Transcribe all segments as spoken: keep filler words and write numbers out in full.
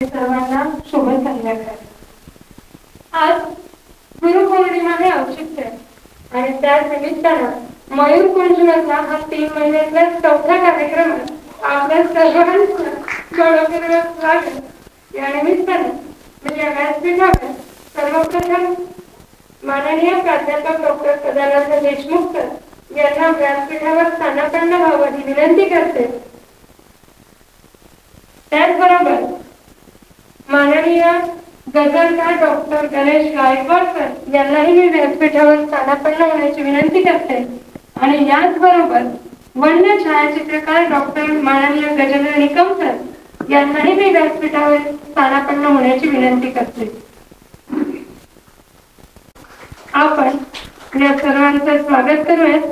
सर्वांना शुभ संध्याकाळ. आज गुरुपौर्णिमा हे औचित्य आणि त्याच निमित्तानं मयूरकुंजमधला हा तीन महिन्यातला चौथा कार्यक्रम आपल्या सर्वांचं मनपूर्वक स्वागत. या निमित्तानं मी या व्यासपीठावर सर्वप्रथम माननीय प्राध्यापक डॉक्टर सदानंद देशमुख सर यांना व्यासपीठावर स्थानापन्न व्हावं ही विनंती करते. त्याचबरोबर माननीय गझलकार डॉक्टर गणेश गायकवाड सर यांनाही मी व्यासपीठावर स्थानापन्न होण्याची विनंती करते. आणि याचबरोबर वन्य छायाचित्रकार डॉक्टर माननीय गजेंद्र निकम सर यांनाही मी व्यासपीठावर स्थानापन्न होण्याची विनंती करते. आपण या सर्वांचं स्वागत करूयात.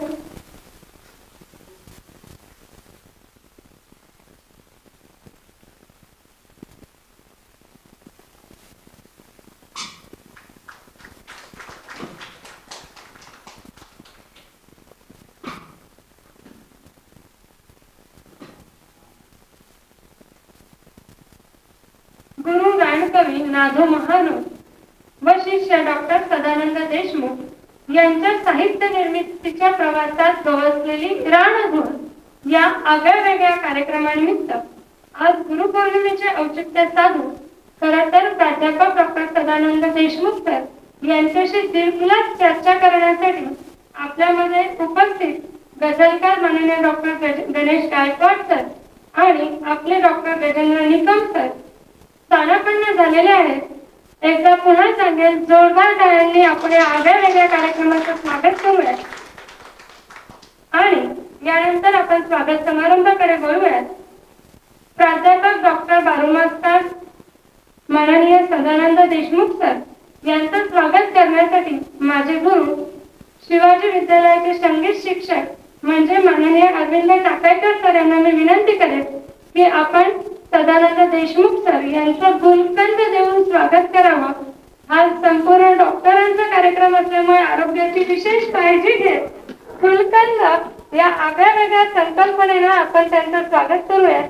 गुरु राणकवी नाधो महानोर व शिष्य डॉक्टर सदानंद देशमुख यांच्या साहित्य निर्मितीच्या प्रवासात गवसलेली राणधूर या आगळ्या वेगळ्या कार्यक्रमानिमित्त आज गुरुपौर्णिमेचे औचित्य साधून खरं तर प्राध्यापक डॉक्टर सदानंद देशमुख सर यांच्याशी दिलखुलास चर्चा करण्यासाठी आपल्यामध्ये उपस्थित गझलकार माननीय डॉक्टर गणेश गायकवाड सर आणि आपले डॉक्टर गजेंद्र निकम सर स्थानापन्न झालेले आहेत. एकदा पुन्हा सांगेल, जोरदार टाळ्यांनी आपण या आगळ्या वेगळ्या कार्यक्रमाचं स्वागत करूयात. आणि यानंतर आपण स्वागत समारंभाकडे वळूयात. प्राध्यापक डॉक्टर बारुमास्तर माननीय सदानंद देशमुख सर यांचं स्वागत करण्यासाठी माझे गुरु शिवाजी विद्यालयाचे संगीत शिक्षक म्हणजे माननीय अरविंद टाकायकर सर यांना मी विनंती करेन की आपण सदानंद देशमुख सर यांचं गुलकंद देऊन स्वागत करावं. हा संपूर्ण डॉक्टरांचा कार्यक्रम असल्यामुळे आरोग्याची विशेष काळजी घेत गुलकंद या आगळ्या वेगळ्या संकल्पनेनं आपण त्यांचं स्वागत करूयात.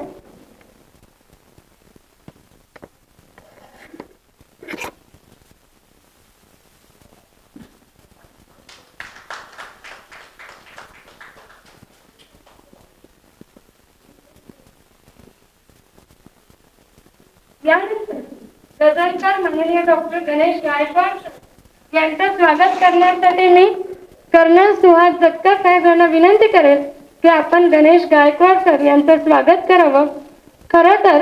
यानंतर गझलकार माननीय डॉक्टर गणेश गायकवाड यांचं स्वागत करण्यासाठी मी कर्नल सुहास जगताप साहेब यांना विनंती करेल की आपण गणेश गायकवाड सर यांचं स्वागत करावं. खरं तर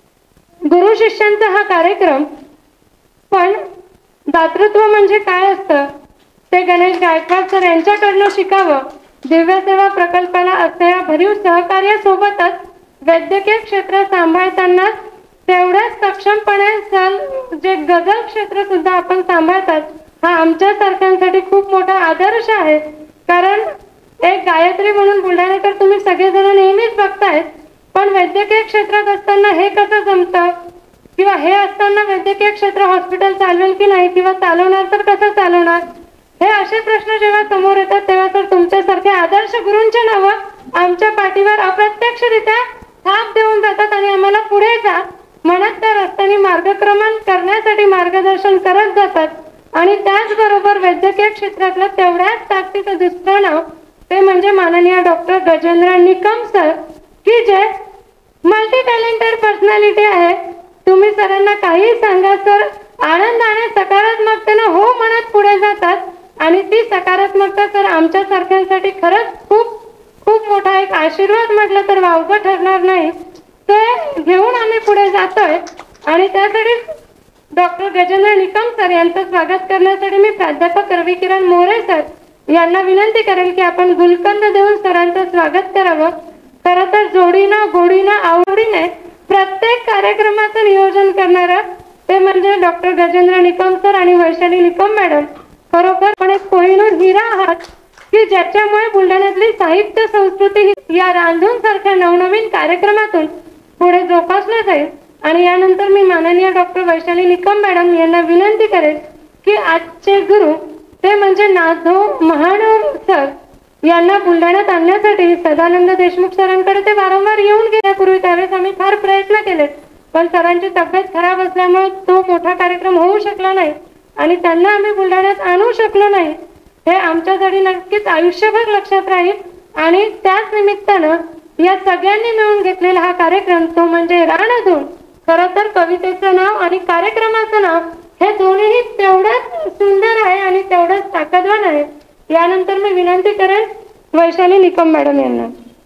गुरु शिष्यांचा हा कार्यक्रम, पण दातृत्व म्हणजे काय असतं ते गणेश गायकवाड सर यांच्याकडनं शिकावं. दिव्य सेवा प्रकल्पाला असलेल्या भरीव सहकार्यासोबतच वैद्यकीय क्षेत्र सांभाळताना तेवढ्याच सक्षमपणे जे गझल क्षेत्र सुद्धा आपण सांभाळतात हा आमच्या सारख्यांसाठी खूप मोठा आदर्श आहे. कारण एक गायत्री म्हणून बुलढाणेकर तुम्ही सगळेजण नेहमीच बघतायत, पण वैद्यकीय क्षेत्रात असताना हे कसं जमतं किंवा हे असताना वैद्यकीय क्षेत्र हॉस्पिटल चालवेल की नाही किंवा चालवणार तर कसं चालवणार, हे असे प्रश्न जेव्हा समोर येतात तेव्हा तर तुमच्यासारखे आदर्श गुरूंचे नावं आमच्या पाठीवर अप्रत्यक्षरित्या थाप देऊन जातात आणि आम्हाला पुढे जा म्हणत त्या रस्त्याने मार्गक्रमण करण्यासाठी मार्गदर्शन करत जातात. आणि त्याचबरोबर वैद्यकीय क्षेत्रातलं तेवढ्याच ताकदीचं दुसरं नाव ते म्हणजे माननीय डॉक्टर गजेंद्र निकम सर, की जे मल्टी टॅलेंटेड पर्सनॅलिटी आहे. तुम्ही सरांना काही सांगा सर आनंदाने सकारात्मकतेनं हो म्हणत पुढे जातात आणि ती सकारात्मकता सर आमच्या सारख्यांसाठी खरंच खूप खूप मोठा एक आशीर्वाद म्हटलं तर वावगं ठरणार नाही. ते घेऊन आम्ही पुढे जातोय आणि त्यासाठी डॉक्टर गजेंद्र निकम सर यांचं स्वागत करण्यासाठी मी प्राध्यापक रविकिरण मोरे सर यांना विनंती करेल की आपण गुलकंद देऊन सरांचं स्वागत करावं. खरं तर जोडीनं गोडीनं आवडीने प्रत्येक कार्यक्रमाचं नियोजन करणारं ते म्हणजे डॉक्टर गजेंद्र निकम सर आणि वैशाली निकम मॅडम. खरोखर पण एक कोहिनूर हिरा आहात की ज्याच्यामुळे बुलढाण्यातली साहित्य संस्कृती या रांधून सारख्या नवनवीन कार्यक्रमातून पुढे जोपासलं जाईल. आणि यानंतर मी माननीय डॉक्टर वैशाली निकम मॅडम यांना विनंती करेन की आजचे गुरु ते म्हणजे नाधो महानोर सर यांना बुलढाण्यात आणण्यासाठी सदानंद देशमुख सरांकडे ते वारंवार येऊन गेल्यापूर्वी त्यावेळेस आम्ही फार प्रयत्न केले, पण सरांची तब्येत खराब असल्यामुळे तो मोठा कार्यक्रम होऊ शकला नाही आणि त्यांना आम्ही बुलढाण्यात आणू शकलो नाही, हे आमच्यासाठी नक्कीच आयुष्यभर लक्षात राहील. आणि त्याच निमित्तानं या सगळ्यांनी मिळून घेतलेला हा कार्यक्रम तो म्हणजे रानधून. खरं तर कवितेचं नाव आणि कार्यक्रमाचं नाव हे दोन्हीही तेवढंच सुंदर आहे आणि तेवढंच ताकदवान आहे. यानंतर मी विनंती करेन वैशाली निकम मॅडम यांना.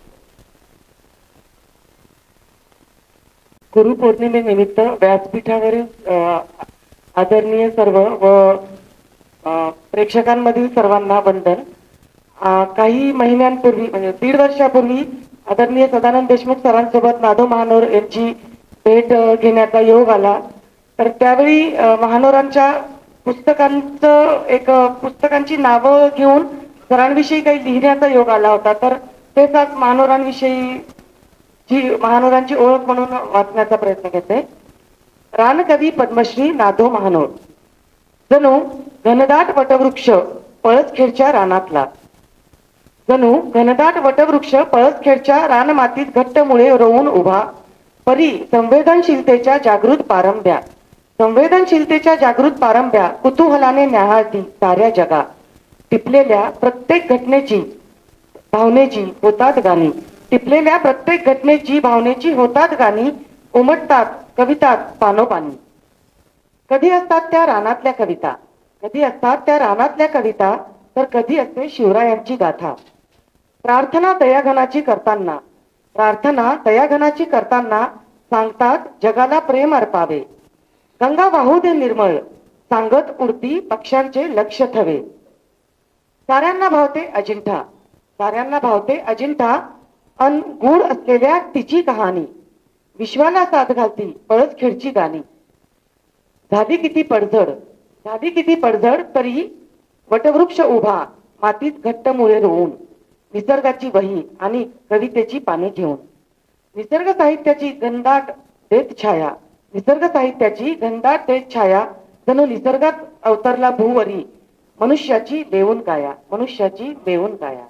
गुरुपौर्णिमेनिमित्त व्यासपीठावरील आदरणीय सर्व व प्रेक्षकांमधील सर्वांना वंदन. काही महिन्यांपूर्वी म्हणजे दीड वर्षापूर्वी आदरणीय सदानंद देशमुख सरांसोबत नादो महानोर यांची भेट घेण्याचा योग आला. तर त्यावेळी महानोरांच्या पुस्तकांचं एक पुस्तकांची नावं घेऊन सरांविषयी काही लिहिण्याचा योग आला होता. तर तेच आज महानोरांविषयी जी महानोरांची ओळख म्हणून वाचण्याचा प्रयत्न करते. रानकवी पद्मश्री नादो महानोर. जणू घनदाट वटवृक्ष पळसखेडच्या रानातला. जणू घनदाट वटवृक्ष पळसखेडच्या रानमातीत घट्ट मुळे रोवून उभा. परी संवेदनशीलतेच्या जागृत पारंब्या. संवेदनशीलतेच्या जागृत पारंब्या कुतूहलाने न्याहाळती साऱ्या जगा. टिपलेल्या प्रत्येक घटनेची भावनेची होतात गाणी. टिपलेल्या प्रत्येक घटनेची भावनेची होतात गाणी. उमटतात कवितात पानोपानी. कधी असतात त्या रानातल्या कविता. कधी असतात त्या रानातल्या कविता तर कधी असते शिवरायांची गाथा. प्रार्थना दयाघनाची करताना प्रार्थना दयाघनाची करताना सांगतात जगाला प्रेम अर्पावे. गंगा वाहू दे निर्मळ सांगत उडती पक्ष्यांचे लक्ष ठेवे. साऱ्यांना भावते अजिंठा. साऱ्यांना भावते अजिंठा अन गूढ असलेल्या तिची कहाणी. विश्वाला साथ घालती पळसखेडची गाणी. झाली किती पडझड झाली किती पडझड तरी वटवृक्ष उभा मातीत घट्ट मुळे रोवून. निसर्गाची वही आणि कवितेची पाने घेऊन. निसर्ग साहित्याची घनदाट देत छाया. निसर्ग साहित्याची घनदाट देत छाया जणू निसर्गात अवतरला भूवरी. मनुष्याची देऊन काया. मनुष्याची देऊन काया.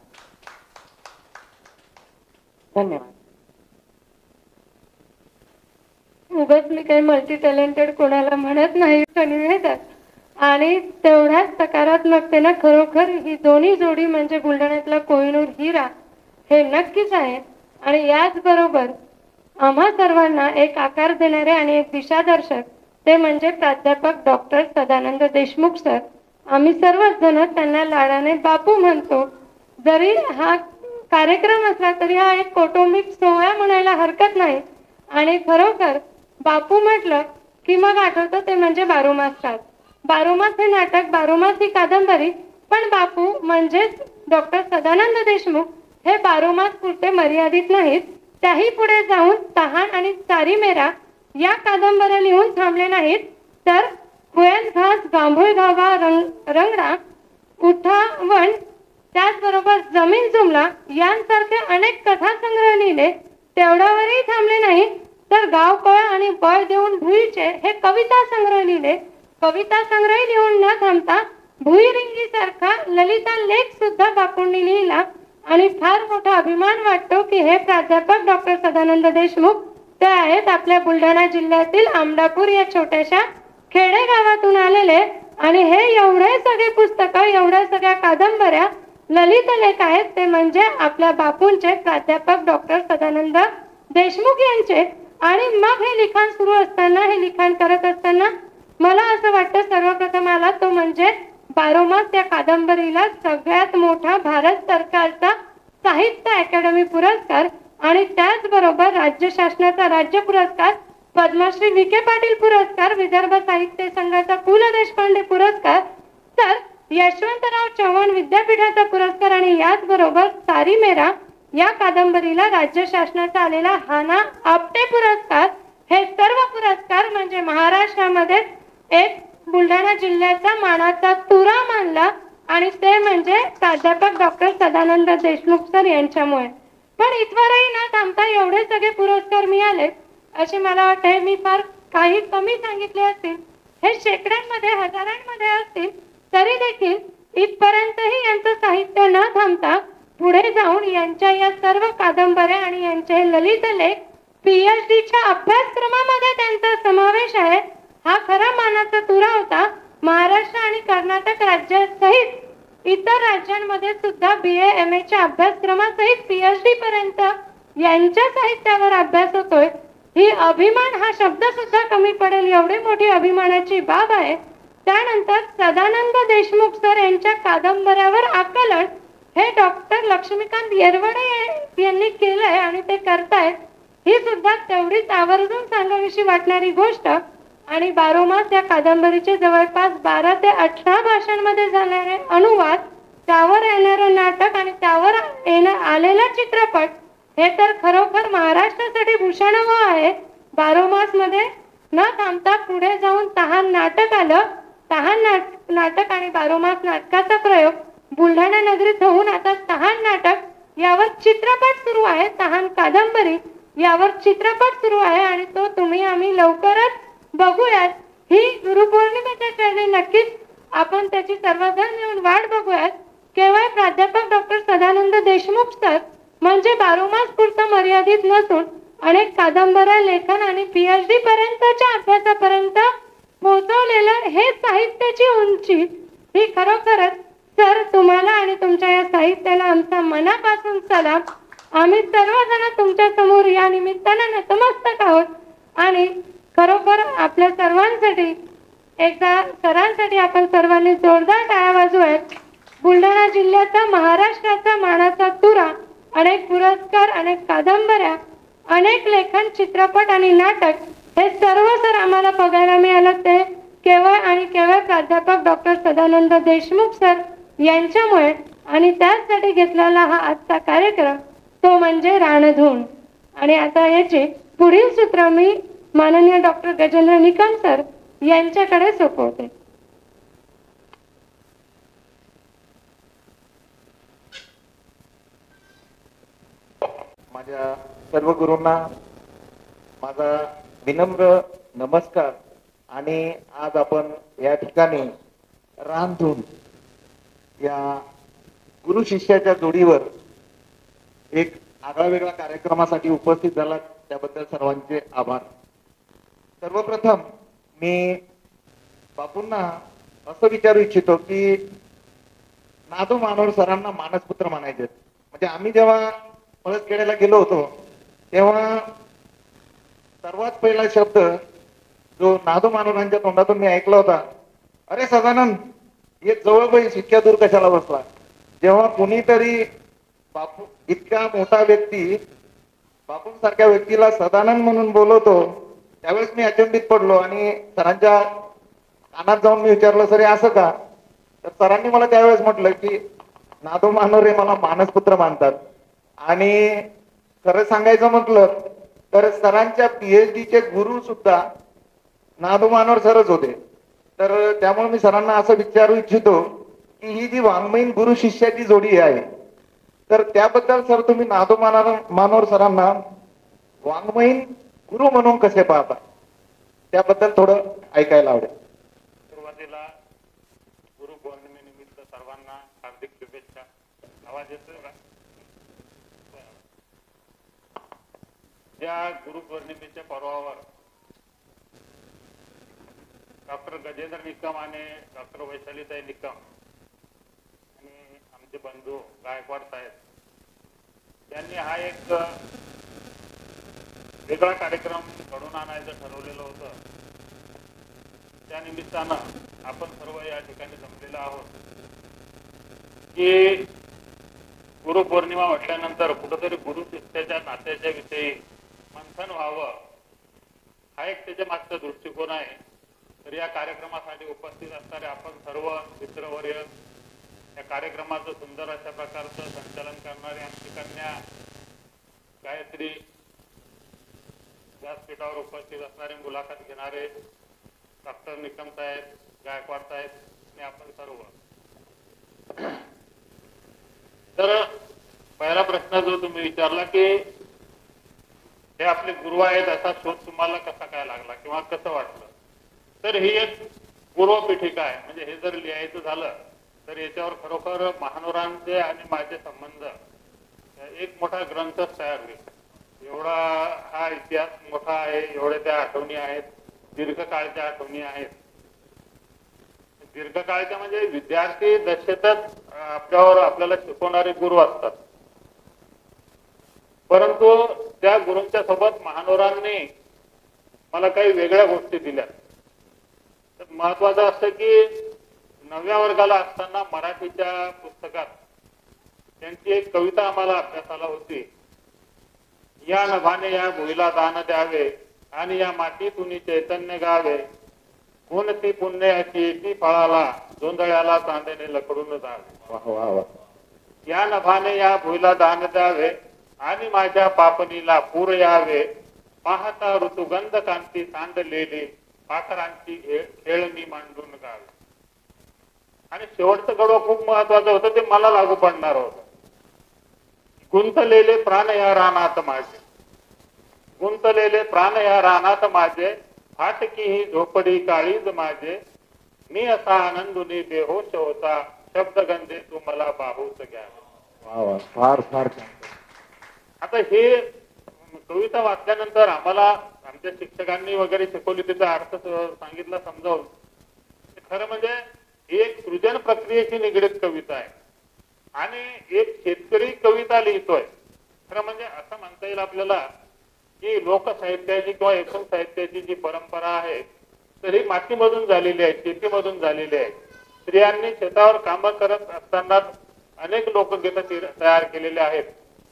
धन्यवाद. उगाच मी काही मल्टी टॅलेंटेड कोणाला म्हणत नाही निवेदक. आणि तेवढ्याच सकारात्मकतेनं खरोखर ही दोन्ही जोडी म्हणजे बुलढाण्यातला कोहिनूर हिरा हे नक्कीच आहे. आणि याचबरोबर आम्हा सर्वांना एक आकार देणारे आणि एक दिशादर्शक ते म्हणजे प्राध्यापक डॉक्टर सदानंद देशमुख सर. आम्ही सर्वच जण त्यांना लाडाने बापू म्हणतो. जरी हा कार्यक्रम असला तरी हा एक कौटुंबिक सोहळा म्हणायला हरकत नाही. आणि खरोखर बापू म्हटलं की मग आठवतं ते म्हणजे बारोमास. बारोमास हे नाटक, बारोमास ही कादंबरी, पण बापू म्हणजेच डॉक्टर सदानंद देशमुख हे बारोमास पुरते मर्यादित नाहीत. त्याही पुढे जाऊन तहान आणि चारी मेरा या कादंबऱ्या लिहून थांबले नाहीत, तर हुयन घास, गांभोळ गावा, रंग रंगडा, उठावण, त्याचबरोबर जमीन जुमला यांसारखे अनेक कथासंग्रह लिहिले. तेवढ्यावरही थांबले नाही, तर गाव कळ आणि बळ देऊन भुईचे हे कविता संग्रह लिहिले. कविता संग्रह लिहून न थांबता भुईरिंगी सारखा ललिता लेख सुद्धा बापूंनी लिहिला. आणि फार मोठा अभिमान वाटतो की हे प्राध्यापक डॉक्टर सदानंद देशमुख ते आहेत आपल्या बुलढाणा जिल्ह्यातील आमडापूर या छोट्याशा खेडे गावातून आलेले. आणि हे एवढे सगळे पुस्तकं, एवढ्या सगळ्या कादंबऱ्या, ललित लेख आहेत ते म्हणजे आपल्या बापूंचे प्राध्यापक डॉक्टर सदानंद देशमुख यांचे. आणि मग हे लिखाण सुरू असताना, हे लिखाण करत असताना मला असं वाटतं सर्वप्रथम आला तो म्हणजे बारोमास या कादंबरीला सगळ्यात मोठा भारत सरकारचा साहित्य अकादमी पुरस्कार आणि त्याचबरोबर राज्य शासनाचा राज्य पुरस्कार, पद्मश्री विखे पाटील पुरस्कार, विदर्भ साहित्य संघाचा पु ल देशपांडे पुरस्कार, तर यशवंतराव चव्हाण विद्यापीठाचा पुरस्कार आणि याचबरोबर सारी मेरा या कादंबरीला राज्य शासनाचा आलेला हाना आपटे पुरस्कार. हे सर्व पुरस्कार म्हणजे महाराष्ट्रामध्ये एक बुलढाणा जिल्ह्याचा मानाचा तुरा मानला आणि ते म्हणजे प्राध्यापक डॉक्टर सदानंद देशमुख सर यांच्यामुळे. पण इथवरही न थांबता एवढे सगळे पुरस्कार मिळाले असे मला वाटते मी फार काही कमी सांगितले असतील. हे शेकड्यांमध्ये हजारांमध्ये असतील तरी देखील इथपर्यंतही यांचं साहित्य न थांबता पुढे जाऊन यांच्या या सर्व कादंबऱ्या आणि यांचे ललित लेख पीएचडीच्या अभ्यासक्रमामध्ये त्यांचा समावेश आहे, हा खरा मानाचा तुरा होता. महाराष्ट्र आणि कर्नाटक राज्यासहित इतर राज्यांमध्ये सुद्धा बी ए एम एच्या अभ्यासक्रमासहित पीएचडी पर्यंत यांच्या साहित्यावर अभ्यास होतोय. ही अभिमान हा शब्द सुद्धा कमी पडेल एवढी मोठी अभिमानाची बाब आहे. त्यानंतर सदानंद देशमुख सर यांच्या कादंबऱ्यावर आकलन हे डॉक्टर लक्ष्मीकांत येरवडे यांनी केलंय आणि ते करतायत. ही सुद्धा तेवढीच आवर्जून सांगावीशी वाटणारी गोष्ट. आणि बारोमास या कादंबरीचे जवळपास बारा ते अठरा भाषांमध्ये झालेले अनुवाद, त्यावर येणारं नाटक आणि त्यावर येणं आलेला चित्रपट हे तर खरोखर महाराष्ट्रासाठी भूषणावह आहे. बारोमास मध्ये न थांबता पुढे जाऊन तहान नाटक आलं. तहान नाटक आणि बारोमास नाटकाचा प्रयोग बुलढाणा नगरीत होऊन आता तहान नाटक यावर चित्रपट सुरू आहे. तहान कादंबरी यावर चित्रपट सुरू आहे आणि तो तुम्ही आम्ही लवकरच बघूयात. ही गुरुपौर्णिमेच्या वेळी नक्कीच आपण त्याची सर्वजण मिळून वाट बघूयात. केवळ प्राध्यापक डॉक्टर सदानंद देशमुख सर म्हणजे बारोमास पुरतं मर्यादित नसून अनेक कादंबऱ्या लेखन आणि पीएचडी पर्यंतच्या अभ्यासापर्यंत पोहोचवलेलं हे साहित्याची उंची ही खरोखरच सर तुम्हाला आणि तुमच्या या साहित्याला आमचा मनापासून सलाम. आम्ही सर्वजण तुमच्या समोर या निमित्तानं नतमस्तक आहोत आणि खरोखर आपल्या सर्वांसाठी एकदा सरांसाठी आपण सर्वांनी जोरदार टाळ्या वाजवूयात. बुलढाणा जिल्ह्याचा महाराष्ट्राचा मानाचा तुरा, अनेक पुरस्कार, अनेक कादंबऱ्या, अनेक लेखन, चित्रपट आणि नाटक हे सर्व सर आम्हाला बघायला मिळालं ते केवळ आणि केवळ प्राध्यापक डॉक्टर सदानंद देशमुख सर यांच्यामुळे. आणि त्यासाठी घेतलेला हा आजचा कार्यक्रम तो म्हणजे राणधून. आणि आता याचे पुढील सूत्र मी माननीय डॉक्टर गजेंद्र निकम सर यांच्याकडे सोपवते. माझ्या सर्व गुरूंना माझा विनम्र नमस्कार. आणि आज आपण या ठिकाणी रानधून या गुरु शिष्याच्या जोडीवर एक आगळा वेगळा कार्यक्रमासाठी उपस्थित झाला त्याबद्दल सर्वांचे आभार. सर्वप्रथम मी बापूंना असं विचारू इच्छितो की नादू मानोर सरांना मानसपुत्र म्हणायचे. म्हणजे आम्ही जेव्हा पळसखेड्याला गेलो होतो तेव्हा सर्वात पहिला शब्द जो नादू मानोरांच्या तोंडातून मी ऐकला होता, अरे सदानंद ये जवळ बैस, इतक्या दूर कशाला बसला. जेव्हा कुणीतरी बापू इतका मोठा व्यक्ती बापूंसारख्या व्यक्तीला सदानंद म्हणून बोलवतो त्यावेळेस मी अचंबित पडलो आणि सरांच्या कानात जाऊन मी विचारलं, सर असं का? तर सरांनी मला त्यावेळेस म्हटलं की नादू मानोरे मला मानसपुत्र मानतात. आणि खरं सांगायचं म्हटलं तर सरांच्या पीएचडीचे गुरु सुद्धा नादू मानोर सरच होते. तर त्यामुळे मी सरांना असं विचारू इच्छितो की ही जी वाङ्मयीन गुरु शिष्याची जोडी आहे तर त्याबद्दल सर तुम्ही नादू मानोर मानोर सरांना वाङ्मयीन गुरु म्हणून कसे पाहता त्याबद्दल थोडं ऐकायला आवडेल. सुरुवातीला गुरु पौर्णिमेनिमित्त सर्वांना हार्दिक शुभेच्छा. आवाज येतोय का? या गुरु पौर्णिमेच्या पर्वावर डॉक्टर गजेंद्र निकम आणि डॉक्टर वैशालीताई निकम आणि आमचे बंधू गायकवाड साहेब यांनी हा एक वेगळा कार्यक्रम घडून आणायचं ठरवलेलं होतं. त्या निमित्तानं आपण सर्व या ठिकाणी जमलेलो आहोत की गुरुपौर्णिमा म्हटल्यानंतर कुठंतरी गुरु शिष्याच्या नात्याच्या विषयी मंथन व्हावं हा एक त्याच्या मागचा दृष्टिकोन आहे. तर या कार्यक्रमासाठी उपस्थित असणारे आपण सर्व मित्रवर्य, या कार्यक्रमाचं सुंदर अशा प्रकारचं संचालन करणारे आमची कन्या गायत्री, व्यासपीठावर उपस्थित असणारे मुलाखत घेणारे डॉक्टर निकम साहेब, गायकवाड साहेब आणि आपण सर्व. तर पहिला प्रश्न जो तुम्ही विचारला की हे आपले गुरु आहेत असा शोध तुम्हाला कसा काय लागला किंवा कसं वाटलं, तर ही एक पूर्वपीठिका आहे. म्हणजे हे जर लिहायचं झालं तर याच्यावर खरोखर महानोरांचे आणि माझे संबंध एक मोठा ग्रंथच तयार होईल. एवढा हा इतिहास आहे, एवढ्या त्या आठवणी आहेत, दीर्घकाळच्या आठवणी आहेत. दीर्घकाळच्या म्हणजे विद्यार्थी दशेतच आपल्यावर आपल्याला शिकवणारे गुरु असतात, परंतु त्या गुरूंच्या सोबत महानोरांनी मला काही वेगळ्या गोष्टी दिल्या. तर महत्वाचं असं की नवव्या वर्गाला असताना मराठीच्या पुस्तकात त्यांची एक कविता आम्हाला अभ्यासाला होती. या नभाने या भुईला दान द्यावे आणि या मातीतून चैतन्य गावे, कोणती पुण्याची ती फळाला जोंधळ्याला चांदणे लकडून जावे. या नभाने या भुईला दान द्यावे आणि माझ्या पापणीला पूर यावे, पाहता ऋतुगंध कांती सांडलेली पाखरांची खेळणी मांडून गावे. आणि शेवटचं कडवं खूप महत्वाचं होतं, ते मला लागू पडणार होतं. गुंतलेले प्राण या रानात माझे, गुंतलेले प्राण या रानात माझे, फाटकी ही झोपडी काळीज माझे, मी असा आनंदुनी बेहोश होता, शब्दगंधे तू मला बाहूच घ्यावे. फार फार आता हे कविता वाचल्यानंतर आम्हाला आमच्या शिक्षकांनी वगैरे शिकवली, तिचा अर्थ सांगितला समजावून. खरं म्हणजे एक सृजन प्रक्रियेशी निगडीत कविता आहे आणि एक शेतकरी कविता लिहितोय. खरं म्हणजे असं म्हणता येईल आपल्याला की लोकसाहित्याची किंवा एकूण साहित्याची जी परंपरा आहे तर ही मातीमधून झालेली आहे, शेतीमधून झालेली आहे. स्त्रियांनी शेतावर कामं करत असताना अनेक लोकगीत तयार केलेले आहेत.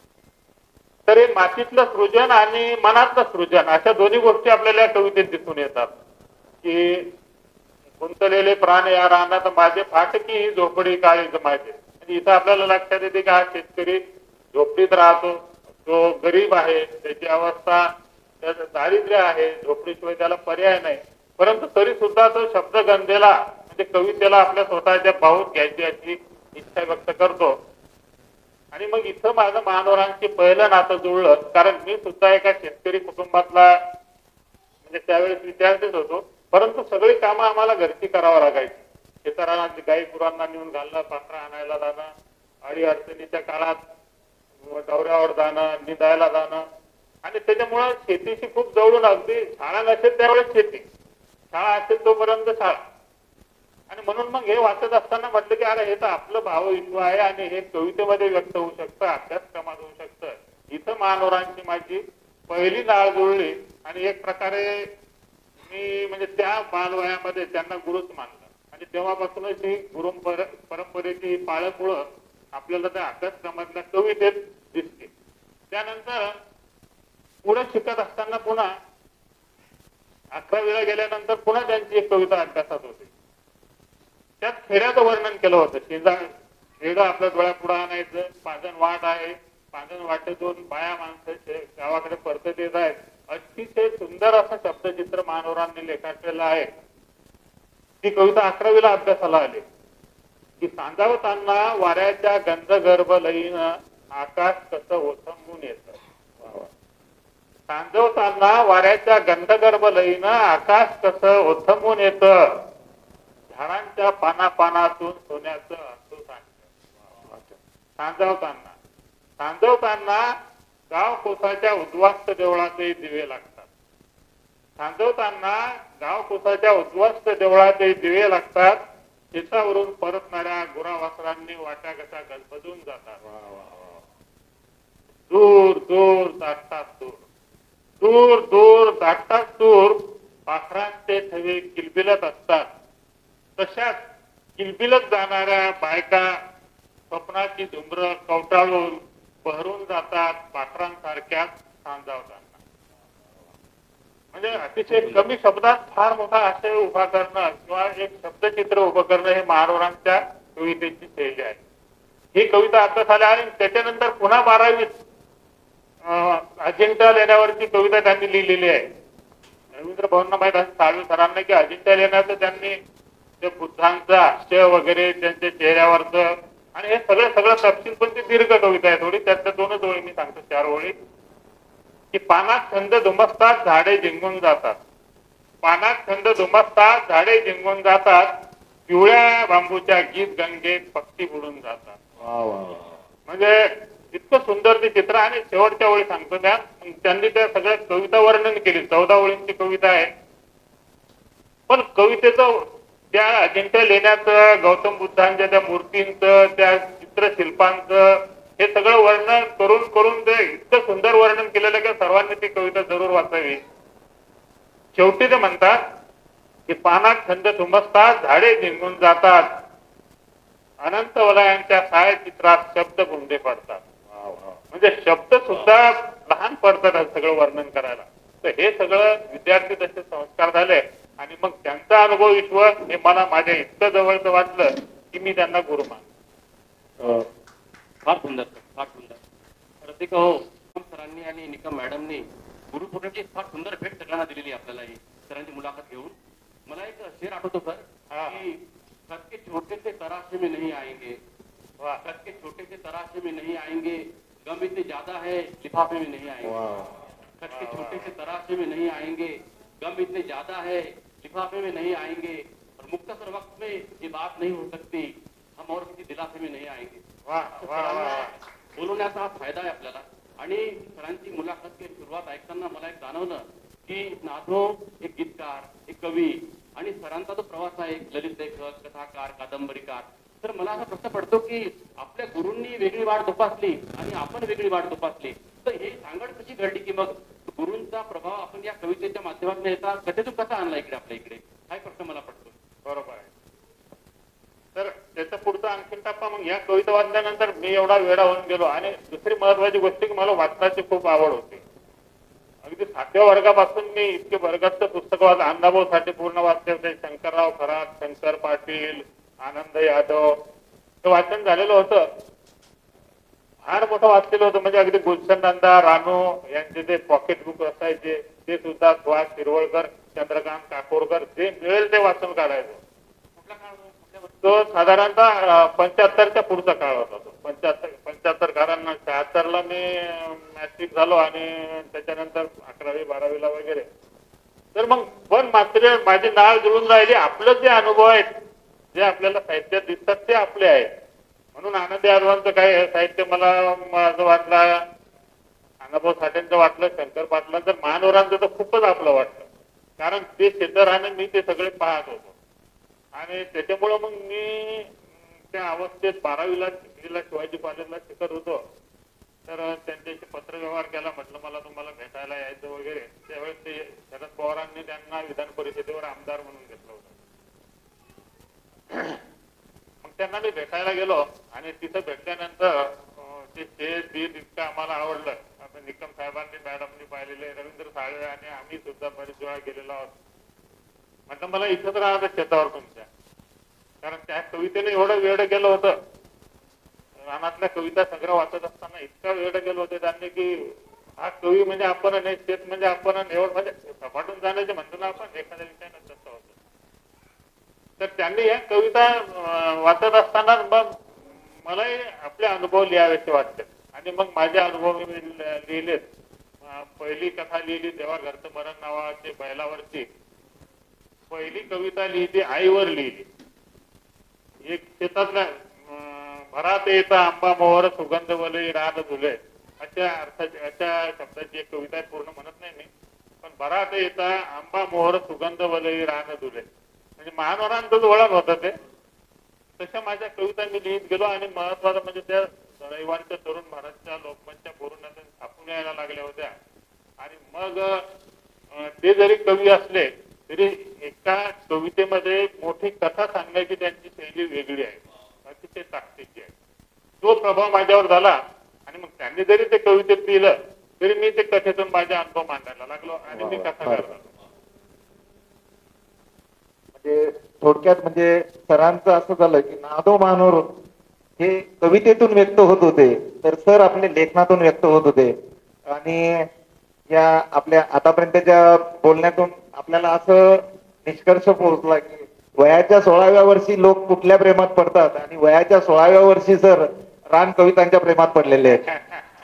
तर हे मातीतलं सृजन आणि मनातलं सृजन अशा दोन्ही गोष्टी आपल्याला कवितेत दिसून येतात. की गुंतलेले प्राण या रानात माझे, फाटकी ही झोपडी काळीज माझे. आणि इथं आपल्याला लक्षात येते की हा शेतकरी झोपडीत राहतो, तो गरीब आहे, त्याची अवस्था त्याचं दारिद्र्य आहे, झोपडीशिवाय त्याला पर्याय नाही, परंतु तरी सुद्धा तो शब्दगंधेला म्हणजे कवितेला आपल्या स्वतःच्या बाहूत घ्यायची याची इच्छा व्यक्त करतो. आणि मग इथं माझं महानोरांशी पहिलं नातं जुळलं, कारण मी सुद्धा एका शेतकरी कुटुंबातला म्हणजे त्यावेळेस विद्यार्थीच होतो, परंतु सगळी कामं आम्हाला घरची करावं लागायची. शेताला गाई गुरांना नेऊन घालणं, पाखरं आणायला जाणं, अडी अडचणीच्या काळात दौऱ्यावर जाणं, निंदायला जाणं, आणि त्याच्यामुळं शेतीशी खूप जवळून, अगदी शाळा नसेल त्यावेळेस शेती, शाळा असेल तोपर्यंत शाळा. आणि म्हणून मग हे वाचत असताना म्हटलं की अरे हे तर आपलं भावविश्व आहे आणि हे कवितेमध्ये व्यक्त होऊ शकतं, अभ्यासक्रमात होऊ शकतं. इथं महानोरांची माझी पहिली नाळ जुळली आणि एक प्रकारे मी म्हणजे त्या बालवयामध्ये त्यांना गुरुच मानलं. आणि तेव्हापासूनच ही गुरु परंपरेची ही पाळंमुळं आपल्याला त्या अभ्यासक्रमातल्या कवितेत दिसते. त्यानंतर पुढे शिकत असताना पुन्हा अकरावीला गेल्यानंतर पुन्हा त्यांची एक कविता अभ्यासात होती. त्यात खेड्याचं वर्णन केलं होतं. शेजा खेडं आपल्या डोळ्यापुढं आणायचं, पाजन वाट आहे, पाजन वाटेतून बाया माणसं गावाकडे परतत येत आहेत. अतिशय सुंदर असं शब्दचित्र महानोरांनी रेखाटलेलं आहे. ती कविता अकरावीला अभ्यासाला आली की सांजावताना वाऱ्याच्या गंधगर्भ लईन आकाश कसं ओसंबून येतं. सांजवताना वाऱ्याच्या गंधगर्भ लईन आकाश कसं ओथंबून येतं, झाडांच्या पाना पानातून सोन्याचं असू सांगतं. सांजवताना सांजवताना गाव कोसाच्या उद्वास्त देवळातही दिवे लागतात. सांजवताना गाव कोसाच्या उद्वास्त देवळातही दिवे लागतात. शेतावरून परतणाऱ्या गुरावासरांनी वाट्या कशा गजबजून जातात. दूर दूर दाटतात दूर, दूर दूर दाटतात दूर, पाखरांचे थवे किलबिलत असतात. तशाच किलबिलत जाणाऱ्या बायका स्वप्नाची धुम्र कवटाळून बहरून जातात पाखरांसारख्याच सांजावताना. म्हणजे अतिशय कमी शब्दात फार मोठा आशय उभा करणं किंवा एक शब्दचित्र उभं करणं हे महानोरांच्या कवितेची शैली आहे. ही कविता अभ्यासाला आणि त्याच्यानंतर पुन्हा बारावीत अजिंठा लेण्यावरची कविता त्यांनी लिहिलेली आहे. रवींद्र भाऊंना माहित आहे, साळवी सरांना, की अजिंठा लेण्याचं त्यांनी ते बुद्धांचं आशय वगैरे त्यांच्या चेहऱ्यावरचं आणि हे सगळं सगळं तपशील, पण ती दीर्घ कविता आहे थोडी. त्यातल्या दोनच ओळी मी सांगतो, चार ओळी. की पानात छंद धुमसतात झाडे जिंकून जातात, पानात छंद धुमसतात झाडे जिंकून जातात, पिवळ्या बांबूच्या गीत गंगेत पक्षी बुडून जातात. म्हणजे इतकं सुंदर ते चित्र. आणि शेवटच्या ओळी सांगतो त्या त्यांनी त्या सगळ्या कविता वर्णन केली. चौदा ओळींची कविता आहे. पण कवितेचं त्या अजिंठा लेण्याचं, गौतम बुद्धांच्या त्या मूर्तींचं, त्या चित्रशिल्पांचं हे सगळं वर्णन करून करून ते इतकं सुंदर वर्णन केलेलं की सर्वांनी ती कविता जरूर वाचावी. शेवटी ते म्हणतात की पानात छंद थुमसतात, झाडे निघून जातात, अनंत वलयांच्या छायाचित्रात शब्द गुंडे पडतात. म्हणजे शब्द सुद्धा लहान पडतात हे सगळं वर्णन करायला. तर हे सगळं विद्यार्थी तसे संस्कार झाले आणि मग त्यांचा अनुभव विश्व हे मला माझ्या इतकं जवळचं वाटलं की मी त्यांना गुरु मान. फार सुंदर फार सुंदर. प्रत्येक हो सरांनी आणि निकम मॅडमनी गुरुपौर्णिमेची फार सुंदर भेट सगळ्यांना दिलेली आपल्याला ही सरांची मुलाखत घेऊन. मला एक शेर आठवतो सर की कद के छोटे से तराशे में नहीं आएंगे, कद के छोटे से तराशे में नहीं आएंगे, गम इतने ज्यादा है लिफाफे में नहीं आएंगे. कद के छोटे से तराशे में नहीं आएंगे, गम इतने ज्यादा है लिफाफे में नहीं आएंगे, और मुख्तसर वक्त में ये बात नहीं हो सकती, हम और किसी दिलासे में नहीं आएंगे. बोलवण्याचा हा फायदा आहे आपल्याला. आणि सरांची मुलाखत सुरुवात ऐकताना मला एक जाणवलं की नाधो एक गीतकार, एक कवी, आणि सरांचा जो प्रवास आहे ललित लेखक, कथाकार, कादंबरीकार. तर मला असा प्रश्न पडतो की आपल्या गुरूंनी वेगळी वाट जोपासली आणि आपण वेगळी वाट जोपासली, तर हे सांगड कशी घडली की मग गुरूंचा प्रभाव आपण या कवितेच्या माध्यमातून येता कथेतून कसा आणला इकडे आपल्या इकडे, हा प्रश्न मला पडतो. बरोबर आहे. तर त्याचा पुढचा आणखीन टप्पा मग या कविता वाचल्यानंतर मी एवढा वेडा होऊन गेलो. आणि दुसरी महत्वाची गोष्ट की मला वाचनाची खूप आवड होती. अगदी सातव्या वर्गापासून मी इतके वर्गाचं पुस्तक वाच अण्णाभाऊ साठे पूर्ण वाचले होते, शंकरराव खरात, शंकर पाटील, आनंद यादव हे वाचन झालेलं होतं. फार मोठं वाचलेलं होतं. म्हणजे अगदी गुलशन नंदा, रानू यांचे जे पॉकेट बुक असायचे ते सुद्धा, सुहास शिरवळकर, चंद्रकांत काकोडकर, जे मिळेल ते वाचून काढायचं. तो साधारणतः पंच्याहत्तरच्या पुढचा काळ होता. तो पंच्याहत्तर पंच्याहत्तर कारण शहात्तरला मी मॅट्रिक झालो आणि त्याच्यानंतर अकरावी बारावीला वगैरे. तर मग पण मात्र माझी नाळ जुळून राहिली. आपलं जे अनुभव आहेत, जे आपल्याला साहित्यात दिसतात ते आपले आहेत. म्हणून आनंद यादवांचं काय साहित्य मला माझं वाटलं, अण्णाभाऊ साठेंचं वाटलं, शंकर पाटलांचं, महानवरांचं तर खूपच आपलं वाटलं. कारण ते क्षेत्र आणि मी ते सगळे पाहत होतो. आणि त्याच्यामुळं मग मी त्या अवस्थेत बारावीला डिग्रीला शिवाजी कॉलेजला शिकत होतो. तर त्यांच्याशी पत्रव्यवहार केला. म्हटलं मला तुम्हाला भेटायला यायचं वगैरे. त्यावेळेस ते शरद पवारांनी त्यांना विधान परिषदेवर आमदार म्हणून घेतलं होतं. मग त्यांना मी भेटायला गेलो आणि तिथं भेटल्यानंतर ते शेत बीत इतकं आम्हाला आवडलं. आपण निकम साहेबांनी मॅडमनी पाहिलेले, रवींद्र साळवे आणि आम्ही सुद्धा बरेच वेळा गेलेलो आहोत. म्हटलं मला इथंच राहतं शेतावर तुमच्या. कारण त्या कवितेने एवढं वेळ गेलं होतं. रानातल्या कविता संग्रह वाचत असताना इतका वेळ गेलो होते त्यांनी की हा कवी म्हणजे आपण नाही, शेत म्हणजे आपण, एवढं म्हणजे सपाटून जाण्याचे म्हणतो ना आपण एखाद्या विषयानं तसं होतं. तर त्यांनी या कविता वाचत असताना मग मलाही आपले अनुभव लिहावेसे वाटते. आणि मग माझे अनुभव मी लिहिलेत. पहिली कथा लिहिली तेव्हा घरचं मरण नावाची बैलावरची. पहिली कविता लिहिली आईवर लिहिली. एक शेतातल्या भरात येता आंबा मोहर सुगंध वलई रान झुले अशा अर्थाची अशा शब्दाची एक कविता आहे. पूर्ण म्हणत नाही मी, पण भरात येता आंबा मोहर सुगंध वलई रान झुले म्हणजे महानवरांचंच वळण होतं ते. तशा माझ्या कविता मी लिहित गेलो. आणि महत्वाचं म्हणजे त्या रविवारच्या तरुण भारतच्या लोकमतच्या पूर्णतः छापून यायला लागल्या होत्या. आणि मग ते जरी कवी असले तरी एका कवितेमध्ये मोठी कथा सांगण्याची त्यांची शैली वेगळी आहे, अतिशय ताकदीची आहे. तो प्रभाव माझ्यावर झाला. आणि मग त्यांनी जरी ते कवितेत लिहिलं तरी मी ते कथेतून माझे अनुभव मांडायला लागलो आणि मी कथाकार झालो. म्हणजे थोडक्यात म्हणजे सरांचं असं झालं की नादो मानोर हे कवितेतून व्यक्त होत होते, तर सर आपले लेखनातून व्यक्त होत होते. आणि या आपल्या आतापर्यंतच्या बोलण्यातून आपल्याला असं निष्कर्ष पोहोचला की वयाच्या सोळाव्या वर्षी लोक कुठल्या प्रेमात पडतात आणि वयाच्या सोळाव्या वर्षी सर रान कवितांच्या प्रेमात पडलेले आहेत.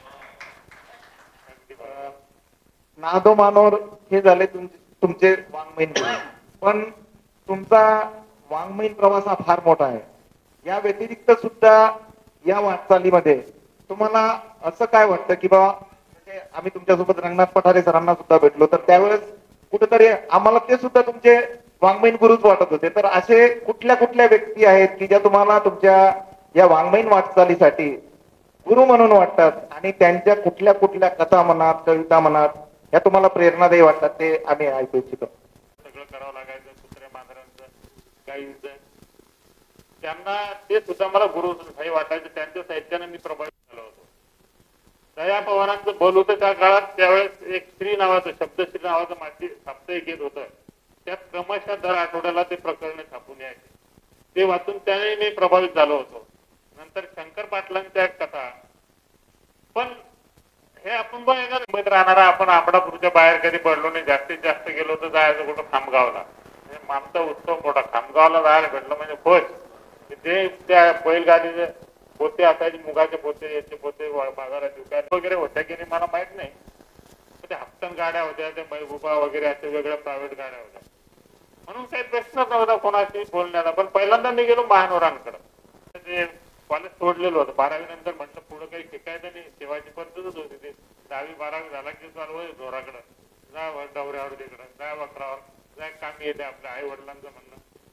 नादो मानोर हे झाले तुमचे वाङ्मयीन, पण तुमचा वाङ्मयीन प्रवास हा फार मोठा आहे. या व्यतिरिक्त सुद्धा या वाटचालीमध्ये तुम्हाला असं काय वाटतं की बाबा म्हणजे आम्ही तुमच्यासोबत रंगनाथ पठारे सरांना सुद्धा भेटलो तर त्यावेळेस कुठेतरी आम्हाला ते सुद्धा तुमचे वाङ्मयीन गुरुच वाटत होते. तर असे कुठल्या कुठल्या व्यक्ती आहेत की ज्या तुम्हाला तुमच्या या वाङ्मयीन वाटचालीसाठी गुरु म्हणून वाटतात आणि त्यांच्या कुठल्या कुठल्या कथा म्हणा कविता म्हणा या तुम्हाला प्रेरणादायी वाटतात ते आम्ही ऐकू इच्छितो. सगळं करावं लागायचं कुत्र्या मांजरांचं गाईंचं त्यांना ते सुद्धा मला गुरु काही वाटायचं. त्यांच्या साहित्याने मी प्रभावित झालो होतो. दया पवारांचं बोल होतं त्या काळात. त्यावेळेस एक श्री नावाचं शब्दश्री नावाचं माझी साप्ताहिक येत होतं. त्यात क्रमशः दर आठवड्याला ते प्रकरण छापून यायचे. ते वाचून त्याने मी प्रभावित झालो होतो. नंतर शंकर पाटलांच्या कथा. पण हे आपण बघ मुंबईत राहणारा आपण आंबडापूरच्या बाहेर कधी पडलो नाही. जास्तीत जास्त गेलो तर जायचं कुठं खामगावला. आमचा उत्सव मोठा खामगावला जायला भेटलं म्हणजे खुश. ते त्या बैलगाडीचे पोते असायचे मुगाचे पोते याचे पोते बाजारात विकायला वगैरे होत्या की नाही मला माहित नाही. ते हप्तन गाड्या होत्या ते महबूबा वगैरे अशा वेगळ्या प्रायव्हेट गाड्या होत्या म्हणून काही प्रश्नच नव्हता कोणाशी बोलण्याचा. पण पहिल्यांदा मी गेलो महानोरांकडे. ते कॉलेज सोडलेलं होतं. बारावी नंतर म्हटलं पुढे काही शिकायचं नाही. शिवायची पद्धतच होती ते. दहावी बारावी झाला की चालू आहे जोराकडे जा डवऱ्यावर तिकडं जा वक्रावर जा कामी येते आपल्या आई वडिलांचं म्हणणं.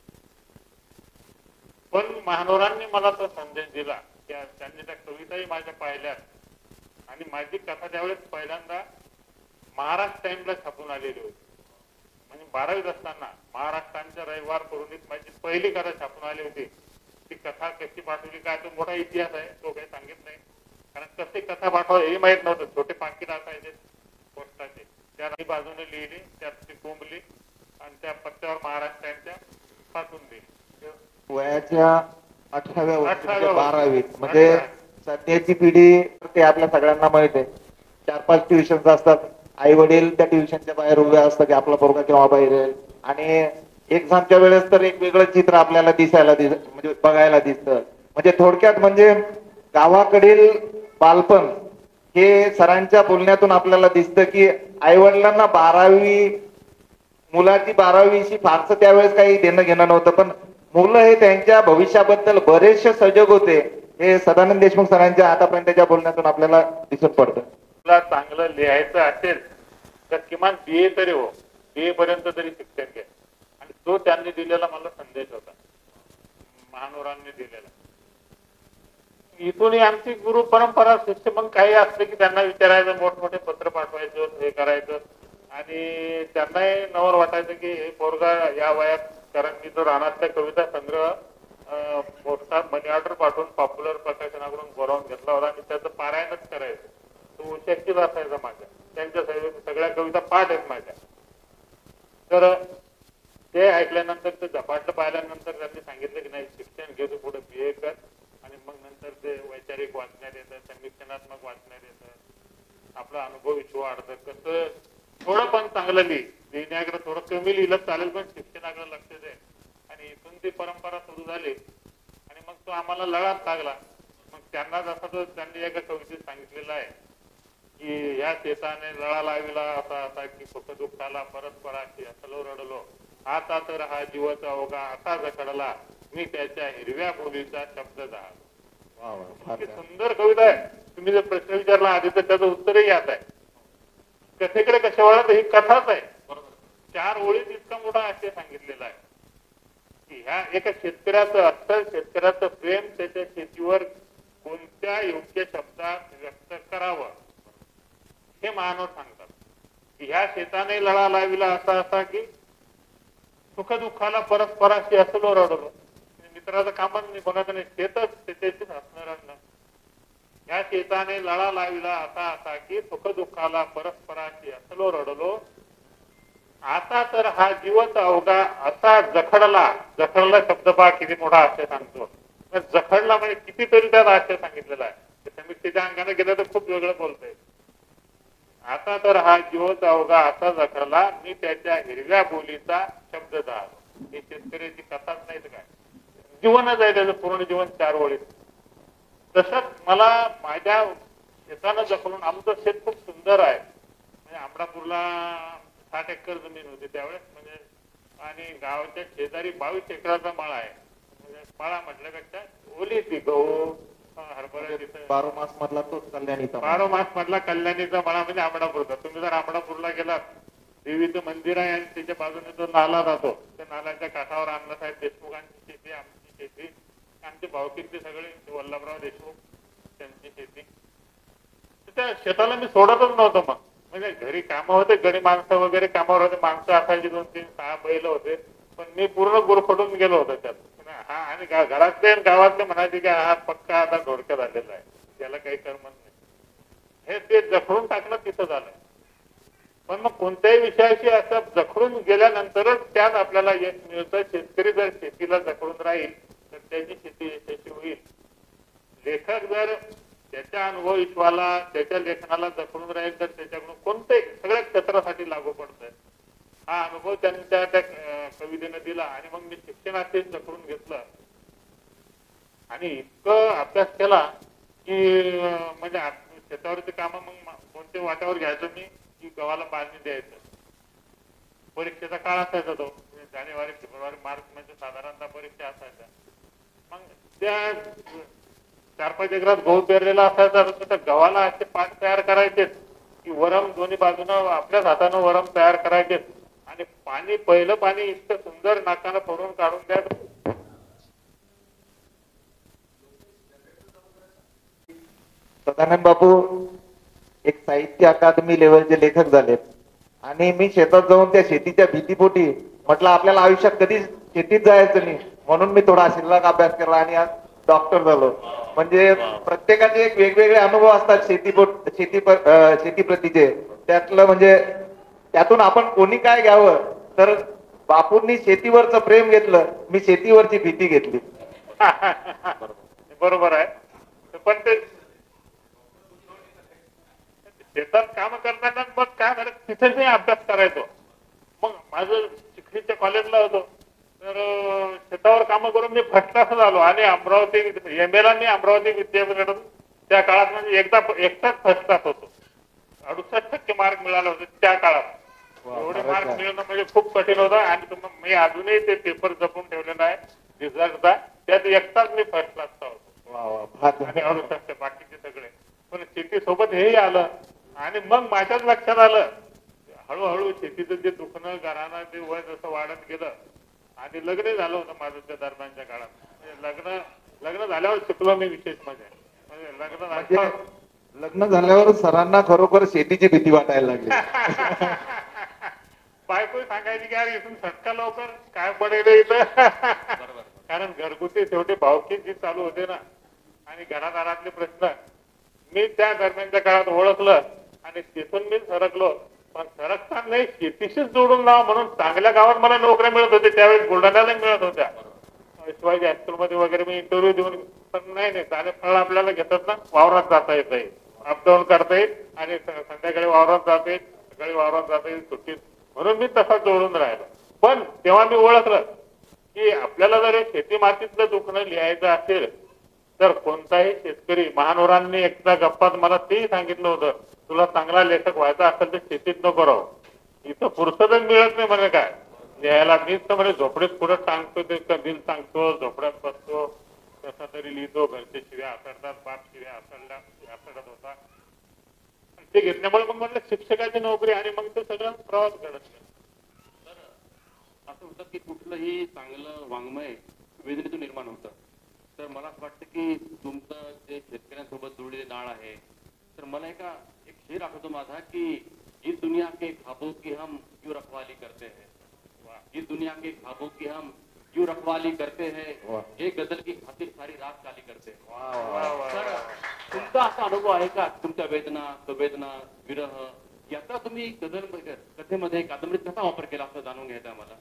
पण महानोरांनी मला तो संदेश दिला. त्या त्यांनी त्या कविताही माझ्या पाहिल्यात आणि माझी कथा त्यावेळेस पहिल्यांदा महाराष्ट्र टाइमला छापून आलेली होती. म्हणजे बारावीत असताना महाराष्ट्रांच्या रविवार करूनच माझी पहिली कथा छापून आली होती. ती कथा कशी पाठवली काय तो मोठा इतिहास आहे. तो काही सांगित नाही. कारण कशी कथा पाठवा हे माहित नव्हतं. छोटे पाकिट असायचे पोस्टाचे त्या बाजूने लिहिली त्यात ती कोंबली आणि त्या पत्त्यावर महाराष्ट्र टाइमच्या पाठवून दिली. वयाच्या अठराव्या वर्षी अठराव्या म्हणजे वर्षी. बारावीत म्हणजे सध्याची पिढी ते आपल्या सगळ्यांना माहित आहे. चार पाच ट्युशन्स असतात. आई वडील त्या ट्युशनच्या बाहेर उभे असतात की आपला पोरगा केव्हा बाहेर येईल. आणि एक्झामच्या वेळेस तर एक वेगळं चित्र आपल्याला दिसायला दिस म्हणजे बघायला दिसतं. म्हणजे थोडक्यात म्हणजे गावाकडील बालपण हे सरांच्या बोलण्यातून आपल्याला दिसतं की आई वडिलांना बारावी मुलाची बारावीशी फारसं त्यावेळेस काही देणं घेणं नव्हतं. पण मुलं हे त्यांच्या भविष्याबद्दल बरेचसे सजग होते. हे सदानंद देशमुख सरांच्या आतापर्यंतच्या बोलण्यातून आपल्याला दिसून पडतं. तुला चांगलं लिहायचं असेल तर किमान बी ए तरी हो. बी ए पर्यंत तरी शिक्षण घ्या. आणि तो त्यांनी दिलेला मला संदेश होता. महानोरांनी दिलेला. इथून आमची गुरु परंपरा शिष्य मग काही असलं की त्यांना विचारायचं मोठमोठे पत्र पाठवायचं हे करायचं. आणि त्यांनाही नवर वाटायचं की हे पोरगा या वयात कारण मी जो रानातल्या कविता संग्रह पोस्टात मनी ऑर्डर पाठवून पॉप्युलर प्रकाशनाकडून बोलावून घेतला होता आणि त्याचं पारायणच करायचं. तो उच्चशील असायचा माझ्या. त्यांच्या सगळ्या कविता पाठ आहेत माझ्या. तर ते ऐकल्यानंतर ते झपाटलं पाहिल्यानंतर त्यांनी सांगितलं की नाही शिक्षण घे तू पुढे बी ए कर आणि मग नंतर ते वैचारिक वाचण्यात येतं समीक्षणात्मक वाचण्यात येतं आपला अनुभव विश्व वाढतं. कसं थोडं पण चांगलं लिहि लिहिण्याकडे थोडं कमी लिहिलं चालेल पण शिक्षणाकडे लक्ष दे. आणि इथून ती परंपरा सुरू झाली आणि मग तो आम्हाला लढाच लागला. मग त्यांना जसा तो त्यांनी एका कवितेत सांगितलेला आहे की या शेताने लळा लाविला असा असा की सुख दुःखाला परस्पराशी असलो रडलो आता तर हा जीवाचा अवघा असा जखडला मी त्याच्या हिरव्या बोलीचा शब्द झाला. सुंदर कविता आहे. तुम्ही जर प्रश्न विचारला आधी तर त्याचं उत्तरही यात आहे. कथेकडे कशा वळत ही कथाच आहे. चार ओळीत इतका मोठा आशय सांगितलेला आहे की ह्या एका शेतकऱ्याचं अस्सल शेतकऱ्याचं प्रेम त्याच्या शेतीवर कोणत्या योग्य शब्दात व्यक्त करावं हे महानोर सांगतात. की ह्या शेताने लढा लाविला असा असा की सुखदुःखाला परस्पराशी असलो रडलो. मित्राचं कामच नाही कोणाचं नाही शेतच त्याच्याशीच असणार अन्न. या शेताने लढा लाविला असा असा की सुखदुःखाला परस्पराशी असलो रडलो आता तर हा जीवच अवघा असा जखडला. जखडला शब्द पहा किती मोठा आशय सांगतो. जखडला म्हणजे कितीतरी त्यात आशय सांगितलेला आहे. समीक्षेच्या अंगाने गेलं तर खूप वेगळं बोलतंय. आता तर हा जीवच अवघा असा जखडला मी त्याच्या हिरव्या बोलीचा शब्द झालो. ही शेतकऱ्याची कथाच नाही तर काय जीवनच आहे त्याचं पूर्ण जीवन चार ओळीत. तसंच मला माझ्या शेतानं जखडून आमचं शेत खूप सुंदर आहे. म्हणजे आंबडापूरला साठ एकर जमीन होती त्यावेळेस म्हणजे आणि गावाच्या शेजारी बावीस एकराचा माळा आहे. म्हणजे माळा म्हटल्यापेक्षा ओली ती गहू हरभरा तिथं बारो मास मधला तोच कल्याणीचा बारो मास मधला कल्याणीचा मळा म्हणजे आंबडापूरचा. तुम्ही जर आंबडापूरला गेलात, देवीचं मंदिर आहे आणि त्याच्या बाजूने जो नाला जातो, त्या नाल्याच्या काठावर अण्णासाहेब देशमुखांची शेती, आमची शेती, आमचे भावकीतले सगळे वल्लभराव देशमुख त्यांची शेती. त्या शेताला मी सोडतच नव्हतं. मग म्हणजे घरी कामं होते, गडी माणसं वगैरे कामावर होते, माणसं असायची दोन तीन सहा बैल होते, पण मी पूर्ण गुरफटून गेलो होतो त्यात. हा आणि घरातले आणि गावातले म्हणायचे की हा पक्का आता घोडक्या झालेला आहे, त्याला काही करमत नाही. हे ते जखडून टाकणं तिथं झालं. पण मग कोणत्याही विषयाशी असं जखडून गेल्यानंतरच त्यात आपल्याला यश मिळतं. शेतकरी जर शेतीला जखडून राहील तर त्याची शेती यशस्वी होईल. लेखक जर त्याच्या अनुभव विश्वाला, त्याच्या लेखनाला जखडून राहील तर त्याच्याकडून कोणत्याही सगळ्या क्षेत्रासाठी लागू पडतंय. हा अनुभव त्यांच्या त्या कवितेने दिला आणि मग मी शिक्षणात जखडून घेतलं आणि इतकं अभ्यास केला की म्हणजे शेतावरची कामं मग कोणत्या वाट्यावर घ्यायचं मी की गव्हाला पाणी द्यायचं. परीक्षेचा काळ असायचा तो जानेवारी फेब्रुवारी मार्च मध्ये साधारणतः परीक्षा असायच्या. मग त्या चार पाच एकरात गहू पेरलेला असायचा, तर गव्हाला असे पाणी तयार करायचे की वरम दोन्ही बाजूनं आपल्याच हातानं वरम तयार करायचे आणि पाणी पहिलं पाणी इतकं सुंदर नाकानं फोडून काढून द्यायचं. सदानंद बापू एक साहित्य अकादमी लेवलचे लेखक झालेत आणि मी शेतात जाऊन त्या शेतीच्या भीतीपोटी म्हटलं आपल्याला आयुष्यात कधी शेतीत जायचं नाही, म्हणून मी थोडा शिल्लक अभ्यास केला आणि आज डॉक्टर झालो. म्हणजे प्रत्येकाचे एक वेगवेगळे अनुभव असतात शेती शेती शेतीप्रतीचे. त्यातलं म्हणजे त्यातून आपण कोणी काय घ्यावं, तर बापूंनी शेतीवरचं प्रेम घेतलं, मी शेतीवरची भीती घेतली. बरोबर आहे. पण ते शेतात काम करताना मग काय झालं, तिथेच मी अभ्यास करायचो. मग माझं चिखलीच्या कॉलेजला होतो, तर शेतावर काम करून मी फर्स्ट क्लास झालो आणि अमरावती एम एला मी अमरावती विद्यापीठातून त्या काळात म्हणजे एकदा एकटाच फर्स्ट क्लास होतो. अडुसष्ट टक्के मार्क मिळाले होते त्या काळात. एवढे मार्क मिळणं म्हणजे खूप कठीण होतं आणि मी अजूनही ते पेपर जपून ठेवलेला आहे रिझल्टचा. त्यात एकटाच मी फर्स्ट क्लासचा होतो आणि अडुसष्ट बाकीचे सगळे. पण शेती सोबत हेही आलं आणि मग माझ्याच लक्षात आलं हळूहळू शेतीचं जे दुखणं घरानं ते वय जसं वाढत गेलं आणि लग्न झालं होतं माझं त्या दरम्यानच्या काळात. म्हणजे लग्न लग्न झाल्यावर शिकलो मी विशेष म्हणजे म्हणजे लग्न झालं लग्न झाल्यावर सरांना खरोखर शेतीची भीती वाटायला लागली. बायको सांगायची की यार इथून सटका लवकर काय पडेल इथं. कारण घरगुती शेवटी भावकी जी चालू होते ना आणि घरादारातले प्रश्न मी त्या दरम्यानच्या काळात ओळखलं आणि तिथून मी सरकलो. पण सरकताना नाही शेतीशीच जोडून लावा म्हणून चांगल्या गावात मला नोकऱ्या मिळत होते. त्यावेळेस बुलढाण्याला मिळत होत्या. शिवाजी हायस्कूल मध्ये वगैरे मी इंटरव्ह्यू देऊन, पण नाही नाही चालेल फळ आपल्याला घेतात ना, वावरात जाता येत आहे, अपडाऊन करता येईल आणि संध्याकाळी वावरात जाता येईल, सकाळी वावरात जाता येईल सुट्टीत, म्हणून मी तसा जोडून राहिलो. पण तेव्हा मी ओळखलं की आपल्याला जर शेती मातीतलं दुखणं लिहायचं असेल तर कोणताही शेतकरी महानोरांनी एकदा गप्पात मला तेही सांगितलं होतं, तुला चांगला लेखक व्हायचा असेल तर शेतीत नको राहू, इथं फुरसतच मिळत नाही म्हणे. काय लिहायला मीच तर म्हणजे झोपडीत पुढे सांगतो ते कधीच सांगतो, झोपड्यात बसतो, कसा तरी लिहितो, घरचे शिव्या आसडतात, बाप शिव्या आसडला आसडत होता. ते घेतल्यामुळे मग म्हटलं शिक्षकाची नोकरी आणि मग ते सगळं प्रवास घडत. तर असं होतं की कुठलंही चांगलं वाङ्मय वेदनेतून निर्माण होतं. तर मला असं वाटतं की तुमचं जे शेतकऱ्यांसोबत जुळलेले नाळ आहे, तर मला एका एक शेर आठवतो माझा की इस दुनिया के ख्वाबों की हम क्यों रखवाली करते हैं, इस दुनिया के ख्वाबों की हम क्यों रखवाली करते हैं, एक गजल की खातिर सारी रात काली करते हैं. तर तुमचा असा अनुभव आहे का, तुमच्या वेदना संवेदना विरह याचा तुम्ही गजल कथेमध्ये कादंबरीत कसा वापर केला असं जाणून घ्यायचं आम्हाला.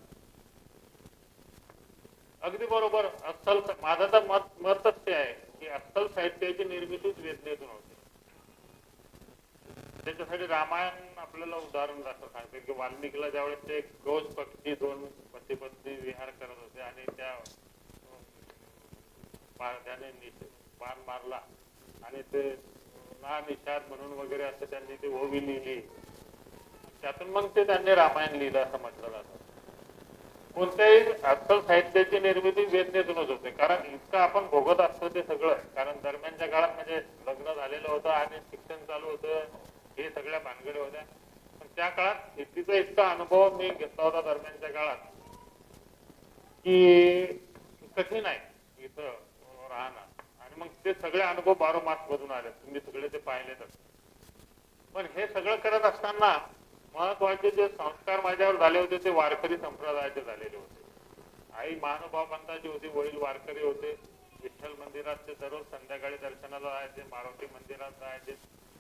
अगदी बरोबर. अस्सल माझं तर मत मतच ते आहे की अस्सल साहित्याची निर्मितीच वेदनेतून होते. त्याच्यासाठी रामायण आपल्याला उदाहरण असं सांगते की वाल्मिकीला ज्यावेळेस ते गौज पक्षी दोन पती पत्नी विहार करत होते आणि त्या त्याने बाण मारला आणि ते ना निषाद म्हणून वगैरे असं त्यांनी ती ओवी लिहिली. त्यातून मग ते त्यांनी रामायण लिहिलं असं म्हटलं जातं. कोणत्याही अस्सल साहित्याची निर्मिती वेदनेतूनच होते. कारण इतकं आपण भोगत असतो ते सगळं. कारण दरम्यानच्या काळात म्हणजे लग्न झालेलं होतं आणि शिक्षण चालू होतं, हे सगळ्या भानगडी होत्या. पण त्या काळात शेतीचा इतका अनुभव मी घेतला होता दरम्यानच्या काळात की कठीण आहे इथं राहणं. आणि मग ते सगळे अनुभव बारोमास मधून आले, तुम्ही सगळे ते पाहिलेच. पण हे सगळं करत असताना महत्वाचे जे संस्कार माझ्यावर झाले होते ते वारकरी संप्रदायाचे झालेले होते. आई महानुभाव पंथाची होती, वडील वारकरी होते. विठ्ठल मंदिरात ते दररोज संध्याकाळी दर्शनाला जायचे, मारुती मंदिरात जायचे.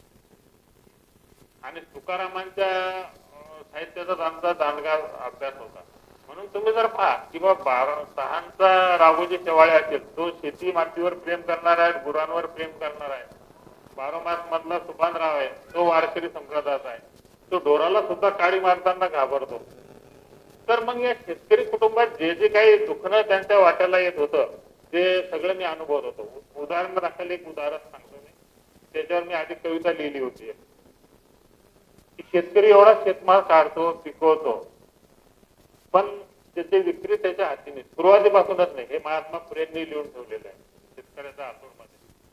आणि तुकारामांच्या साहित्याचा त्यांचा दांडगा अभ्यास होता. म्हणून तुम्ही जर पहा किंवा बारा सहांचा राघोजी शेवाळे असेल, तो शेती मातीवर प्रेम करणार आहे, गुरांवर प्रेम करणार आहे. बारोमास मधला सुभानराव आहे, तो वारकरी संप्रदायाचा आहे. तो ढोराला सुद्धा काळी मारताना घाबरतो. तर मग या शेतकरी कुटुंबात जे जे काही दुखणं त्यांच्या वाट्याला येत होतं ते सगळं मी अनुभवत होतो. उदाहरण दाखल एक उदाहरण सांगतो मी, त्याच्यावर मी आधी कविता लिहिली होती की शेतकरी एवढा शेतमाल काढतो, पिकवतो, पण त्याची विक्री त्याच्या हातीने सुरुवातीपासूनच नाही. हे महात्मा फुलेंनी लिहून ठेवलेलं आहे शेतकऱ्याच्या आतूरमध्ये.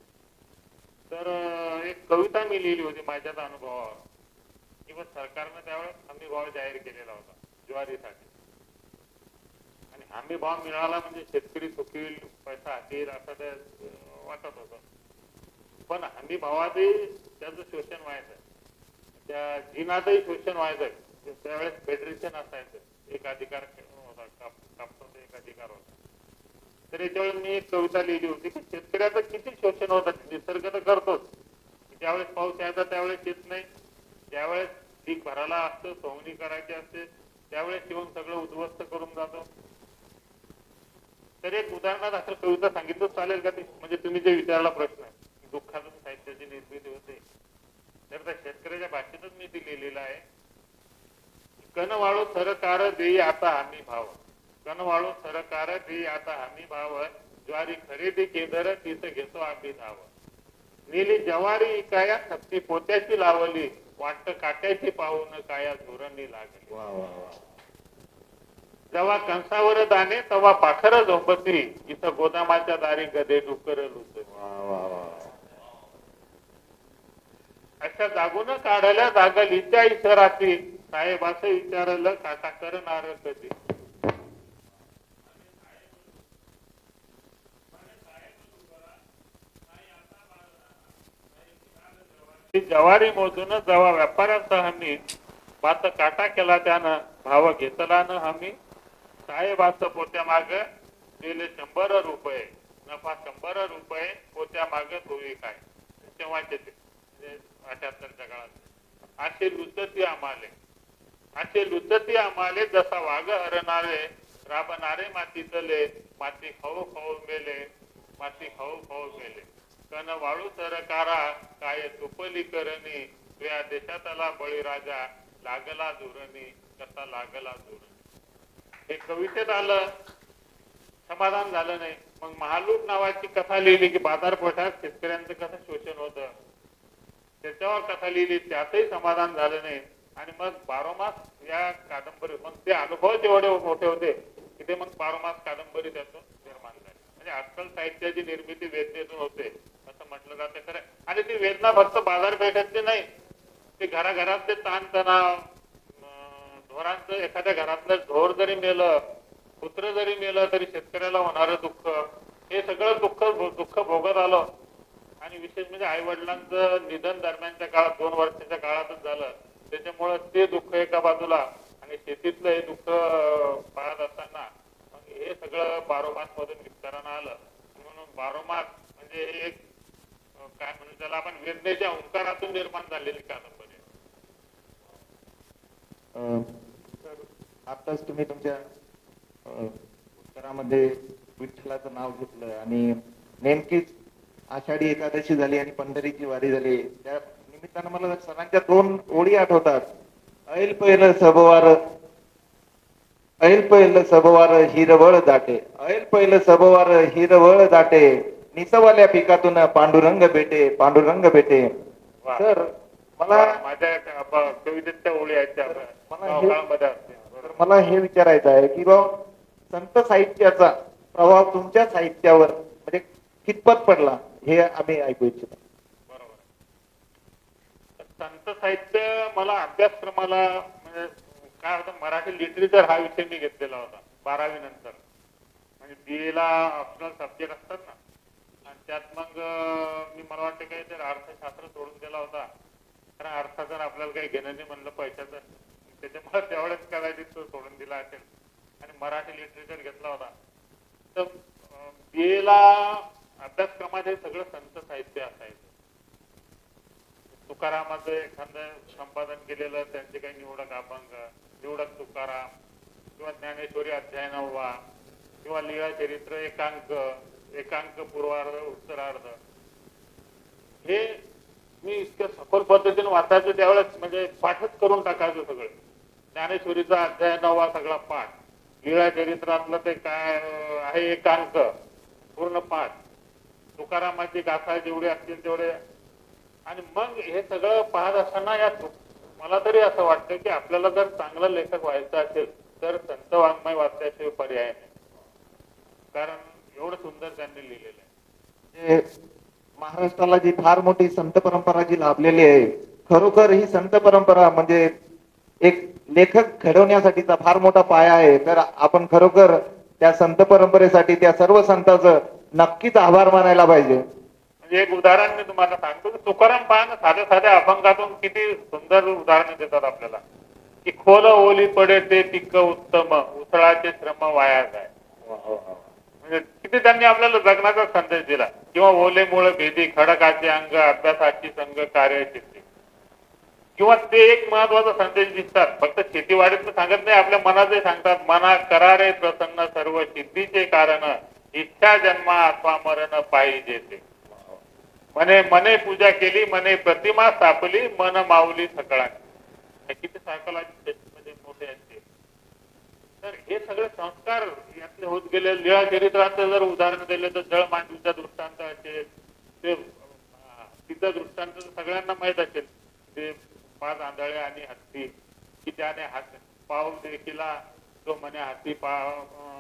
तर एक कविता मी लिहिली होती माझ्याच अनुभवावर. किंवा सरकारनं त्यावेळेस हमी भाव जाहीर केलेला होता ज्वारीसाठी. आणि हमी भाव मिळाला म्हणजे शेतकरी सुखी होईल, पैसा हाती येईल असं ते वाटत होतं. पण हमी भावातही त्याचं शोषण व्हायचं, त्या जिनातही शोषण व्हायचं. त्यावेळेस फेडरेशन असायचं, एक अधिकार होता, कापसाचा एक अधिकार होता. तर याच्यावेळेस मी एक कविता लिहिली होती की शेतकऱ्याचं किती शोषण होतं. निसर्ग तर करतोच, ज्यावेळेस पाऊस यायचा त्यावेळेस येत नाही, ज्यावेळेस पीक भरायला असतं, सोंगणी करायची असते, त्यावेळेस येऊन सगळं उद्ध्वस्त करून जातो. तर एक उदाहरणादाखल कविता सांगितलं चालेल का? ती म्हणजे तुम्ही जे विचारला प्रश्न दुःखातून साहित्याची निर्मिती होते, तर त्या शेतकऱ्याच्या भाषेतच मी ती लिहिलेलं आहे. कणवाळू सरकार देई आता हमी भाव, कणवाळू सरकार देई आता हमी भाव, ज्वारी खरेदी केंद्र तिथं घेतो आम्ही धाव. नीली जवारी इकाया सक्ती पोत्याची लावली, वाटत काट्याची पाहून काया धोरणी लागली. जेव्हा कंसावर दाणे तेव्हा पाखर झोपती, इथं गोदामाच्या दारी गदे डुकर लुटत. अशा जागून काढल्या जागलीच्या इशाराती, साहेबाचं विचारलं काका करणार कधी. जवारी मोजून जेव्हा व्यापाऱ्यांचा हमी, बात काटा केला त्यानं भाव घेतला न हमी. साहेबाचं पोत्या माग दिले शंभर रुपये, नफा शंभर रुपये पोत्या माग तोही काय. तेव्हाचे ते अठ्याहत्तरच्या काळात असे लुचती आम्हाले, असे लुचती आम्हाले, जसा वाघ हरणारे राबणारे मातीतले, माती खाऊ खाऊ मेले, माती खाऊ खाऊ मेले. कन वाळू सरकारा काय तुपली करणी, या देशातला बळीराजा लागला धोरणी, कसा लागला धोरणी. हे कवितेत आलं, समाधान झालं नाही. मग महालूट नावाची कथा लिहिली की बाजारपेठात शेतकऱ्यांचं कसं शोषण होतं, त्याच्यावर कथा लिहिली, त्यातही समाधान झालं नाही. आणि मग बारोमास या कादंबरी, मग ते अनुभव जेवढे मोठे होते की ते मग बारोमास कादंबरी त्यातून निर्माण झाली. म्हणजे आजकाल साहित्याची निर्मिती वेदनेतून होते असं म्हटलं जातं खरं. आणि ती वेदना फक्त बाजारपेठातली नाही, ते घराघरात ते ताणतणाव, ढोरांचं एखाद्या घरातलं ढोर जरी मेलं, कुत्र जरी मेलं तरी शेतकऱ्याला होणारं दुःख, हे सगळं दुःख दुःख भोगत आलं. आणि विशेष म्हणजे आई वडिलांचं निधन दरम्यानच्या काळात दोन वर्षाच्या काळातच झालं. त्याच्यामुळं ते दुःख एका बाजूला आणि शेतीतलं हे दुःख पाहत असताना मग हे सगळं बारोमास मधून विस्तारानं आलं. म्हणून बारोमास म्हणजे एक काय म्हणून त्याला आपण वेदनेच्या ओंकारातून निर्माण झालेली कादंबरी. आताच तुम्ही तुमच्या उत्तरामध्ये विठ्ठलाचं नाव घेतलं आणि नेमकीच आषाढी एकादशी झाली आणि पंढरीची वारी झाली. त्या निमित्तानं मला सरांच्या दोन ओळी आठवतात. ऐल पहिलं सबवार, ऐल पहिलं सबवार हिरवळ दाटे, ऐल पहिलं सबवार हिरवळ दाटे, निसवाल्या पिकातून पांडुरंग भेटे, पांडुरंग भेटे. तर मला माझ्या कवितेच्या ओळी आहेत त्या मला हे विचारायचं आहे की बा संत साहित्याचा प्रभाव तुमच्या साहित्यावर म्हणजे कितपत पडला हे आम्ही ऐकू इच्छितो. बरोबर. संत साहित्य मला अभ्यासक्रमाला म्हणजे काय होतं, मराठी लिटरेचर हा विषय मी घेतलेला होता बारावी नंतर. म्हणजे बी ए ला ऑप्शनल सब्जेक्ट असतात ना, आणि त्यात मग मी मला वाटतं काही तर अर्थशास्त्र सोडून दिला होता, कारण अर्थाचं आपल्याला काही घेणं नाही म्हणलं पैशाचं, त्याच्यामुळे तेवढंच कदाचित तो सोडून दिला असेल आणि मराठी लिटरेचर घेतला होता. तर बी ए ला अभ्यासक्रमाचे सगळं संत साहित्य असायचं. तुकारामाचं एखादं संपादन केलेलं, त्यांचे काही निवडक अभंग, निवडक तुकाराम, किंवा ज्ञानेश्वरी अध्याय नववा, किंवा लीळा चरित्र एकांक, एकांक पूर्वार्ध उत्तरार्ध, हे मी इतक्या सखोल पद्धतीने वाचायचो त्यावेळेस, म्हणजे पाठच करून टाकायचो सगळं. ज्ञानेश्वरीचा अध्याय नववा सगळा पाठ, लीळा चरित्रातलं ते काय आहे एकांक पूर्ण पाठ, तुकारामाची गाथा जेवढे असतील तेवढे. आणि मग हे सगळं पाहत असताना या मला तरी असं वाटतं की आपल्याला जर चांगला लेखक व्हायचं असेल तर संत वाङ्मय वाचल्याशिवाय पर्याय नाही, कारण एवढं सुंदर त्यांनी लिहिलेलं आहे. महाराष्ट्राला जी फार मोठी संत परंपरा जी लाभलेली आहे, खरोखर ही संत परंपरा म्हणजे एक लेखक घडवण्यासाठीचा फार मोठा पाया आहे. तर आपण खरोखर त्या संत परंपरेसाठी त्या सर्व संतांचं नक्कीच आभार मानायला पाहिजे. म्हणजे एक उदाहरण मी तुम्हाला सांगतो, तुकाराम पाहणं साध्या साध्या अभंगातून किती सुंदर उदाहरणं देतात आपल्याला, की खोल ओली पडे ते पिक उत्तम, उसळाचे श्रम वाया जाय. म्हणजे किती त्यांनी आपल्याला जगण्याचा संदेश दिला. किंवा ओले मुळ भेदी खडकाचे अंग, अभ्यासाची संघ कार्याची, किंवा ते एक महत्वाचा संदेश दिसतात. फक्त शेतीवाडीत सांगत नाही, आपल्या मनाचे सांगतात. मना करारे प्रसन्न सर्व सिद्धीचे कारण, इच्छा जन्मा अथवा मरण पाहिजे ते. मने मने पूजा केली, मने प्रतिमा स्थापली, मन माऊली सकळा. किती सायकोलॉजी म्हणजे मोठे असते. तर हे सगळे संस्कार यातले होत गेले. लीळा चरित्राचं जर उदाहरण दिलं तर जळ मांडवीचा दृष्टांत असेल, ते तिचा दृष्टांत सगळ्यांना माहित असेल, ते पाच आंधळे आणि हत्ती, की त्याने हात पाऊल देखिला तो म्हणे हाती पाव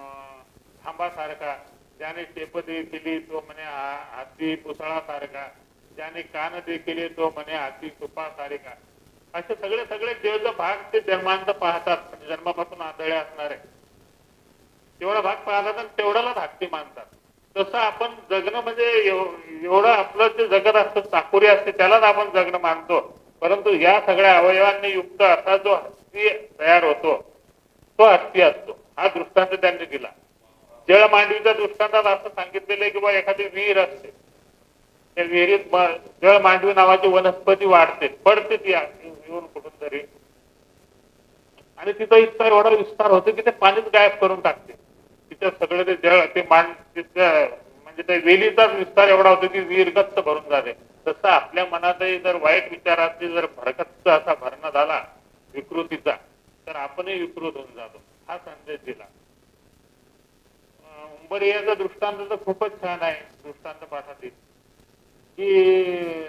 खांबासारखा, त्याने शेप देखिली तो म्हणे हाती पुसळासारखा, त्याने कान देखिले तो म्हणे हाती सुपासारखा. असे सगळे सगळे देवचा भाग ते जन्मांत पाहतात. म्हणजे जन्मापासून आंधळे असणारे तेवढा भाग पाहतात आणि तेवढ्यालाच हत्ती मानतात. तसं आपण जगणं म्हणजे एवढं आपलं जे जगत असतं, चाकोरी असते, त्यालाच आपण जगणं मानतो. परंतु या सगळ्या अवयवांनी युक्त असा जो हत्ती तयार होतो तो हत्ती असतो. हा दृष्टांत त्यांनी दिला. जळ मांडवीच्या दृष्टांतात असं सांगितलेलं आहे की बा एखादी विहीर असते, त्या विहिरीत जळ मांडवी नावाची वनस्पती वाढते, पडते ती येऊन कुठून तरी, आणि तिथं इतका एवढा विस्तार होतो की ते पाणीच गायब करून टाकते. तिथं सगळं ते जळ ते मान म्हणजे त्या वेलीचाच विस्तार एवढा होतो की विहीर गच्च भरून जाते. तसं आपल्या मनातही जर वाईट विचाराची जर भरकच्च असा भरणा झाला विकृतीचा, तर आपणही विकृत होऊन जातो. हा संदेश दिला. उंबरियाचा दृष्टांत तर खूपच छान आहे दृष्टांत पाठातील, की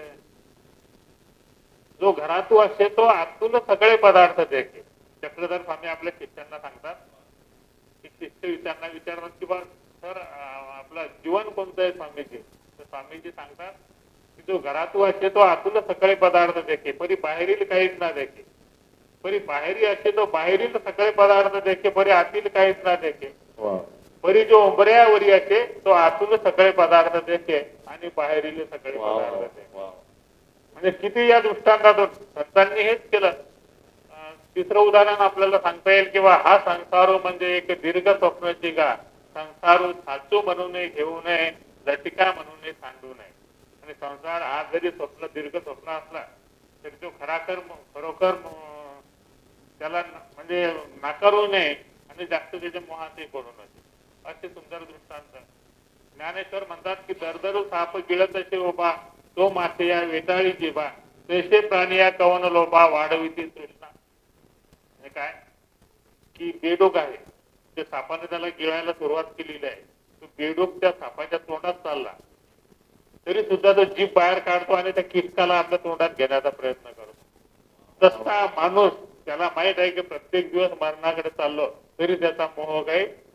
जो घरातू असे तो आतून सगळे पदार्थ देखे. चक्रधर स्वामी आपल्या शिष्यांना सांगतात, की शिष्य त्यांना विचारतात की बा सर आपलं जीवन कोणतं आहे स्वामीजी, तर स्वामीजी सांगतात की जो घरातू असे तो आतून सगळे पदार्थ देखे, परी बाहेरील काहीच ना देखे. परी बाहेरी असे तो बाहेरील सगळे पदार्थ देखे, परी आतील काहीच ना देखे. परी जो उंबऱ्यावरी असे तो आतून सगळे पदार्थ देखे आणि बाहेरील सगळे पदार्थ देखे. म्हणजे किती या दृष्टांतातून संतांनी हेच केलं. तिसरं उदाहरण आपल्याला सांगता येईल किंवा हा संसारो म्हणजे एक दीर्घ स्वप्नाची गा, संसारू साचू म्हणून घेऊ नये, लटिका म्हणून सांडू नये. आणि संसार हा जरी स्वप्न दीर्घ स्वप्न असला तरी तो खराखर खरोखर त्याला म्हणजे नाकारू नये आणि जास्त त्याच्या मोहातही पडू नये. असे सुंदर दृष्टांत. ज्ञानेश्वर म्हणतात की दरदरू साप गिळत असे उभा, तो मासे या वेटाळी जिबा, तैसे प्राणी या कवन लोभा, वाढविती तृष्णा. हे काय की बेडूक आहे, ते सापाने त्याला गिळायला सुरुवात केलेली आहे. तो बेडूक त्या सापाच्या तोंडात चालला तरी सुद्धा तो जीभ बाहेर काढतो आणि त्या कीटकाला आपल्या तोंडात घेण्याचा प्रयत्न करतो. तसा माणूस, त्याला माहित आहे की प्रत्येक दिवस मरणाकडे चाललो तरी त्याचा मोह काही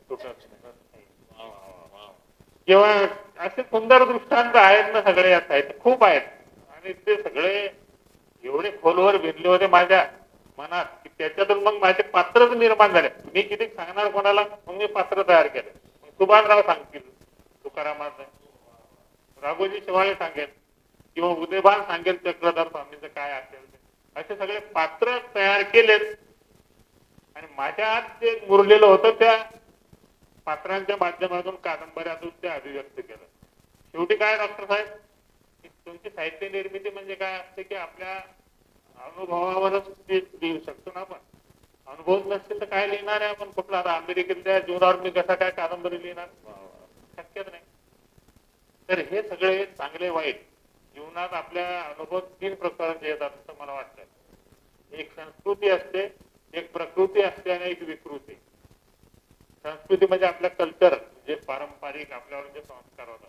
तुटत नाही. वा, वा, वा, वा. किंवा असे सुंदर दृष्टांत आहेत ना सगळे यात आहेत, खूप आहेत. आणि ते सगळे एवढे खोलवर भिनले होते माझ्या मनात की त्याच्यातून मग माझे पात्रच निर्माण झाले. मी किती सांगणार कोणाला, मग मी पात्र तयार केलं. सुभानराव सांगतील, तुकारामाचं, राघोजी शेवाळे सांगेल, किंवा उदयभान सांगेल चक्रधर स्वामींचं काय असेल ते. असे सगळे पात्र तयार केलेत आणि माझ्या आत जे मुरलेलं होतं त्या पात्रांच्या माध्यमातून कादंबऱ्यातून ते अभिव्यक्त केलं. शेवटी काय डॉक्टर साहेब, तुमची साहित्य निर्मिती म्हणजे काय असते की आपल्या अनुभवावरच ते लिहू शकतो ना आपण. अनुभव नसतील तर काय लिहिणार आहे आपण. कुठला आता अमेरिकेतल्या जीवनावर मी कसा काय कादंबरी लिहिणार, शक्यच नाही. तर हे सगळे चांगले वाईट जीवनात आपल्या अनुभव तीन प्रकारचे येतात असं मला वाटतं. एक संस्कृती असते, एक प्रकृती असते आणि एक विकृती. संस्कृती म्हणजे आपल्या कल्चर, जे पारंपरिक आपल्यावर जे संस्कार होतात.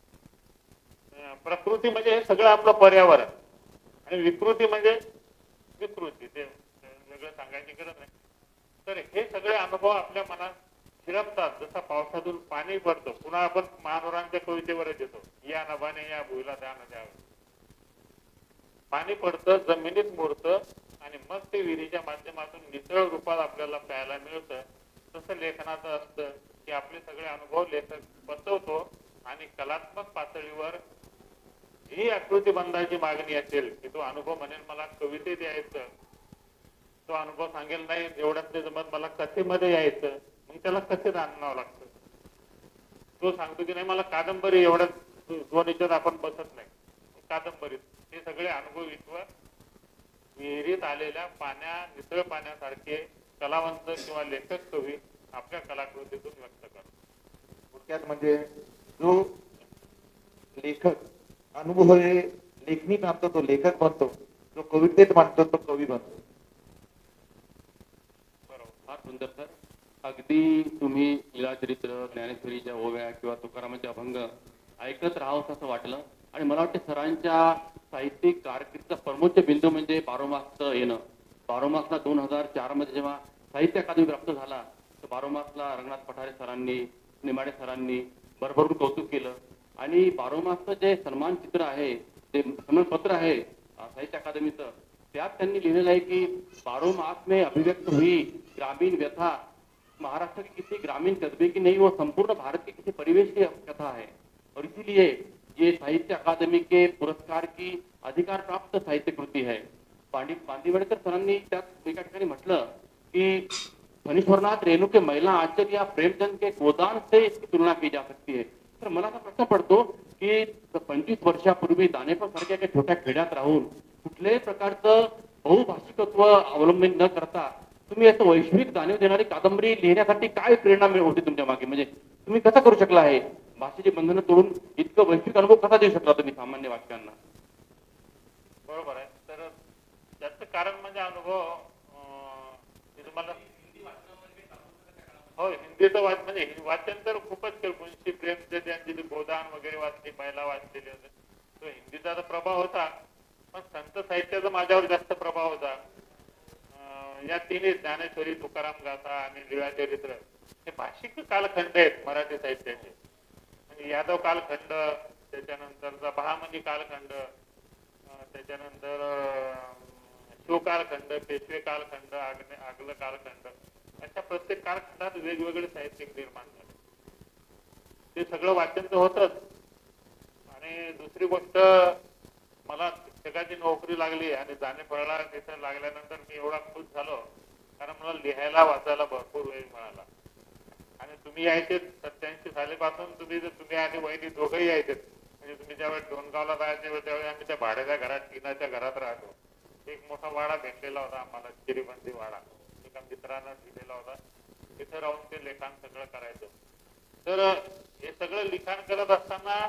प्रकृती म्हणजे हे सगळं आपलं पर्यावरण, आणि विकृती म्हणजे विकृती, ते वेगळं सांगायची गरज नाही. तर हे सगळे अनुभव आपल्या मनात शिरपतात. जसा पावसातून पाणी पडतं, पुन्हा आपण महानोरांच्या कवितेवरच येतो, या नभाने या भुईला दान द्यावं. पाणी पडतं, जमिनीत मुरतं आणि मग ते विहिरीच्या माध्यमातून नितळ रूपात आपल्याला प्यायला मिळतं. तसं लेखनाचं असतं की आपले सगळे अनुभव लेखक बसवतो आणि कलात्मक पातळीवर जी आकृतीबंधाची मागणी असेल की तो अनुभव म्हणेल मला कवितेत यायचं, तो अनुभव सांगेल नाही एवढ्यात नाही जमत मला कथेमध्ये यायचं, मग त्याला कथेत आणावं लागतं. तो सांगतो की नाही मला कादंबरी एवढ्यात दोन याच्यात आपण बसत नाही, कादंबरीत. हे सगळे अनुभव विश्व विहिरीत आलेल्या पाण्या नितळ पाण्यासारखे कलावंत किंवा लेखक कवी आपल्या कलाकृतीतून व्यक्त करतात. थोडक्यात म्हणजे जो लेखक अनुभव हे लेखनीत आणतो तो लेखक बनतो, जो कवितेत मांडतो तो कवी बनतो. बरोबर, फार सुंदर सर. अगदी तुम्ही लीळाचरित्र, ज्ञानेश्वरीच्या ओव्या किंवा तुकारामाचे अभंग ऐकत राहावं असं वाटलं. आणि मला वाटतं सरांच्या साहित्यिक कारकिर्दीचा परमोच्च बिंदू म्हणजे बारोमासचं येणं. बारोमासला दोन हजार चार मध्ये जेव्हा साहित्य अकादमी प्राप्त झाला तर बारोमासला रंगनाथ पठारे सरांनी, निमाडे सरांनी भरभरून कौतुक केलं. आणि बारोमासचं जे सन्मान चित्र आहे, ते सन्मानपत्र आहे साहित्य अकादमीचं, त्यात त्यांनी लिहिलेलं आहे की बारोमास में अभिव्यक्त हुई ग्रामीण व्यथा महाराष्ट्र की किसी ग्रामीण कस्बे की नहीं, वो संपूर्ण भारत के किसी परिवेश की कथा है. और इसीलिए ये साहित्य अकादमी के पुरस्कार की अधिकार प्राप्त साहित्य कृती है. पांडी बांदिवडेकर सरांनी त्यात एका ठिकाणी म्हटलं की फणीश्वरनाथ रेणू के महिला आचार्य या प्रेमचंद के गोदान से इसकी तुलना की जा सकती है. तर मला असा प्रश्न पडतो की पंचवीस वर्षापूर्वी दानेपर सारख्या काही छोट्या खेड्यात राहून कुठल्याही प्रकारचं बहुभाषिकत्व अवलंबन न करता तुम्ही असं वैश्विक जाणीव देणारी कादंबरी लिहिण्यासाठी काय प्रेरणा मिळत होती तुमच्या मागे? म्हणजे तुम्ही कसं करू शकला आहे? भाषेची बंधनं तोडून इतकं वैश्विक अनुभव कसा देऊ शकला तुम्ही सामान्य वाचकांना? बरोबर आहे. तर त्याचं कारण म्हणजे अनुभव तुम्हाला हो हिंदीचं वाच म्हणजे वाचन तर खूपच केलं. मुंशी प्रेमचंद यांची गोदान वगैरे वाचली, महिला वाचलेली होते. तो हिंदीचा तर प्रभाव होता, पण संत साहित्याचा माझ्यावर जास्त प्रभाव होता. या तिन्ही ज्ञानेश्वरी, तुकाराम गाथा आणि लीळाचरित्र हे भाषिक कालखंड आहेत मराठी साहित्याचे. म्हणजे यादव कालखंड, त्याच्यानंतरचा बहामनी कालखंड, त्याच्यानंतर शिवकालखंड, पेशवे कालखंड, आग्ने आगलं कालखंड, अशा प्रत्येक कालखंडात वेगवेगळे साहित्यिक निर्माण झाले. ते सगळं वाचन तर होतच. आणि दुसरी गोष्ट, मला शिक्षकाची नोकरी लागली आणि जाणेफळला तिथं लागल्यानंतर मी एवढा खुश झालो कारण मला लिहायला वाचायला भरपूर वेळ मिळाला. आणि तुम्ही यायचे सत्याऐंशी सालीपासून, तुम्ही तुम्ही आणि वहिनी दोघंही यायचे. म्हणजे तुम्ही ज्यावेळेस डोनगावला जायचे त्यावेळी आम्ही त्या भाड्याच्या घरात, टिनाच्या घरात राहतो. एक मोठा वाडा भेटलेला होता आम्हाला, चिरीबंदी वाडा, एका मित्रानं दिलेला होता. तिथे राहून ते लेखन सगळं करायचं. तर हे सगळं लिखाण करत असताना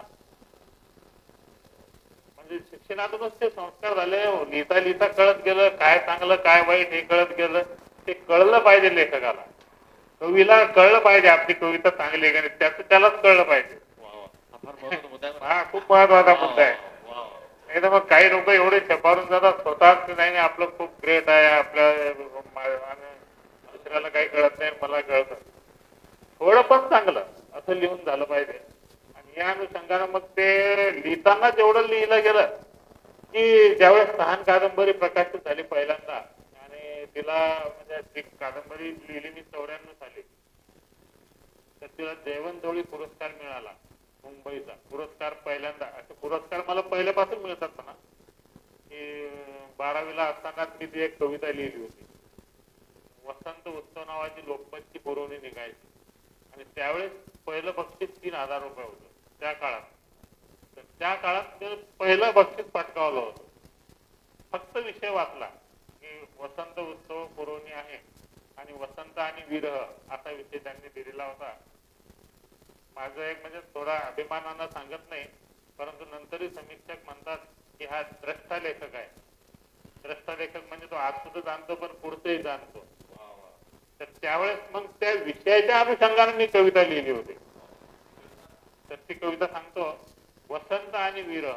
म्हणजे शिक्षणातूनच ते संस्कार झाले. लिहिता लिहिता कळत गेलं काय चांगलं काय वाईट हे कळत गेलं. ते कळलं पाहिजे लेखकाला, कवीला कळलं पाहिजे आपली कविता चांगली आहे का, त्याचं त्यालाच कळलं पाहिजे. हा खूप महत्वाचा मुद्दा आहे. नाही तर मग काही लोक एवढे छपारून जातात स्वतःच नाही आपलं खूप ग्रेट आहे, आपल्या दुसऱ्याला काही कळत नाही मला कळत. थोडं पण चांगलं असं लिहून झालं पाहिजे. आणि या अनुषंगानं मग ते लिहिताना जेवढं लिहिलं गेलं की ज्यावेळेस तहान कादंबरी प्रकाशित झाली पहिल्यांदा आणि तिला म्हणजे ती कादंबरी लिहिली मी चौऱ्याण्णव साली, तर तिला देवनजोळी पुरस्कार मिळाला मुंबईचा पुरस्कार पहिल्यांदा. असे पुरस्कार मला पहिल्यापासून मिळतात म्हणा. की बारावीला असताना मी ती एक कविता लिहिली होती, वसंत उत्सव नावाची लोकमतची पुरवणी निघायची आणि त्यावेळेस पहिलं बक्षीस तीन हजार रुपये होतं त्या काळात. तर त्या काळात ते पहिलं बक्षीस पटकावलं होतं. फक्त विषय वाचला की वसंत उत्सव पुरवणी आहे आणि वसंत आणि विरह असा विषय त्यांनी दिलेला होता. माझं एक म्हणजे थोडा अभिमानानं सांगत नाही, परंतु नंतरही समीक्षक म्हणतात की हा द्रष्टा लेखक आहे. द्रष्टा लेखक म्हणजे तो आज सुद्धा जाणतो पण पुढचंही जाणतो. तर त्यावेळेस मग त्या विषयाच्या अनुषंगाने मी कविता लिहिली होती. तर ती कविता सांगतो, वसंत आणि विरह.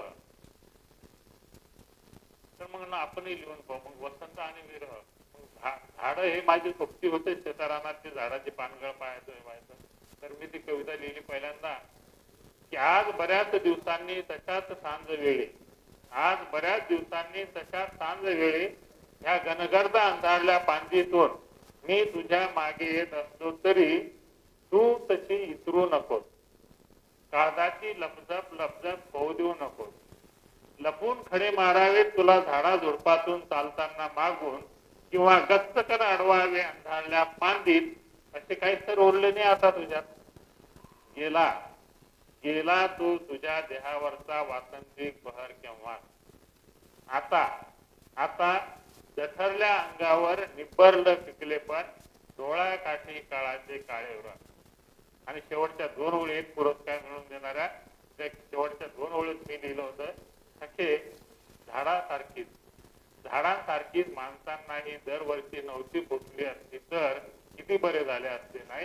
तर मग आपणही लिहून पाहू. मग वसंत आणि विरह, झाड हे माझी सोबती होते शेतारानात, झाडाची पानगळ पाहायचं व्हायचं. तर मी ती कविता लिहिली पहिल्यांदा की आज बऱ्याच दिवसांनी तशाच सांज वेळी, आज बऱ्याच दिवसांनी तशाच सांज वेळी ह्या घनगर्द अंधारल्या पांदीतून मी तुझ्या मागे येत असलो तरी तू तशी इतरू नकोस. काळजाची लपजप लपजप होऊ देऊ नकोस. लपून खडे मारावे तुला झाडा झुडपातून चालताना मागून किंवा गच्च कर अडवावे अंधारल्या पांदीत. असे काही तर ओरले नाही आता तुझ्यात. गेला गेला तू तुझ्या देहावरचा वासंतिक बहर केव्हा. आता आता जठरल्या अंगावर निब्बरलं पिकले पण डोळा काठी काळाचे काळे व्रत. आणि शेवटच्या दोन ओळीत पुरस्कार मिळवून देणाऱ्या त्या शेवटच्या दोन ओळीत मी लिहिलं होतं, सखे झाडासारखीच झाडासारखीच माणसांनाही दरवर्षी नव्हती फुटली असती तर किती बरे झाले असते नाही.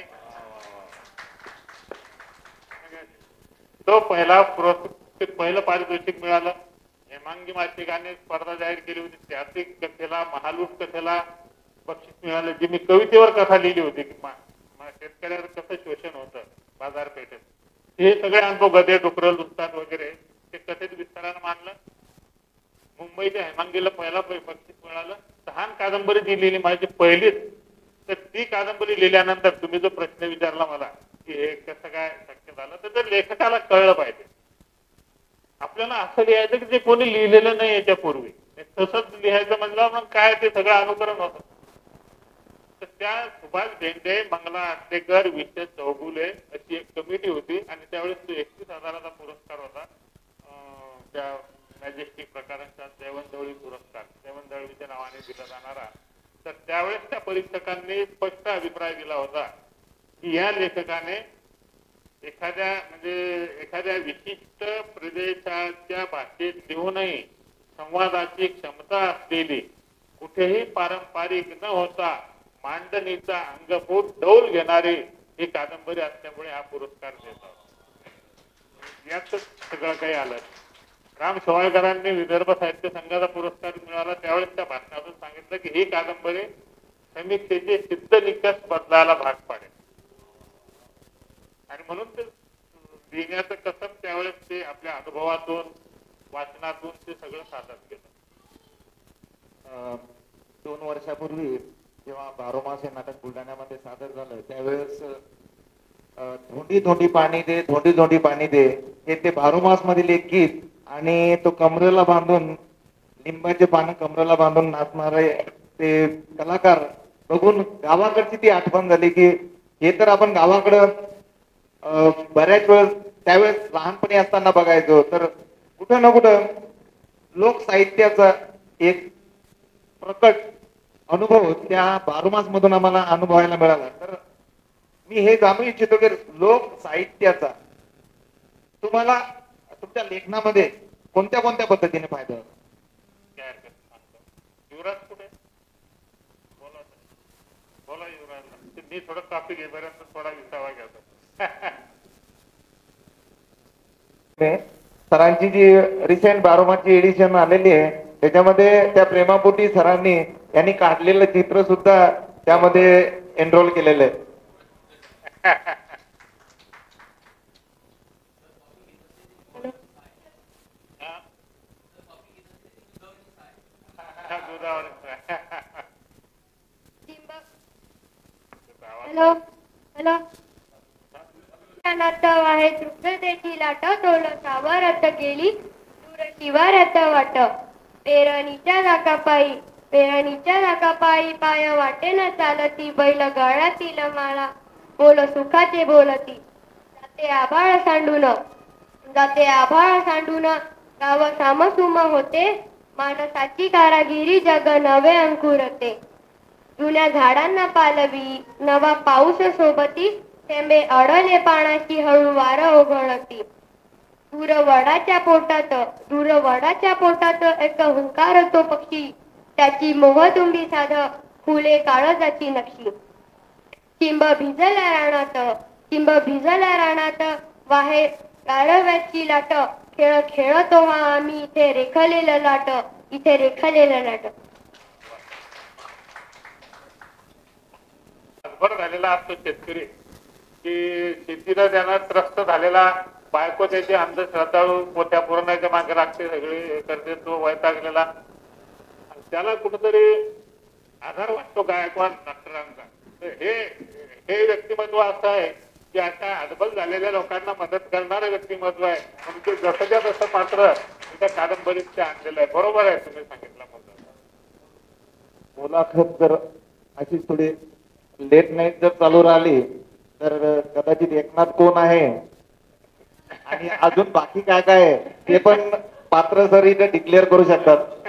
तो पहिला पुरस्कार पहिलं पारितोषिक मिळालं. हेमांगी मासिकाने स्पर्धा जाहीर केली होती, त्यातील कथेला महालूट कथेला बक्षीस मिळालं. जी मी कवितेवर कथा लिहिली होती की शेतकऱ्यावर कसं शोषण होतं बाजारपेठेत, हे सगळे अनुभव गदे डुकरं लुटतात वगैरे ते कथेत विस्तारानं मांडलं. मुंबईच्या हेमांगीला पहिला बक्षीस मिळालं. तहान कादंबरी जी लिहिली माझी पहिलीच, तर ती कादंबरी लिहिल्यानंतर तुम्ही जो प्रश्न विचारला मला की हे कसं काय शक्य झालं, तर ते लेखकाला कळलं पाहिजे. आपल्याला असं लिहायचं की जे कोणी लिहिलेलं नाही याच्यापूर्वी, तसंच लिहायचं म्हणलं मग काय ते सगळं अनुकरण होतं. तर त्या सुभाष भेंडे, मंगला आटेकर, विशेष चौगुले अशी एक कमिटी होती आणि त्यावेळेस तो एकतीस हजाराचा पुरस्कार होता. त्या मॅजेस्टिक प्रकारांचा देवनजोळी पुरस्कार देवनजोळीच्या नावाने दिला जाणारा. तर त्यावेळेस त्या परीक्षकांनी स्पष्ट अभिप्राय दिला होता की या लेखकाने एखाद्या म्हणजे एखाद्या विशिष्ट प्रदेशाच्या भाषेत लिहूनही संवादाची क्षमता असलेली, कुठेही पारंपरिक न होता मांडणीचा अंगभूत डौल घेणारी ही कादंबरी असल्यामुळे हा पुरस्कार देतात. यातच सगळं काही आलं. राम शेवाळकरांनी विदर्भ साहित्य संघाचा पुरस्कार मिळाला. त्यावेळेस त्या भाषणातून सांगितलं की ही कादंबरी समीक्षेचे सिद्ध निकष बदलायला भाग पाडेल. आणि म्हणून ते लिहिण्याचं कसं त्यावेळेस ते आपल्या अनुभवातून वाचनातून ते सगळं सादर केलं. दोन वर्षापूर्वी जेव्हा बारोमास हे नाटक बुलढाण्यामध्ये सादर झालं त्यावेळेस धोंडी धोंडी पाणी दे धोंडी धोंडी पाणी दे हे ते बारोमास मधील एक गीत आणि तो कमरेला बांधून लिंबाचे पानं कमरेला बांधून नाचणारे ते कलाकार बघून गावाकडची ती आठवण झाली की हे तर आपण गावाकडं बऱ्याच वेळ त्यावेळेस लहानपणी असताना बघायचो. तर कुठं ना कुठं लोक साहित्याचा एक प्रकट अनुभव त्या बारोमास मधून आम्हाला अनुभवायला मिळाला. तर मी हे जाणू इच्छितो की लोक साहित्याचा तुम्हाला तुमच्या लेखनामध्ये कोणत्या कोणत्या पद्धतीने फायदा होतो? युवराज कुठे बोला बोला युवराज. मी थोडं कॉपी घेईपर्यंत थोडा विसावा घ्यायचा. सरांची जी रिसेंट बारोमाची एडिशन आलेली आहे त्याच्यामध्ये त्या प्रेमापोटी सरांनी यांनी काढलेलं चित्र सुद्धा त्यामध्ये एनरोल केलेलं आहे. हॅलो हॅलो आहे तृप्ततेची लाट तोल सावरत गेली दूर शिवारत वाट पेरणीच्या नाकापायी पेरणीच्या नाकापायी पाय वाटेन चालती बैल गळ्यातील माळा बोल सुखाचे बोलती जाते आभाळ सांडून जाते आभाळ सांडून गाव सामसुम होते माणसाची कारागिरी जग नवे अंकुरते जुन्या झाडांना पालवी नवा पाऊस सोबती थेंबे अडले पाण्याची हळू वार ओघळती दूर वडाच्या पोटात दूर वडाच्या पोटात एक हुंकार तो पक्षी त्याची मोहतुंबी साध फुले काळजाची नक्षी चिंब भिजल्या रानात चिंब भिजल्या रानात वाहे गारव्याची लाट खेळ खेळतो हा आम्ही इथे रेखलेलं लाट इथे रेखलेलं लाट बरं झालेला असतो शेतकरी की शेतीला त्यांना त्रस्त झालेला बायको त्याची अंधश्रद्धाळू मोठ्या पुरणाच्या मागे लागते सगळे हे करते तो वैतागलेला त्याला कुठेतरी आधार वाटतो गायकवाड डॉक्टरांचा हे हे व्यक्तिमत्व असं आहे की अशा हतबल झालेल्या लोकांना मदत करणारं व्यक्तिमत्व आहे म्हणून ते जसंच्या तसं पात्र त्या कादंबरीत ते आणलेलं आहे. बरोबर आहे तुम्ही सांगितलं मुद्दा. मुलाखत जर अशी थोडी लेट नाईट जर चालू राहिली तर कदाचित एकनाथ कोण आहे आणि अजून बाकी काय काय आहे ते पण पात्र सर इथे डिक्लेअर करू शकतात.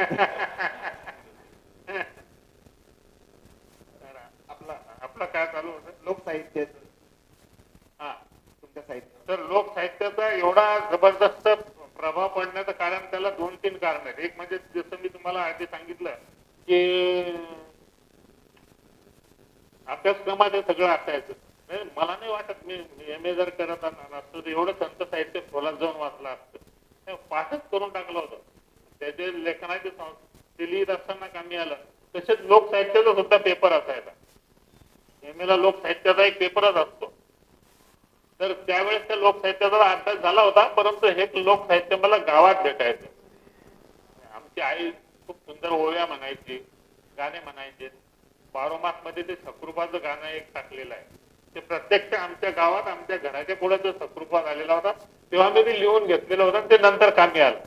आपला आपला काय चालू होतं लोकसाहित्य हा तुमच्या साहित्य तर लोक साहित्याचा एवढा जबरदस्त प्रभाव पडण्याचं कारण त्याला दोन तीन कारण आहेत. एक म्हणजे जसं मी तुम्हाला आधी सांगितलं की अभ्यासक्रमात हे सगळं असायचं. मला नाही वाटत मी एम ए जर करत असतो तर एवढं संत साहित्य खोलात जाऊन वाचलं असतं. पाठच करून टाकलं होतं. त्याचे लेखनाचे ते लिहित असताना कामी आलं. तसेच लोक साहित्याचा सुद्धा पेपर असायचा. एम एला लोक साहित्याचा एक पेपरच असतो. तर त्यावेळेस त्या लोक साहित्याचा अभ्यास झाला होता परंतु हे लोक साहित्य मला गावात भेटायचं. आमची आई खूप सुंदर ओव्या म्हणायची गाणे म्हणायचे. बारोमास मध्ये ते सकृपाचं गाणं एक टाकलेलं आहे ते प्रत्यक्ष आमच्या गावात आमच्या घराच्या पुढे जो सकृपा झालेला होता तेव्हा मी ते लिहून घेतलेलं होतं ते नंतर कामी आलं.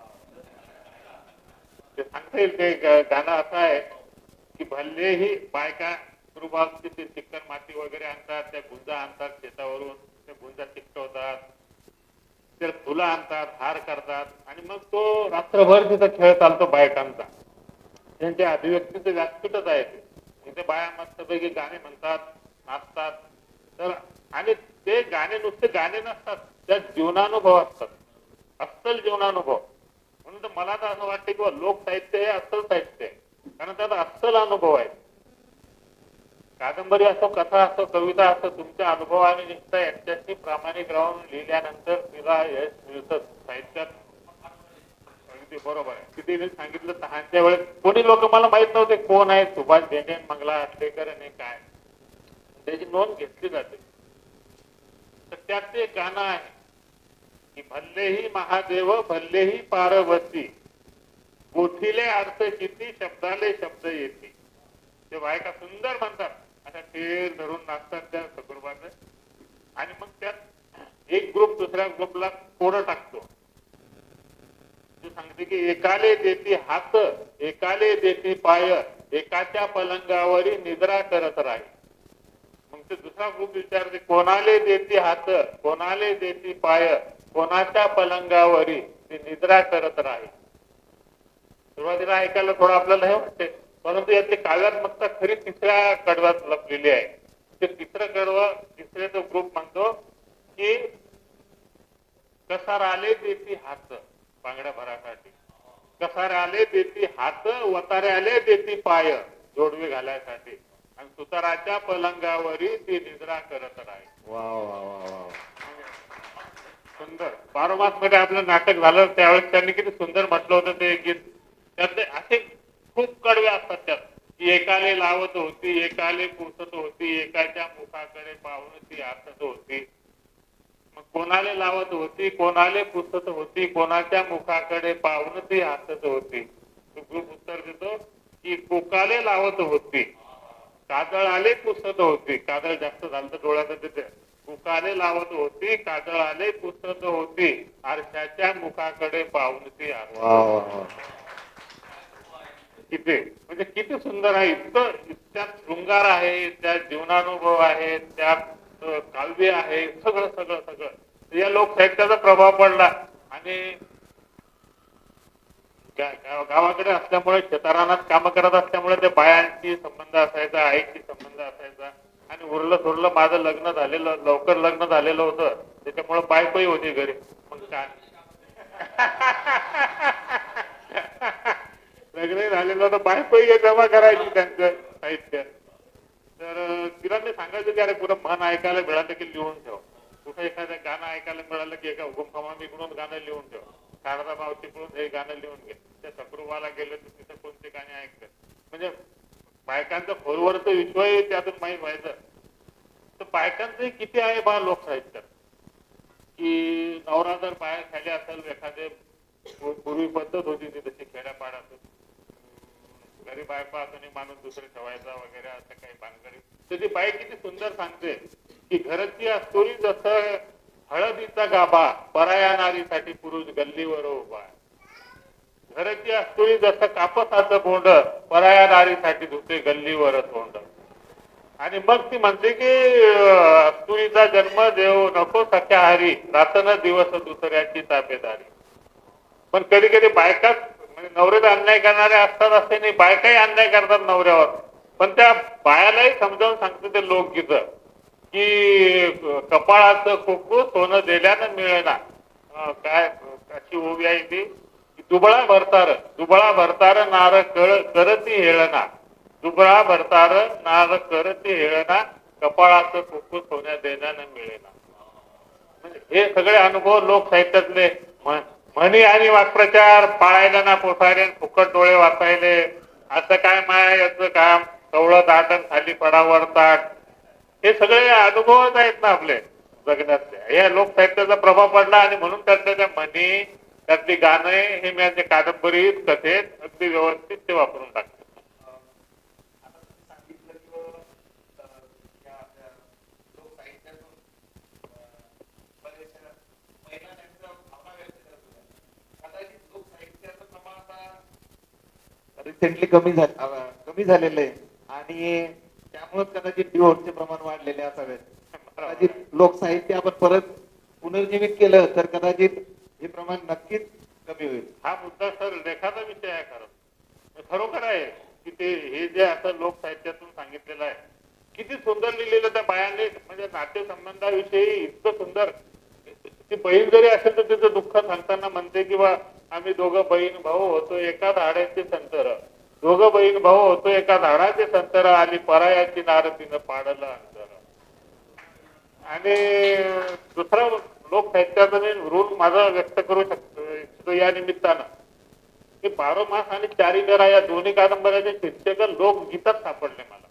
ते सांगता येईल ते गाणं असं आहे की भल्लेही बायका सकृपाची ते चिकन माती वगैरे आणतात त्या गुंजा आणतात शेतावरून त्या गुंजा चिकटवतात ते फुलं आणतात हार करतात आणि मग तो रात्रभर तिथं खेळ चालतो बायकांचा. त्यांच्या अभिव्यक्तीचं व्यासपीठच आहे ते. इथे बाया मस्तपैकी गाणे म्हणतात नाचतात. तर आणि ते गाणे नुसते गाणे नसतात त्यात जीवनानुभव असतात अस्सल जीवनानुभव. म्हणून तर मला तर असं वाटतं की लोक साहित्य हे अस्सल साहित्य आहे कारण त्यात अस्सल अनुभव आहे. कादंबरी असो कथा असो कविता असो तुमच्या अनुभवाने निघता यांच्याशी प्रामाणिक राहून लिहिल्यानंतर तिला यश मिळतं साहित्यात. अगदी बरोबर आहे. किती सांगितलं तहानच्या वेळेस कोणी लोक मला माहित नव्हते कोण आहे सुभाष भेंडे मंगला आटलेकर आणि काय त्याची नोंद घेतली जाते. तर त्यात ते गाणं आहे की भल्लेही महादेव भल्लेही पार्वती गोठीले अर्थ किती शब्दाले शब्द येते. ते बायका सुंदर म्हणतात अशा टेर धरून नाचतात त्या सकुरबाने आणि मग त्यात एक ग्रुप दुसऱ्या ग्रुपला कोडं टाकतो. ते सांगते की एकाले देती हात एकाले देती पाय एकाच्या पलंगावरी निद्रा करत राही. मग ते दुसरा ग्रुप विचारते कोणाले देती हात कोणाले देती पाय कोणाच्या पलंगावरी ती निद्रा करत राही. सुरुवातीला ऐकायला थोडं आपल्याला हे वाटते परंतु यातली काव्यात्मकता खरी तिसऱ्या कडव्यात लपलेली आहे. ते तिसरं कडवं तिसऱ्याचा ग्रुप म्हणतो की कसार आले देती हात बांगड्या भरासाठी कसार आले देती हात वतारे आले देती पाय जोडवे घालायसाठी आणि सुताराच्या पलंगावरी ती निद्रा करत राही. वा वा वा वा सुंदर. बारोमास मध्ये आपलं नाटक झालं त्यावेळेस त्यांनी किती सुंदर म्हटलं होतं ते गीत. त्यातले असे खूप कडवे असतात त्यात की एकाले लावत होती एकाले पुसत होती एकाच्या मुखाकडे पाहून ती हसत होती. मग कोणाले लावत होती कोणाले पुसत होती कोणाच्या मुखाकडे पाहून ती हसत होती. तो ग्रुप उत्तर देतो की कोकाले लावत होती काजळ आले पुसत होती, काजळ जास्त झालं तर डोळ्यात तिथे मुखाने लावत होती, काजळ आले पुसत होती, आरशाच्या मुखाकडे पाहून ती किती म्हणजे किती सुंदर आहे. इतकं त्यात शृंगार आहे, त्यात जीवनानुभव आहे, त्यात काव्य आहे, सगळं सगळं सगळं या लोकसाहित्याचा प्रभाव पडला. आणि गावाकडे असल्यामुळे शेतारानात काम करत असल्यामुळे ते बायांशी संबंध असायचा, आईशी संबंध असायचा. आणि उरलं सोडलं माझं लग्न झालेलं, लवकर लग्न झालेलं होतं, त्याच्यामुळे बायकोही होती घरी. मग काय लग्न झालेलं होतं, बायकोही जमा करायची त्यांचं साहित्य. तर तिला मी सांगायचं की अरे पुढं मन ऐकायला मिळालं की लिहून ठेव, कुठं एखादं गाणं ऐकायला मिळालं की एका हुकुमखामा इकडून गाणं लिहून ठेव, शारदा मावतीकडून हे गाणं लिहून घे, त्या सप्रुवाला गेलं तर तिथं कोणते गाणे ऐकतं. म्हणजे बायकांचा खोलवरचं विश्वही त्यातून माहीत व्हायचं. तर बायकांचंही किती आहे बा लोकसाहित्यात, की नवरा जर बाहेर खाली असेल, एखादे पूर्वी पद्धत होती ती तशी खेड्यापाड्यात घरी बायको असून माणूस दुसरे ठेवायचा वगैरे असं काही भानगडी. तर ती बाई किती सुंदर सांगते की घरची असतोरी जसं हळदीचा गाभा, पराया नारीसाठी पुरुष गल्लीवर उभा. घरची असतोरी जसं कापसाचं बोंड, पराया नारीसाठी धुते गल्लीवर तोंड. आणि मग ती म्हणते की अस्तुरीचा जन्म देव नको सख्या हरी, रातन दिवस दुसऱ्याची ताबेदारी. पण कधी कधी बायकाच म्हणजे नवऱ्याचा अन्याय करणारे असतात असे नाही, बायकाही अन्याय करतात नवऱ्यावर. पण त्या बायालाही समजावून सांगते ते लोकगीत की कपाळाचं कुकू सोनं दिल्यानं मिळेना. काय अशी ओवी आहे ती, दुबळा भरतार दुबळा भरतार नार कळ करती हेळना, दुबळा भरतार नार करती हेळना, कपाळाचं कुकू सोन्या देण्यानं मिळेना. म्हणजे हे सगळे अनुभव लोक साहित्यातले म्हणी आणि वाक्प्रचार, पाळायला ना पोसायले, फुकट डोळे वाचायले, असं काय माय याचं काम, कवळं दाटन खाली पडावर ताट, हे सगळे अनुभवच आहेत ना आपले जगण्यातले. या लोक साहित्याचा प्रभाव पडला. आणि म्हणून त्यातल्या त्या म्हणी, त्यातली गाणे हे मी त्या कादंबरीत, कथेत अगदी व्यवस्थित ते वापरून टाकतो. रिसेंटली कमी झाले कमी झालेलं आहे आणि त्यामुळे कदाचित डिवोर्सचे प्रमाण वाढलेले असावेत. कदाचित लोकसाहित्य आपण परत पुनर्जीवित केलं तर कदाचित हे प्रमाण नक्कीच कमी होईल. हा मुद्दा सर लेखाचा विषय आहे. खरं खरोखर आहे की ते हे जे आता लोक साहित्यातून सांगितलेलं आहे, किती सुंदर लिहिलेलं त्या बायांनी. म्हणजे नातेसंबंधाविषयी इतकं सुंदर. ती बहीण जरी असेल तर तिचं दुःख सांगताना म्हणते की बा आम्ही दोघं बहीण भाऊ होतो एका झाडाचे संतर, दोघं बहीण भाऊ होतो एका झाडाचे संतर, आली परायाची नार तिनं पाडलं अंतर. आणि दुसरा लोक साहित्याचा मी रूल माझा व्यक्त करू शकतो या निमित्तानं की बारो मास आणि चारी मेरा या दोन्ही कादंबऱ्याचे शीर्षक लोकगीतात सापडले मला.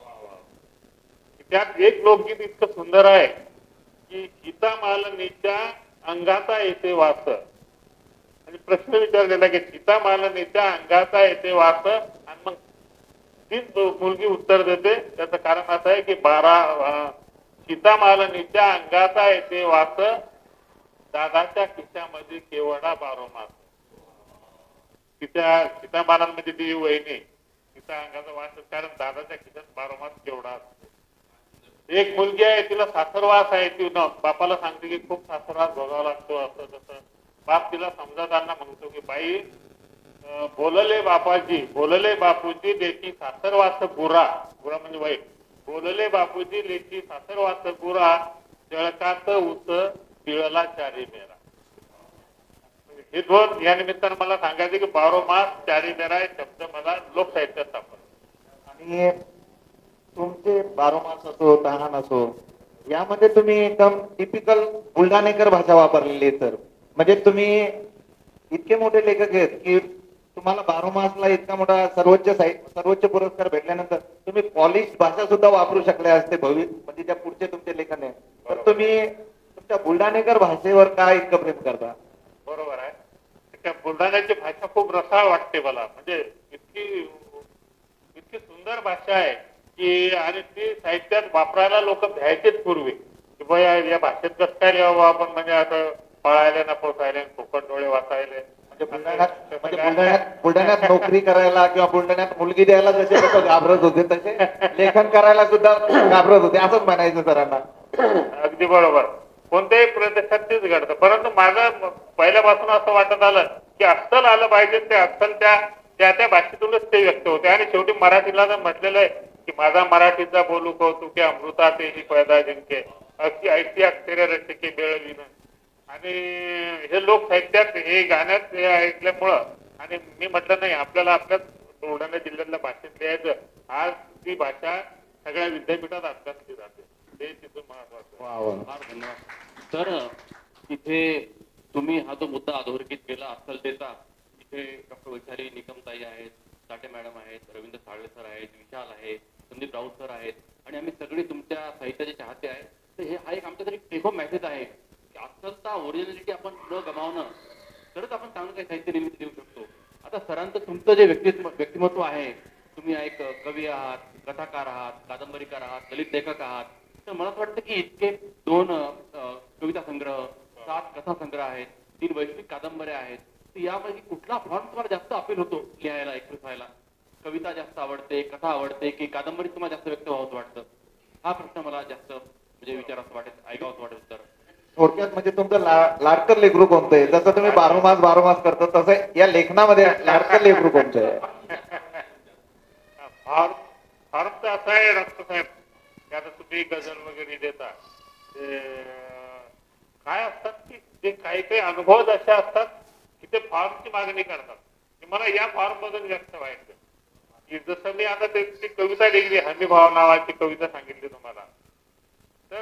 त्यात एक लोकगीत इतकं सुंदर आहे की सीता मालनीच्या अंगाचा येते वास. आणि प्रश्न विचारलेला की सीता मालनीच्या अंगाचा येते वास. आणि मग तीच मुलगी उत्तर देते, त्याचं कारण असं आहे की बारा सीता मालनीच्या अंगाचा येते वास, दादाच्या खिशामध्ये केवढा बारो मास. तिच्या सीता मालांमध्ये ती वहिनी, तिचा अंगाचा वास, कारण दादाच्या खिशात बारो मास केवढा. एक मुलगी आहे, तिला सासरवास आहे, ती बापाला सांगते की खूप सासरवास भोगावा लागतो असं तसं. बाप तिला समजावताना म्हणतो की बाई बोलले बापाजी, बोलले बापूजी लेखी सासरवास बुरा, बुरा म्हणजे वाईट, बोलले बापूजी लेखी सासरवास बुरा, जळकात उत पिळला चारी मेरा. हे दोन या निमित्तानं मला सांगायचे की बारो मास चारी मेरा हे शब्द मला लोकसाहित्यात सापडले. आणि तुमचे बारो मास असो तहान असो यामध्ये तुम्ही एकदम टिपिकल बुलढाणेकर भाषा वापरलेली आहे. तर म्हणजे तुम्ही इतके मोठे लेखक आहेत की तुम्हाला बारो मासला इतका मोठा सर्वोच्च सर्वोच्च पुरस्कार भेटल्यानंतर तुम्ही पॉलिश भाषा सुद्धा वापरू शकले असते भविष्य म्हणजे त्या पुढचे तुमचे लेखन आहे. तर तुम्ही तुमच्या बुलढाणेकर भाषेवर काय इतकं प्रेम करता? बरोबर आहे. त्या बुलढाण्याची भाषा खूप रसाळ वाटते मला. म्हणजे इतकी इतकी सुंदर भाषा आहे की आणि ती साहित्यात वापरायला लोक भ्यायचेच पूर्वी की बा या या भाषेत कसं काय लिहावं आपण, म्हणजे असं पळायला ना पोसायला फुकट डोळे वाचायले, म्हणजे बुलढाण्यात म्हणजे बुलढाण्यात बुलढाण्यात नोकरी करायला किंवा बुलढाण्यात मुलगी द्यायला जसे लोक घाबरत होते तसे लेखन करायला सुद्धा घाबरत होते असंच म्हणायचं सरांना. अगदी बरोबर. कोणत्याही प्रदेशात तेच घडतं. परंतु माझं पहिल्यापासून असं वाटत आलं की अस्सल आलं पाहिजे, ते अस्सल त्या त्या त्या भाषेतूनच ते व्यक्त होते. आणि शेवटी मराठीला जर म्हटलेलं आहे की माझा मराठीचा बोलू कौतुके अमृता तेही पैदा जिंके अगदी ऐती अक्षरे रसिके बेळविन. आणि हे लोक साहित्यात हे गाण्यात हे ऐकल्यामुळं आणि मी म्हटलं नाही आपल्याला आपल्याच बुलढाणा जिल्ह्यातल्या भाषेत लिहायचं. आज ती भाषा सगळ्या विद्यापीठात अभ्यासली जाते, ते तिथून महत्वाचं. वा वा. फार धन्यवाद. तर इथे तुम्ही हा जो मुद्दा अधोरेखित केला अस्सलतेचा, इथे डॉक्टर वैशाली निकमताई आहेत, साठे मॅडम आहेत, रवींद्र साळवे सर आहेत, विशाल आहे, संदीप राऊत सर आहेत आणि आम्ही सगळे तुमच्या साहित्याचे चाहते आहेत. तर हे हा एक आमच्यासाठी टेक होम मेसेज आहे की अस्सलता ओरिजिनॅलिटी आपण न गमावणं तरच आपण चांगलं काही साहित्य निर्मिती देऊ शकतो. आता सरांचं तुमचं जे व्यक्तित्व व्यक्तिमत्व आहे, तुम्ही एक कवी आहात, कथाकार आहात, कादंबरीकार आहात, दलित लेखक आहात. तर मला असं वाटतं की इतके दोन कविता संग्रह, सात कथा संग्रह आहेत, तीन वैश्विक कादंबऱ्या आहेत, तर यापैकी कुठला फॉर्म तुम्हाला जास्त अपील होतो लिहायला, एक्सप्रेस व्हायला? कविता जास्त आवडते, कथा आवडते की कादंबरी तुम्हाला जास्त व्यक्त व्हावंच वाटतं? हा प्रश्न मला जास्त म्हणजे विचारावं वाटेल, ऐकावंच वाटेल. तर थोडक्यात म्हणजे तुमचं ला- लाडकं लेकरू कोणतं आहे? जसं तुम्ही बारोमास बारोमास करता तसं या लेखनामध्ये लाडकं लेकरू कोणतं आहे? फार फार तर असं आहे डॉक्टर साहेब की आता तुम्ही गझल वगैरे देता ते काय असतात की ते काही काही अनुभव असे असतात की ते फॉर्मची मागणी करतात की मला या फॉर्म मधून व्यक्त व्हायचं. की जसं मी आता ते ती कविता लिहिली, हमी भाव नावाची कविता सांगितली तुम्हाला, तर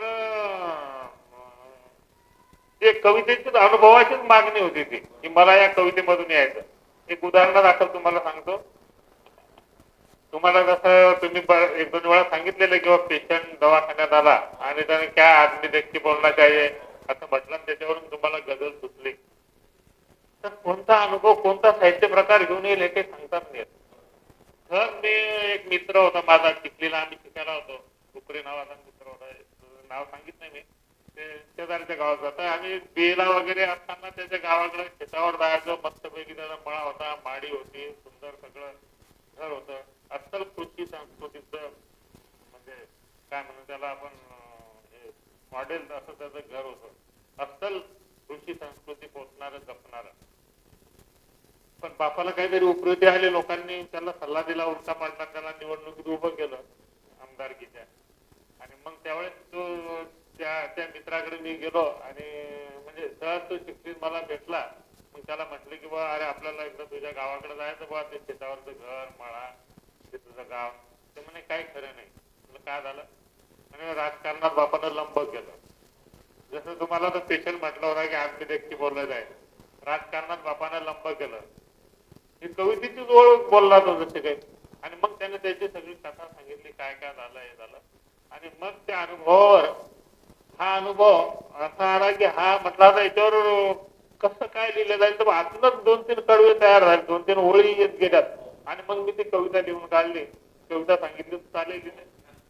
ते कवितेची अनुभवाचीच मागणी होती ती की मला या कवितेमधून यायचं. एक उदाहरण दाखल तुम्हाला सांगतो. तुम्हाला जसं तुम्ही एक दोन वेळा सांगितलेलं किंवा पेशंट दवाखान्यात आला आणि त्याने क्या आदमी व्यक्ती बोलना चाहिए असं म्हटलं, त्याच्यावरून तुम्हाला गझल सुचली, तर कोणता अनुभव कोणता साहित्य प्रकार घेऊन येईल हे काही सांगतात नाही. तर मी एक मित्र होता माझा चिखलीला, आम्ही शिकायला होतो, कुकरी नावाचा मित्र होता, नाव सांगितलं नाही मी, ते शेजारच्या गावात जातं. आम्ही बेला वगैरे असताना त्याच्या गावाकडे शेतावर जायचो. मस्तपैकी त्याचा मळा होता, माडी होती, सुंदर सगळं घर होतं. अस्सल कृषी संस्कृतीचं म्हणजे काय म्हणू त्याला आपण मॉडेल असं त्याचं घर होतं. अस्सल कृषी संस्कृती पोचणारं जपणारं. पण बापाला काहीतरी उपयोगी आले, लोकांनी त्याला सल्ला दिला उलटा पालटा, त्याला निवडणुकीत उभं केलं आमदारकीच्या. आणि मग त्यावेळेस तो त्या त्या मित्राकडे मी गेलो आणि म्हणजे सहज तो शिक्षित मला भेटला. मग त्याला म्हटलं की बा अरे आपल्याला एकदा तुझ्या गावाकडे जायचं बा, ते शेतावरचं घर मळा ते तुझं गाव. ते म्हणे काही खरं नाही. तुला काय झालं म्हणजे राजकारणात बापानं लंब केलं. जसं तुम्हाला तो पेशंट म्हटलं होता की आम्ही व्यक्ती बोललं जाय, राजकारणात बापानं लंब केलं. ही कवितेचीच ओळख बोलला तो जसे काही. आणि मग त्याने त्याची सगळी कथा सांगितली, काय काय झालं हे झालं. आणि मग त्या अनुभवावर हा अनुभव असा आला की हा म्हटला आता याच्यावर कसं काय लिहिलं जाईल. तर आतूनच दोन तीन कडवे तयार झाले, दोन तीन ओळी येत गेल्यात. आणि मग मी ती कविता लिहून काढली, कविता सांगितली, चालेल लिहिले.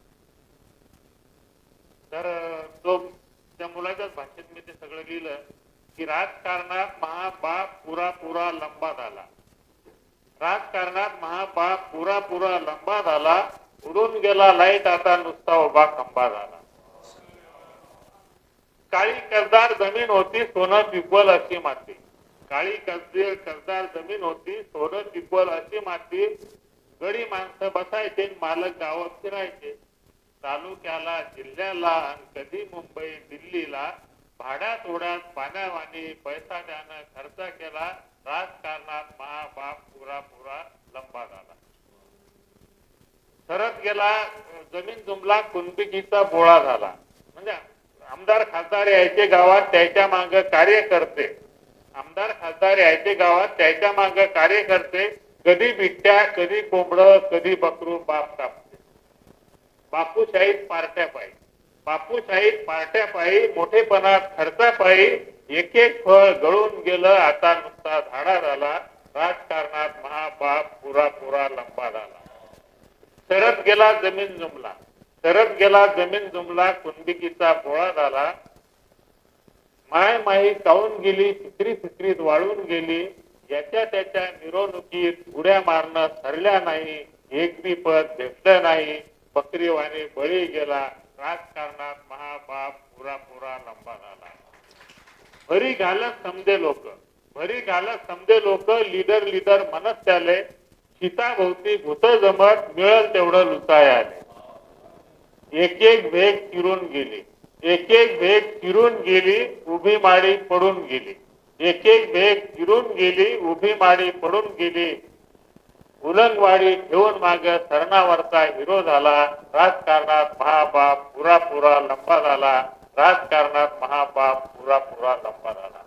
तर तो त्या मुलाच्याच भाषेत मी ते सगळं लिहिलं की राजकारणात महाबाप पुरा पुरा लंबा झाला, राजकारणात महाबाप पुरा पुरा लंबा झाला, उडून गेला लाईट आता नुसता उभा खंबा झाला. काळी कर्जदार जमीन होती सोनं पिपल अशी माती, काळी कर्ज कर्जदार जमीन होती सोनं पिपल अशी माती, गडी माणसं बसायचे मालक गावात फिरायचे, तालुक्याला जिल्ह्याला आणि कधी मुंबई दिल्लीला, भाड्यात ओढ्यात पाण्यावाणी पैसा द्यानं खर्च केला, राजकारणात महाबाप पुरा पुरा लंबा झाला. सरत गेला जमीन जुमला कुणबिकीचा बोळा झाला. म्हणजे आमदार खासदार यायचे गावात त्याच्या माग कार्यकर्ते, आमदार खासदार यायचे गावात त्याच्या माग कार्यकर्ते, कधी बिट्ट्या कधी कोंबड कधी बकरू बाप कापते. बापूशाहीत पार्ट्या पायी, बापूशाहीत पार्ट्या पायी, मोठेपणात खर्चा पायी, एक एक फळ गळून गेलं आता नुसता झाडा झाला, राजकारणात महाबाप पुरा पुरा लंबा झाला. सरत गेला जमीन जुमला, सरत गेला जमीन जुमला, कुंदिकीचा पोळा झाला. माय माई काऊन गेली, फिक्री फिक्रीत वाळून गेली. याच्या त्याच्या मिरवणुकीत उड्या मारणं ठरल्या नाही. एक बी पद भेटलं नाही. बकरीवाणी बळी गेला. राजकारणात महाबाप पुरा पुरा लंबा झाला. भरी घालत समजे लोक, भरी घालत समजे लोक, लिडर लिडर म्हणत त्याले. सीताभोवती भूत जमत, मिळल तेवढं लुटाय आले. एक एक भेग चिरून गेली, एक एक भेग चिरून गेली, उभी माडी पडून गेली. एक एक भेग चिरून गेली, उभी माडी पडून गेली. उलंगवाडी ठेवून माग सरणावरचा हिरो झाला. राजकारणात महाबाप पुरा पुरा लंबा झाला. राजकारणात महाबाप पुरा पुरा लंबा झाला.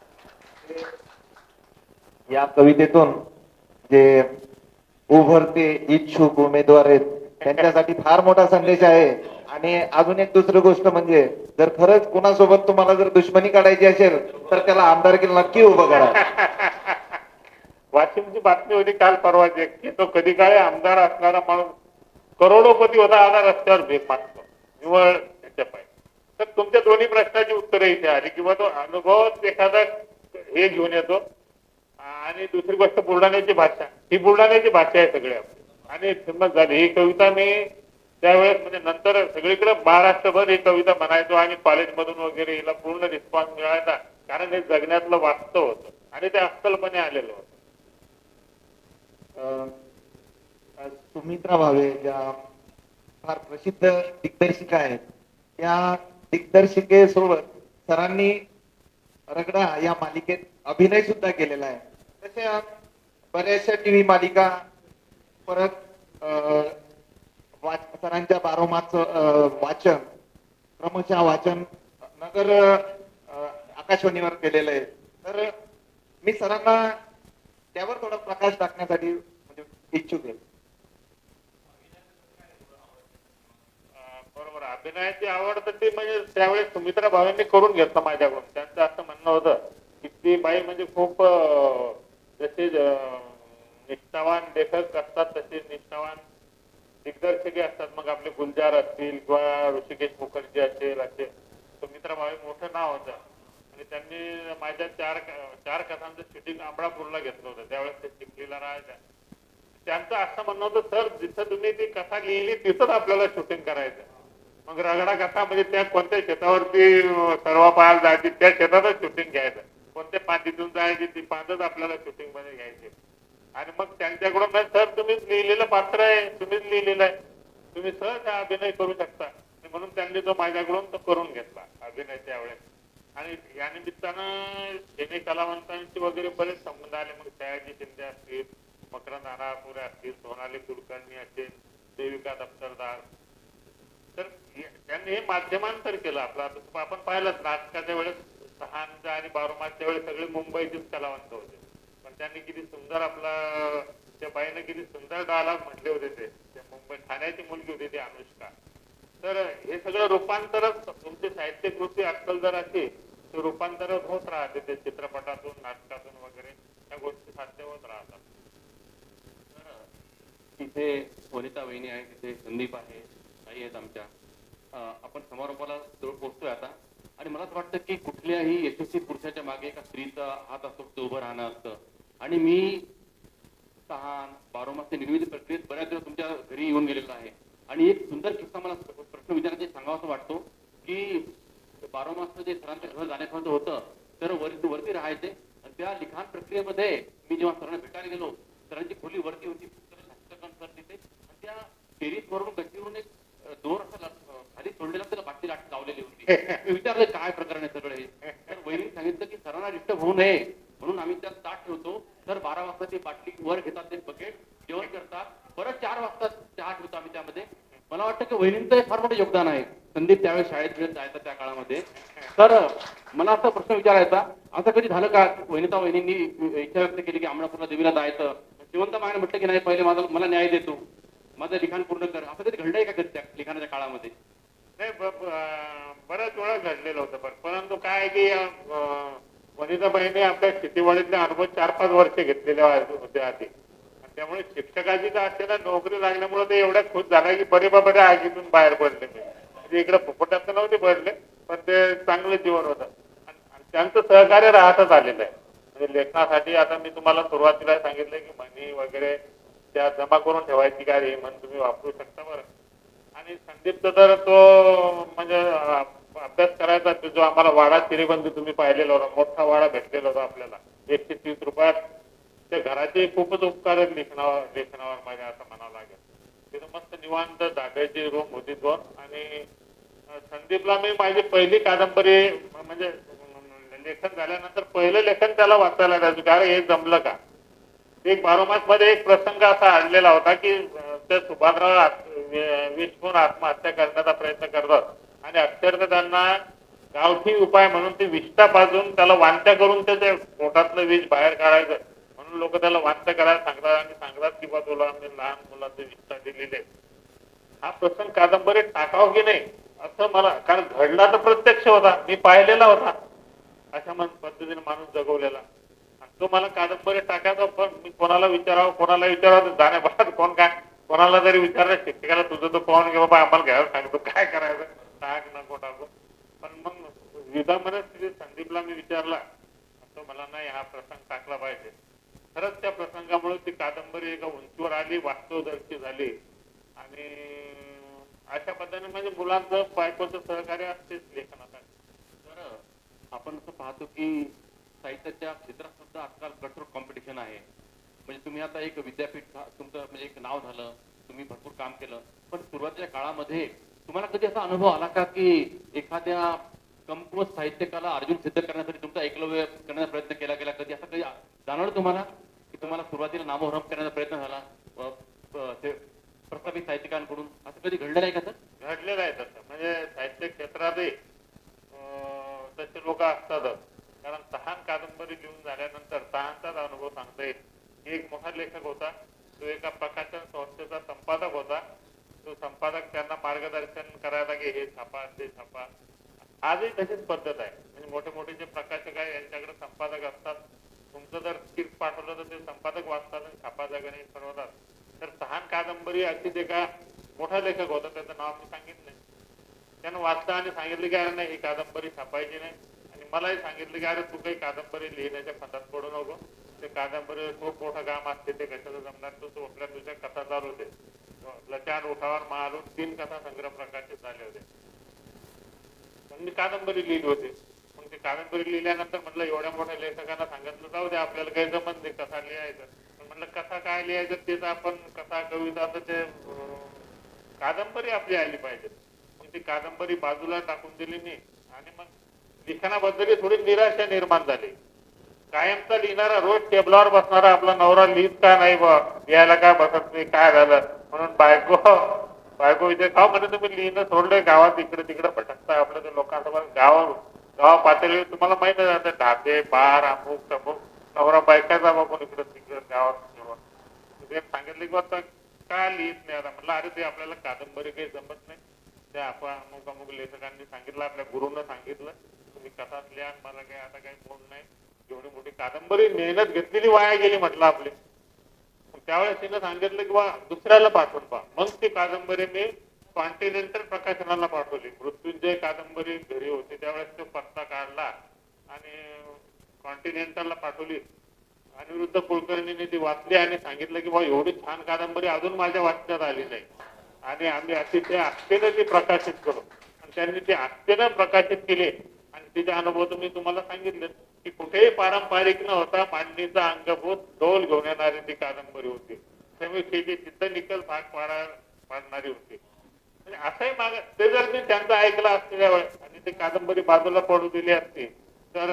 या कवितेतून जे उभरते इच्छुक उमेदवार आहेत त्यांच्यासाठी फार मोठा संदेश आहे. आणि अजून एक दुसरी गोष्ट म्हणजे जर खरंच कुणासोबत तुम्हाला जर दुश्मनी काढायची असेल तर त्याला आमदारकीला नक्की उभं करा. वाशिमची बातमी होती काल परवाची की तो कधी काळी आमदार असणारा माणूस करोडोपती होता, आता रस्त्यावर भेट मागतो निवळ त्याच्या पाय. तर तुमच्या दोन्ही प्रश्नाची उत्तरं इथे आली किंवा तो अनुभव एखादा हे घेऊन येतो. आणि दुसरी गोष्ट बुलढाण्याची भाषा, ही बुलढाण्याची भाषा आहे सगळ्या आणि फेमस झाली. ही कविता मी त्यावेळेस म्हणजे नंतर सगळीकडे महाराष्ट्रभर ही कविता म्हणायचो आणि कॉलेजमधून वगैरे हिला पूर्ण रिस्पॉन्स मिळायचा, कारण हे जगण्यातलं वास्तव होतं आणि ते अस्सलपणे आलेलं होतं. सुमित्रा भावे ज्या फार प्रसिद्ध दिग्दर्शिका आहेत, त्या दिग्दर्शिकेसोबत सरांनी रगडा या मालिकेत अभिनय सुद्धा केलेला आहे. तशा बऱ्याचशा टीव्ही मालिका, परत सरांच्या बारोमाचं वाचन, क्रमशः वाचन नगर आकाशवाणीवर केलेलं आहे. तर मी सरांना त्यावर थोडा प्रकाश टाकण्यासाठी म्हणजे इच्छुक आहे. बरोबर, अभिनयाची आवड तर ती म्हणजे त्यावेळेस सुमित्रा भावेंनी करून घेतलं माझ्याकडून. त्यांचं असं म्हणणं होतं की ती बाई म्हणजे खूप जसे निष्ठावान लेखक असतात तसे निष्ठावान दिग्दर्शके असतात. मग आपले गुलजार असतील किंवा ऋषिकेश मुखर्जी असेल, असे सुमित्रा भावे मोठं नाव होतं. आणि त्यांनी माझ्या चार चार कथांचं शूटिंग अमरापूरला घेतलं होतं. त्यावेळेस ते चिखलीला राहायचं. त्यांचं असं म्हणणं होतं, सर जिथं तुम्ही ती कथा लिहिली तिथंच आपल्याला शूटिंग करायचं. मग रगडा कथा म्हणजे त्या कोणत्या शेतावरती सर्व पाहायला जायची त्या शेतातच शूटिंग घ्यायचं. कोणत्या पांदीतून जायची ती पांदच आपल्याला शूटिंग मध्ये घ्यायची. आणि मग त्यांच्याकडून सर तुम्हीच लिहिलेलं पात्र आहे, तुम्हीच लिहिलेलं आहे, तुम्ही सहज अभिनय करू शकता. म्हणून त्यांनी तो माझ्याकडून तो करून घेतला अभिनय त्यावेळेस. आणि या निमित्तानं सिने कलावंतांची वगैरे बरेच संबंध आले. मग सयाजी शिंदे असतील, मकरंद अनाळपुरे असतील, सोनाली कुलकर्णी असेल, देविका दफ्तरदार. तर त्यांनी हे माध्यमांतर केलं आपलं. आपण पाहिलं नाटकाच्या वेळेस सहानच्या आणि बारोमाच्या वेळेस सगळे मुंबईचेच कलावंत होते. पण त्यांनी किती सुंदर आपला त्या बाईने किती सुंदर डायलॉग म्हटले होते. ते मुंबई ठाण्याची मुलगी होती ती अनुष्का. तर हे सगळं रूपांतरच तुमची साहित्य कृती अक्कल जर अशी तर रूपांतरच होत राहते. ते चित्रपटातून नाटकातून वगैरे त्या गोष्टी साध्य होत राहतात. तिथे वनिता वहिनी आहे, तिथे संदीप आहे, आई आहेत आमच्या. आपण समारोपाला जवळ पोहोचतोय आता. आणि मला असं वाटतं की कुठल्याही यशस्वी पुरुषाच्या मागे एका स्त्रीचा हात असतो, ते उभं राहणं असतं. आणि मी सहान बारोमासच्या निर्मिती प्रक्रियेत बऱ्याच वेळा तुमच्या घरी येऊन गेलेलो आहे. आणि एक सुंदर किस्सा मला प्रश्न विचारायचा सांगावासा वाटतो की बारोमासचं जे सरांचं घर जाण्याचं होतं, तर वरती वरती राहायचे. आणि त्या लिखाण प्रक्रियेमध्ये मी जेव्हा सरांना भेटायला गेलो, सरांची खोली वरती होती, सर तिथे. आणि त्या टेरिस वरून गच्चीवरून एक दोर असं खाली सोडलेला त्याला बाटली लाट लावलेली होती. मी विचारलं काय प्रकरण आहे सगळं हे. तर वहिनी सांगितलं की सरांना डिस्टर्ब होऊ नये म्हणून आम्ही त्यात ताट ठेवतो. तर बारा वाजता ती बाटली वर घेतात, ते बकेट जेवण करतात. परत चार वाजता चहा ठेवतो आम्ही त्यामध्ये. मला वाटतं की वहिनींचं फार मोठं योगदान आहे. संदीप त्यावेळेस शाळेत वेळेत जायचा त्या काळामध्ये. तर मला असा प्रश्न विचारायचा, असं कधी झालं का वहिनीता वहिनींनी इच्छा व्यक्त केली की अमरापूरला देवीला जायचं, जिवंत मागणं म्हटलं की नाही पहिले माझा मला न्याय देतो, माझं लिखाण पूर्ण कर, असं कधी घडलंय का कधी त्या लिखाणाच्या काळामध्ये? नाही, बऱ्याच वेळा घडलेलं होतं. पण परंतु काय की वनिताबाईने आपल्या शेतीवाडीतले अनुभव चार पाच वर्ष घेतलेले होते आधी. त्यामुळे शिक्षकाची तर असलेला नोकरी लागल्यामुळे ते एवढ्या खुश झाला की बरे बाबा आगीतून बाहेर पडले मी. म्हणजे इकडे फुफटात नव्हते पडले, पण ते चांगलं जीवन होतं आणि त्यांचं सहकार्य राहतच आलेलं आहे. म्हणजे लेखनासाठी आता मी तुम्हाला सुरुवातीला सांगितलं की म्हणी वगैरे त्या जमा करून ठेवायची गाडी म्हणून तुम्ही वापरू शकता बरं. आणि संदीपचा तर तो म्हणजे अभ्यास करायचा जो आम्हाला वाडा चिरीबंदी तुम्ही पाहिलेला होता, मोठा वाडा भेटलेला होता आपल्याला एकशे तीस रुपयात. त्या घराचे खूपच उपकार आहेत लेखनावर लेखनावर माझ्या असं म्हणावं लागेल. तिथं मस्त निवांत जागायची रूम होती दोन. आणि संदीपला मी माझी पहिली कादंबरी म्हणजे लेखन झाल्यानंतर पहिलं लेखन त्याला वाचायला द्यायचं, कारण हे जमलं का. एक बारोमास मध्ये एक प्रसंग असा आणलेला होता की त्या सुभाषराव विष करून आत्महत्या करण्याचा प्रयत्न करतात आणि अक्षरशः त्यांना गावठी उपाय म्हणून ते विष्ठा पाजून त्याला वांत्या करून त्याच्या पोटातलं विष बाहेर काढायचं म्हणून लोक त्याला वांत्या करायला सांगतात आणि सांगतात की बा तुला आम्ही लहान मुलांचे विष्ठा दिलेले. हा प्रसंग कादंबरीत टाकाव की नाही असं मला, कारण घडला तर प्रत्यक्ष होता, मी पाहिलेला होता अशा मन पद्धतीने माणूस जगवलेला. तो मला कादंबरी टाकायचा, पण मी कोणाला विचारावं कोणाला विचारावं जाण्याबाद कोण काय कोणाला जरी विचारलं शिक्षकाला तुझं तो कोण की बाबा आम्हाला घ्यायला सांगतो काय करायचं टाक नको टाकू. पण मग विधामध्ये संदीपला मी विचारला, तो मला नाही हा प्रसंग टाकला पाहिजे. खरंच त्या प्रसंगामुळे ती कादंबरी एका उंचीवर आली, वास्तवदर्शी झाली. आणि अशा पद्धतीने म्हणजे मुलांचं बायकोचं सहकार्य असतेच लेखनासाठी. तर आपण असं पाहतो की साहित्याच्या क्षेत्रात सुद्धा आजकाल कठोर कॉम्पिटिशन आहे. म्हणजे तुम्ही आता एक विद्यापीठ तुमचं म्हणजे एक नाव झालं, तुम्ही भरपूर काम केलं, पण सुरुवातीच्या काळामध्ये तुम्हाला कधी असा अनुभव आला का की एखाद्या कमकुवत साहित्यकाला अर्जुन सिद्ध करण्यासाठी तुमचा एकलव्य करण्याचा प्रयत्न केला गेला, कधी असं कधी जाणवलं तुम्हाला की तुम्हाला सुरुवातीला नामोहरम करण्याचा प्रयत्न झाला ते प्रस्थापित साहित्यिकांकडून, असं कधी घडलेलं आहे का सर? घडलेलं आहे तसं. म्हणजे साहित्य क्षेत्रातही तसे लोक असतातच. कारण तहान कादंबरी लिहून झाल्यानंतर तहानचाच अनुभव सांगता येईल. एक मोठा लेखक होता, तो एका प्रकाशन संस्थेचा संपादक होता. तो संपादक त्यांना मार्गदर्शन करायला की हे छापा ते छापा. आजही तशीच पद्धत आहे. म्हणजे मोठे मोठे जे प्रकाशक आहे यांच्याकडे संपादक असतात. तुमचं जर स्क्रिप्ट पाठवलं तर ते संपादक वाचतात आणि छापा जगाने ठरवतात. तर तहान कादंबरी अशीच एका मोठा लेखक होता, त्याचं नाव मी सांगितलं नाही. त्यानं वाचता आणि सांगितलं की अरे नाही ही कादंबरी छापायची नाही. आणि मलाही सांगितलं की अरे तू काही कादंबरी लिहिण्याच्या फंदात पडू नको, ते कादंबरी खूप मोठं काम असते, ते कशाचं जमणार, तू तो आपल्या तुझ्या कथा चालू होते. लचान उठावर मारून तीन कथा संग्रह प्रकाशित झाले होते. पण मी कादंबरी लिहिली होती. मग ती कादंबरी लिहिल्यानंतर म्हटलं एवढ्या मोठ्या लेखकांना सांगितलं जाऊ दे आपल्याला काही जमत नाही कथा लिहायचं. पण म्हटलं कथा काय लिहायचं तेच आपण कथा कविता तर ते कादंबरी आपली आली पाहिजे. मग ती कादंबरी बाजूला टाकून दिली मी आणि मग लिखाणाबद्दल थोडी निराशा निर्माण झाली. कायमचा लिहिणारा रोज टेबलावर बसणारा आपला नवरा लिहित का नाही बा, लिहायला काय बसत नाही काय झालं म्हणून बायको बायको विचार खाऊ म्हणजे तुम्ही लिहिणं सोडलंय, गावात इकडे तिकडे भटकताय आपल्या ते लोकांसोबत गाव गाव पातळीवर तुम्हाला माहित आहे ढाबे बार अमुक तमुक नवरा बायकाचा बाबून इकडे तिकडे गावात सांगितलं की आता काय लिहित नाही. आता म्हटलं अरे ते आपल्याला कादंबरी काही जमत नाही. त्या आपण अमुक अमुक लेखकांनी सांगितलं, आपल्या गुरुनं सांगितलं तुम्ही कथाच लिहा, मला काही आता काही बोल नाही. एवढी मोठी कादंबरी मेहनत घेतलेली वाया गेली म्हटलं आपली. त्यावेळेस तिनं सांगितलं की बा दुसऱ्याला पाठवून पहा. मग ती कादंबरी मी कॉन्टिनेंटल प्रकाशनाला पाठवली. मृत्युंजय कादंबरी घरी होती त्यावेळेस तो पत्ता काढला आणि कॉन्टिनेंटलला पाठवली. अनिरुद्ध कुलकर्णीने ती वाचली आणि सांगितलं की बा एवढी छान कादंबरी अजून माझ्या वाचण्यात आली नाही आणि आम्ही अतिशय आस्थेने ती प्रकाशित करू. आणि त्यांनी ती आस्थेने प्रकाशित केली आणि तिचे अनुभव तुम्ही तुम्हाला सांगितले की कुठेही पारंपरिक न होता मांडणीचा अंगभूत डोल घेऊन येणारी ती कादंबरी होती. समीक्षेची चित्त निकल भाग पाडा पाडणारी होती. म्हणजे असंही माग ते जर मी त्यांचं ऐकलं असते त्यावेळेस आणि ती कादंबरी बाजूला पडू दिली असती तर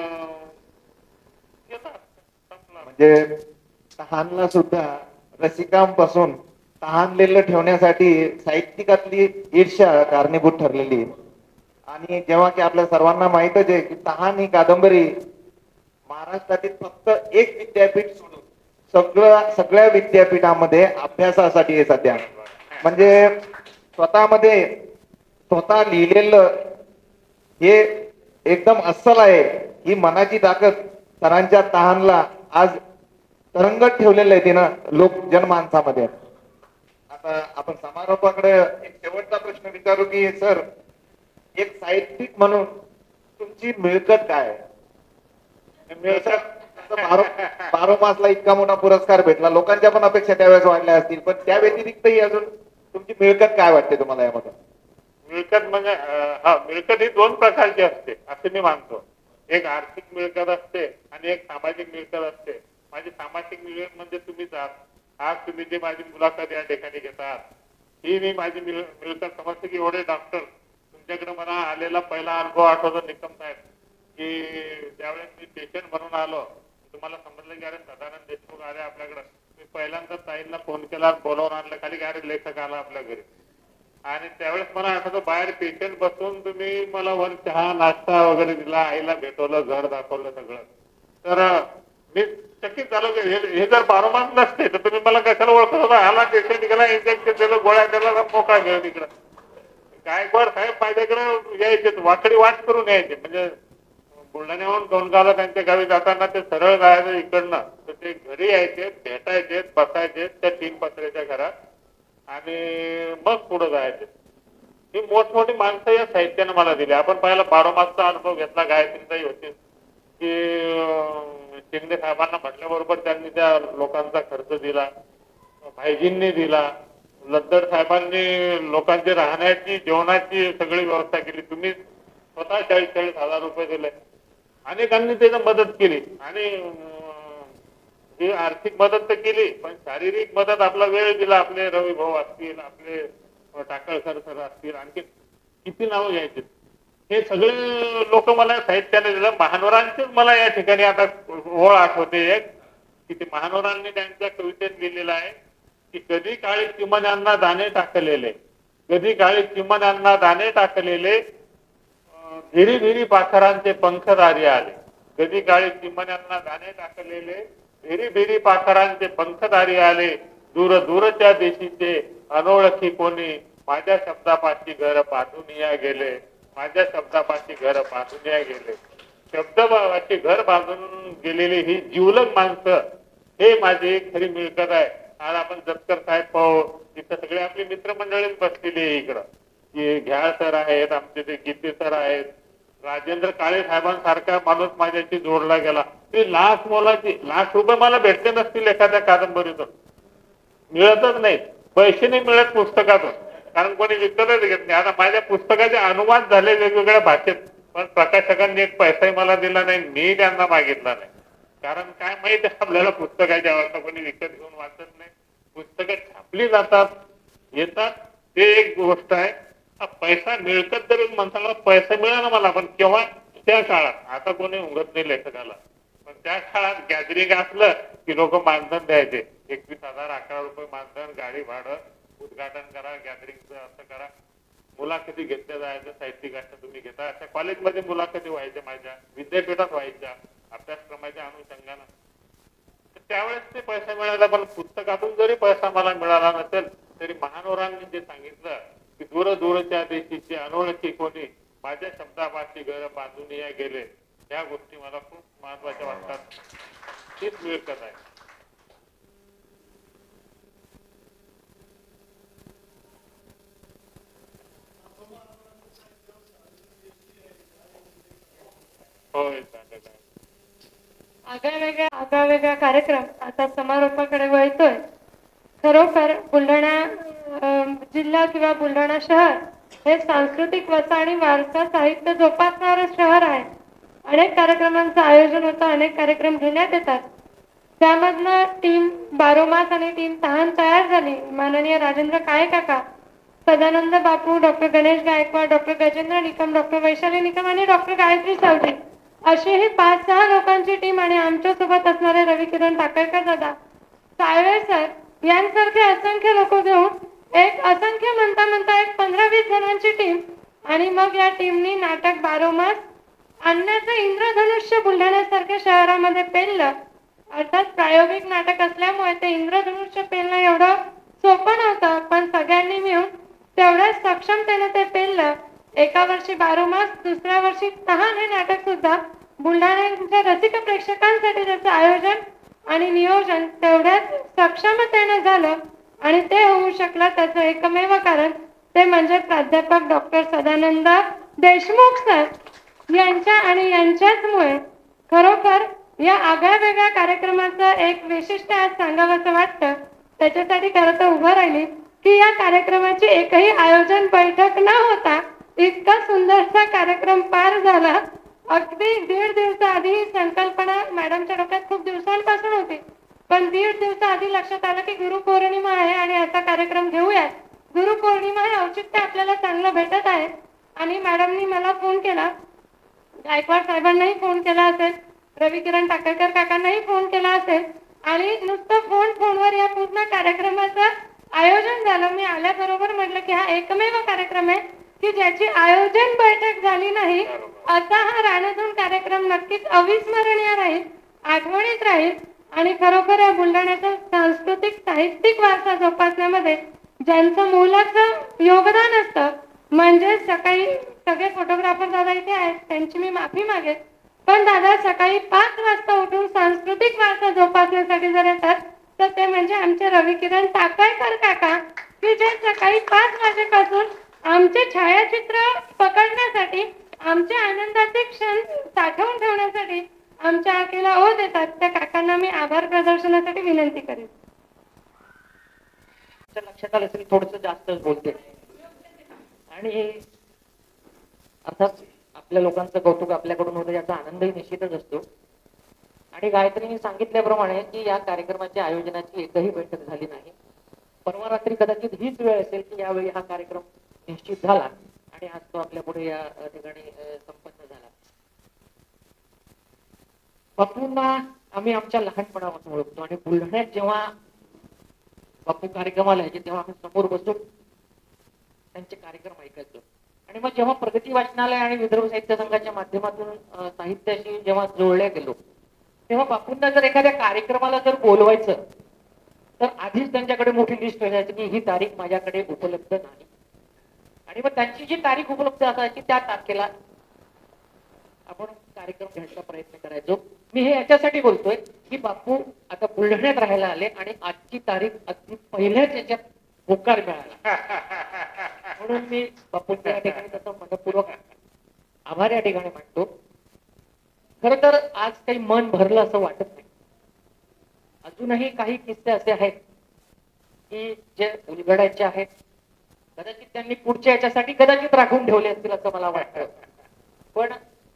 म्हणजे तहानला सुद्धा रसिकांपासून तहानलेलं ठेवण्यासाठी साहित्यिकातली ईर्ष्या कारणीभूत ठरलेली. आणि जेव्हा की आपल्या सर्वांना माहितच आहे की तहान ही कादंबरी महाराष्ट्रातील फक्त एक विद्यापीठ सोडून सगळं सगळ्या विद्यापीठामध्ये अभ्यासासाठी आहे सध्या. म्हणजे स्वतःमध्ये स्वतः लिहिलेलं हे एकदम अस्सल आहे. ही मनाची ताकद सरांच्या तहानला आज तरंगत ठेवलेलं आहे तिनं लोक जनमानसामध्ये. आता आपण समारोपाकडे एक शेवटचा प्रश्न विचारू की सर, एक साहित्यिक म्हणून तुमची मिळकत काय आहे? मिळकत बारो बारोमासला इतका मोठा पुरस्कार भेटला, लोकांच्या पण अपेक्षा त्यावेळेस वाढल्या असतील, पण त्या व्यतिरिक्तही अजून तुमची मिळकत काय वाटते तुम्हाला यामध्ये? मिळकत म्हणजे अं, हा मिळकत ही दोन प्रकारची असते असे मी मानतो. एक आर्थिक मिळकत असते आणि एक सामाजिक मिळकत असते. माझी सामाजिक मिळकत म्हणजे तुम्हीच आहात. आज तुम्ही जी माझी मुलाखत या ठिकाणी घेतात ही मी माझी मिळ मिळकत समजते की एवढे डॉक्टर तुमच्याकडे मला आलेला पहिला अनुभव आठवतो निकम साहेब, की त्यावेळेस मी पेशंट म्हणून आलो, तुम्हाला समजलं की अरे सदानंद देशमुख आले आपल्याकडे. मी पहिल्यांदा ताईंना फोन केला, बोलावून आणलं खाली, अरे लेखक आला आपल्या घरी. आणि त्यावेळेस मला आठवतं बाहेर पेशंट बसून तुम्ही मला वर चहा नाश्ता वगैरे दिला, आईला भेटवलं, घर दाखवलं सगळं. तर मी चकित झालो की हे हे जर बारोमास नसते तर तुम्ही मला कशाला ओळखत होता? आला पेशंट गेला, इंजेक्शन दिलं, गोळ्या दिला, मोकळा गेला तिकडं. गायकवाड साहेब माझ्याकडे यायचे, वाकडी वाट करून यायचे. म्हणजे बुलढाण्याहून गौंडगावला त्यांच्या गावी जाताना ते सरळ जायचं इकडनं, तर ते घरी यायचे, भेटायचे, बसायचे त्या तीन पत्र्याच्या घरात आणि मग पुढे जायचे. ही मोठमोठी माणसं या साहित्यानं मला दिली. आपण पाहिला बारोमासचा अनुभव घेतला, गायत्रीचाही होती की शिंदे साहेबांना म्हटल्याबरोबर त्यांनी त्या लोकांचा खर्च दिला, भाईजींनी दिला, लद्दड साहेबांनी लोकांची राहण्याची जेवणाची सगळी व्यवस्था केली, तुम्ही स्वतः चाळीस चाळीस हजार रुपये दिले, अनेकांनी त्याची मदत केली. आणि ही आर्थिक मदत तर केली, पण शारीरिक मदत आपला वेळ दिला. आपले रवी भाऊ असतील, आपले टाकळकर सर असतील, आणखी किती नावं घ्यायची. हे सगळे लोक मला साहित्याने दिलं. महानवरांचेच मला या ठिकाणी आता ओळ आठवते एक, की ते महानवरांनी त्यांच्या कवितेत लिहिलेलं आहे की कधी काळी चिमण्यांना दाणे टाकलेले, कधी काळी चिमण्यांना दाणे टाकलेले, भिरी भिरी पाखरांचे पंखदारी आले. कधी काळी चिमण्यांना दाणे टाकलेले, भिरी भिरी पाखरांचे पंखदारी आले, दूर दूरच्या देशीचे अनोळखी कोणी, माझ्या शब्दापाशी घर बांधून या गेले, माझ्या शब्दापाशी घर बांधून या गेले. शब्दापाशी घर बांधून गेलेली ही जिवलग माणसं, हे माझी खरी मिळकत आहे. आज आपण जतकर साहेब पाहू, तिथं सगळे आपली मित्रमंडळीच बसलेली आहे इकडं, की घ्याळ सर आहेत, आमचे ते गीते सर आहेत, राजेंद्र काळे साहेबांसारखा माणूस माझ्याशी जोडला गेला. ती लाख मोलाची, लाख रुपये मला भेटले नसतील एखाद्या कादंबरीतून, मिळतच नाही, पैसे नाही मिळत पुस्तकातून, कारण कोणी विकतच घेत नाही. आता माझ्या पुस्तकाचे अनुवाद झाले वेगवेगळ्या भाषेत, पण प्रकाशकांनी एक पैसाही मला दिला नाही, मी त्यांना मागितला नाही. कारण काय माहिती आपल्याला पुस्तकाची अवस्था, कोणी विकत घेऊन वाचत नाही. पुस्तकं छापली जातात, येतात, ते एक गोष्ट आहे. पैसा मिळकत जरी माणसाला पैसा मिळाला मला, पण केव्हा? त्या काळात. आता कोणी उघडत नाही लेखकाला, पण त्या काळात गॅदरिंग असलं की लोक मानधन द्यायचे, एकवीस हजार अकरा रुपये मानधन, गाडी भाडं, उद्घाटन करा, गॅदरिंगचं असं करा, मुलाखती घेतल्या जायच्या, साहित्यिकांच्या तुम्ही घेता. अशा कॉलेजमध्ये मुलाखती व्हायच्या, माझ्या विद्यापीठात व्हायच्या, अभ्यासक्रमाच्या अनुषंगानं. त्यावेळेस ते पैसा मिळाला, पण पुस्तकातून जरी पैसा मला मिळाला नसेल तरी महानवरांनी जे सांगितलं की दूर दूरच्या देशीचे अनोळखी कोणी, माझ्या शब्दापाशी घर बांधून या गेले, या गोष्टी मला खूप महत्वाच्या वाटतात. तीच मिळकत आहे. होय, चालेल. आगळावेगळा आगळावेगळा कार्यक्रम आता समारोपाकडे वळतोय. खरोखर बुलढाणा अं, जिल्हा किंवा बुलढाणा शहर हे सांस्कृतिक वसा आणि वारसा साहित्य जोपासणारं शहर आहे. अनेक कार्यक्रमांचं आयोजन होतं, अनेक कार्यक्रम घेण्यात येतात. त्यामधलं टीम बारोमास आणि टीम तहान तयार झाली. माननीय राजेंद्र काळे काका, सदानंद बापू, doctor Ganesh Gaikwad, doctor Gajendra Nikam, doctor Vaishali Nikam आणि डॉक्टर गायत्री सावजी अशी ही पाच सहा लोकांची टीम आणि आमच्या सोबत असणारे रविकिरण टाकळकर दादा, साळवे सर यांसारखे असंख्य लोक घेऊन एक असंख्य म्हणता म्हणता एक पंधरा वीस जणांची टीम. आणि मग या टीमनी नाटक बारोमास आणण्याचं इंद्रधनुष्य बुलढाण्यासारख्या शहरामध्ये पेललं. अर्थात प्रायोगिक नाटक असल्यामुळे ते इंद्रधनुष्य पेलणं एवढं सोपं नव्हतं, पण सगळ्यांनी मिळून तेवढ्याच सक्षमतेने ते पेललं. एका वर्षी बारोमास, दुसऱ्या वर्षी तहान हे नाटक सुद्धा बुलढाण्याच्या रसिक प्रेक्षकांसाठी त्याचं आयोजन आणि नियोजन तेवढ्याच सक्षमतेने झालं आणि ते होऊ शकलं त्याचं एकमेव कारण ते म्हणजे प्राध्यापक डॉक्टर सदानंद देशमुख सर यांच्या आणि यांच्याचमुळे. खरोखर या आगळ्या वेगळ्या कार्यक्रमाचं एक वैशिष्ट्य आज सांगावंसं वाटतं. त्याच्यासाठी खरं तर उभं राहिली की या कार्यक्रमाची एकही आयोजन बैठक न होता इतका सुंदरसा कार्यक्रम पार झाला. अगदी दीड दिवसाआधी ही संकल्पना मॅडमच्या डोक्यात खूप दिवसांपासून होती, पण दीड दिवसाआधी लक्षात आलं की गुरुपौर्णिमा आहे आणि असा कार्यक्रम घेऊयात. गुरुपौर्णिमा हे औचित्य आपल्याला चांगलं भेटत आहे आणि मॅडमनी मला फोन केला, गायकवाड साहेबांनाही फोन केला असेल, रवी किरण टाकळकर काकांनाही फोन केला असेल आणि नुसतं फोन फोनवर या पूर्ण कार्यक्रमाचं आयोजन झालं. मी आल्याबरोबर म्हटलं की हा एकमेव कार्यक्रम आहे की ज्याची आयोजन बैठक झाली नाही असा हा राणेधून कार्यक्रम नक्कीच अविस्मरणीय राहील, आठवणीत राहील. आणि खरोखर या बुलढाण्याचा सांस्कृतिक साहित्यिक वारसा जोपासण्यामध्ये ज्यांचं मोलाचं योगदान असतं म्हणजे सकाळी सगळे फोटोग्राफर दादा इथे आहेत त्यांची मी माफी मागेन, पण दादा सकाळी पाच वाजता उठून सांस्कृतिक वारसा जोपासण्यासाठी जर येतात तर ते म्हणजे आमचे रवी किरण टाकळकर काका की जे सकाळी पाच वाजेपासून आमचे छायाचित्र पकडण्यासाठी आमचे आनंदाचे क्षण साठवून ठेवण्यासाठी आमच्या आकेला ओ देतात. त्या काकांना मी आभार प्रदर्शनासाठी विनंती करेन. लक्षात आलं असेल थोडस जास्तच बोलते आणि अर्थात आपल्या लोकांचं कौतुक आपल्याकडून होतं याचा आनंदही निश्चितच असतो. आणि गायत्रीने सांगितल्याप्रमाणे की या कार्यक्रमाच्या आयोजनाची एकही बैठक झाली नाही. परवा रात्री कदाचित हीच वेळ असेल की यावेळी हा कार्यक्रम निश्चित झाला आणि आज तो आपल्या पुढे या ठिकाणी संपन्न झाला. बापूंना आम्ही आमच्या लहानपणापासून ओळखतो आणि बुलढाण्यात जेव्हा बापू कार्यक्रमाला यायचे तेव्हा आम्ही समोर बसून त्यांचे कार्यक्रम ऐकायचो. आणि मग जेव्हा प्रगती वाचनालय आणि विदर्भ साहित्य संघाच्या माध्यमातून साहित्याशी जेव्हा जोडल्या गेलो तेव्हा बापूंना जर एखाद्या कार्यक्रमाला जर बोलवायचं तर आधीच त्यांच्याकडे मोठी लिस्ट असायची की ही तारीख माझ्याकडे उपलब्ध नाही. आणि मग त्यांची जी तारीख उपलब्ध असायची त्या तारखेला आपण कार्यक्रम घ्यायचा प्रयत्न करायचो. मी हे याच्यासाठी बोलतोय की बापू आता बुलढाण्यात राहायला आले आणि आजची तारीख अगदी पहिल्याच याच्यात होकार मिळाला म्हणून मी बापूंच्या या ठिकाणी त्याचा मनपूर्वक आभार या ठिकाणी मानतो. खर तर आज काही मन भरलं असं वाटत नाही. अजूनही काही किस्से असे आहेत की जे उलगडायचे आहेत. कदाचित त्यांनी पुढच्या याच्यासाठी कदाचित राखून ठेवले असतील असं मला वाटतं. पण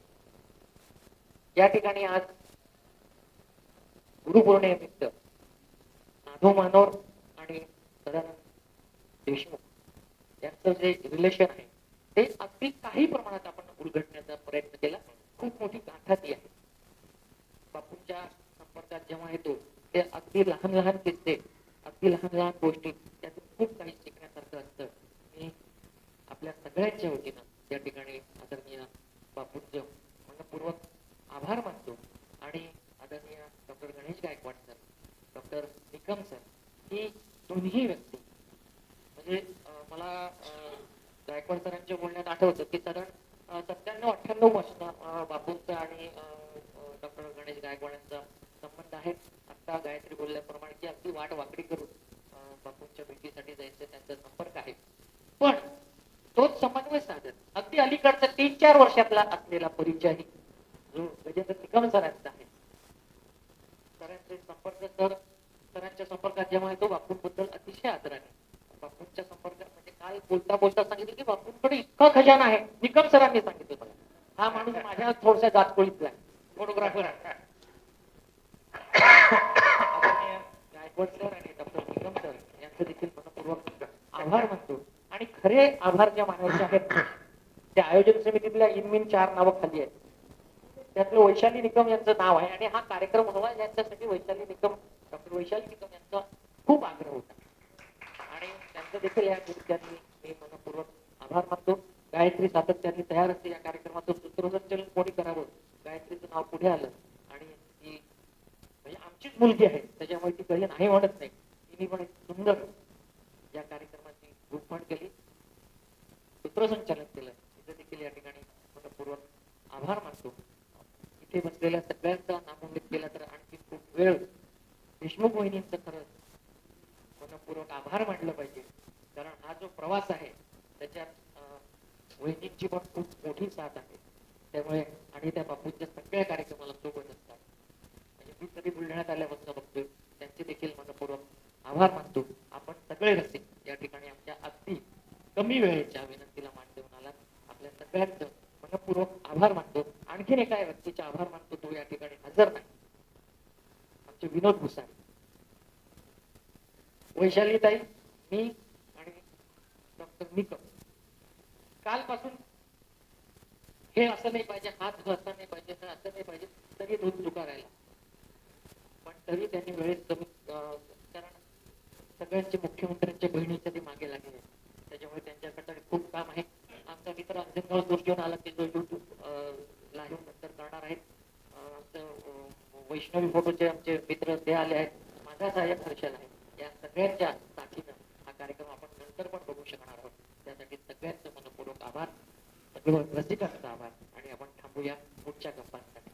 या ठिकाणी आज गुरुपौर्णिमेनिमित्त नाधो मानोर आणि सदानंद देशमुख यांचं जे रिलेशन आहे ते अगदी काही प्रमाणात आपण उलगडण्याचा प्रयत्न केला. खूप मोठी गाथा ती आहे. बापूंच्या संपर्कात जेव्हा येतो ते अगदी लहान लहान किस्से अगदी लहान लहान गोष्टी त्यातून खूप काही शिकण्यासारखं असतं. मी आपल्या सगळ्यांच्या वतीनं या ठिकाणी आदरणीय बापूंचं मनपूर्वक आभार मानतो. आणि आदरणीय doctor Ganesh Gaikwad sir, doctor Nikam sir ही दोन्ही व्यक्ती म्हणजे मला गायकवाड सरांच्या बोलण्यात आठवतं की साधारण सत्त्याण्णव अठ्ठ्याण्णव पासून बापूंचा आणि डॉक्टर गणेश गायकवाड यांचा संबंध आहे. आता गायत्री बोलल्याप्रमाणे की अगदी वाट वाकडी करून बापूंच्या भेटीसाठी जायचं त्यांचा संपर्क आहे. पण तोच समन्वय साधत अगदी अलीकडचा तीन चार वर्षातला असलेला परिचयही जो गजेंद्र निकम सरांचा आहे. सरांचे संपर्क सर सरांच्या संपर्कात जेव्हा येतो बापूंबद्दल अतिशय आदराने बापूंच्या संपर्कात म्हणजे काल बोलता बोलता सांगितलं की बापूंकडे इतका खजाना आहे. निकम सरांनी सांगितलं मला हा माणूस माझ्या थोडसा जातकुळीतला फोटोग्राफर आहे. गायकवाड सर आणि डॉक्टर निकम सर यांचं देखील मनपूर्वक आभार मानतो. आणि खरे आभार ज्या मानवाचे आहेत त्या आयोजन समितीतल्या इनमिन चार नावं खाली आहेत. त्यातलं वैशाली निकम यांचं नाव आहे आणि हा कार्यक्रम व्हावा यांच्यासाठी वैशाली निकम डॉक्टर वैशाली निकम यांचा खूप आग्रह होता आणि त्यांचं देखील या निमित्ताने मी मनपूर्वक आभार मानतो. गायत्री सातत्याने तयार असते या कार्यक्रमाचं सूत्रसंचलन कोणी करावं. गायत्रीचं नाव पुढे आलं आणि ती म्हणजे आमचीच मुलगी आहे त्याच्यामुळे ती कधी नाही म्हणत नाही. तिने पण सुंदर या कार्यक्रमाची रूपण केली, सूत्रसंचालन केलं. तिचं देखील या ठिकाणी मनपूर्वक आभार मानतो. इथे बसलेल्या सगळ्यांचा नामोल्लेख केला तर आणखी खूप वेळ देशमुख वहिनींचं खरं मनपूर्वक आभार मानलं पाहिजे. कारण हा जो प्रवास आहे त्याच्यात अं, वहिनींची पण खूप मोठी साथ आहे. त्यामुळे आणि त्या बापूंच्या सगळ्या कार्यक्रमाला सोबत असतात. म्हणजे मी कधी बुलढाण्यात आल्यापासून बघतोय त्यांचे देखील मनपूर्वक आभार मानतो. आपण सगळे रसिक या ठिकाणी आमच्या अगदी कमी वेळेच्या विनंतीला मान देऊन आलात. आपल्या सगळ्यांचं मनपूर्वक आभार मानतो. आणखीन एका व्यक्तीचे आभार मानतो, तो या ठिकाणी हजर नाही, आमचे विनोद भुसारे. वैशालीताई, मी आणि डॉक्टर निकम कालपासून हे असं नाही पाहिजे, हात असं नाही पाहिजे, हे असं नाही पाहिजे, तरी दोन चुका राहिला. पण तरी त्यांनी वेळेत कमी अं, कारण सगळ्यांचे मुख्यमंत्र्यांच्या बहिणीच्या ते मागे लागले, त्याच्यामुळे त्यांच्याकडे खूप काम आहे. आमचा मित्र अंजनगाव जोर घेऊन आला की जो युट्यूब लाईव्ह नंतर करणार आहेत. अं, आमचं अं, वैष्णवी फोटोचे आमचे मित्र ते आले आहेत. माझा सहाय्यक हर्षल आहे. या सगळ्यांच्या साथीनं हा कार्यक्रम आपण नंतर पण बघू शकणार आहोत. त्यासाठी सगळ्यांचं मनपूर्वक आभार, सगळं रसिकांचा आभार. आणि आपण थांबूया पुढच्या गप्पांसाठी.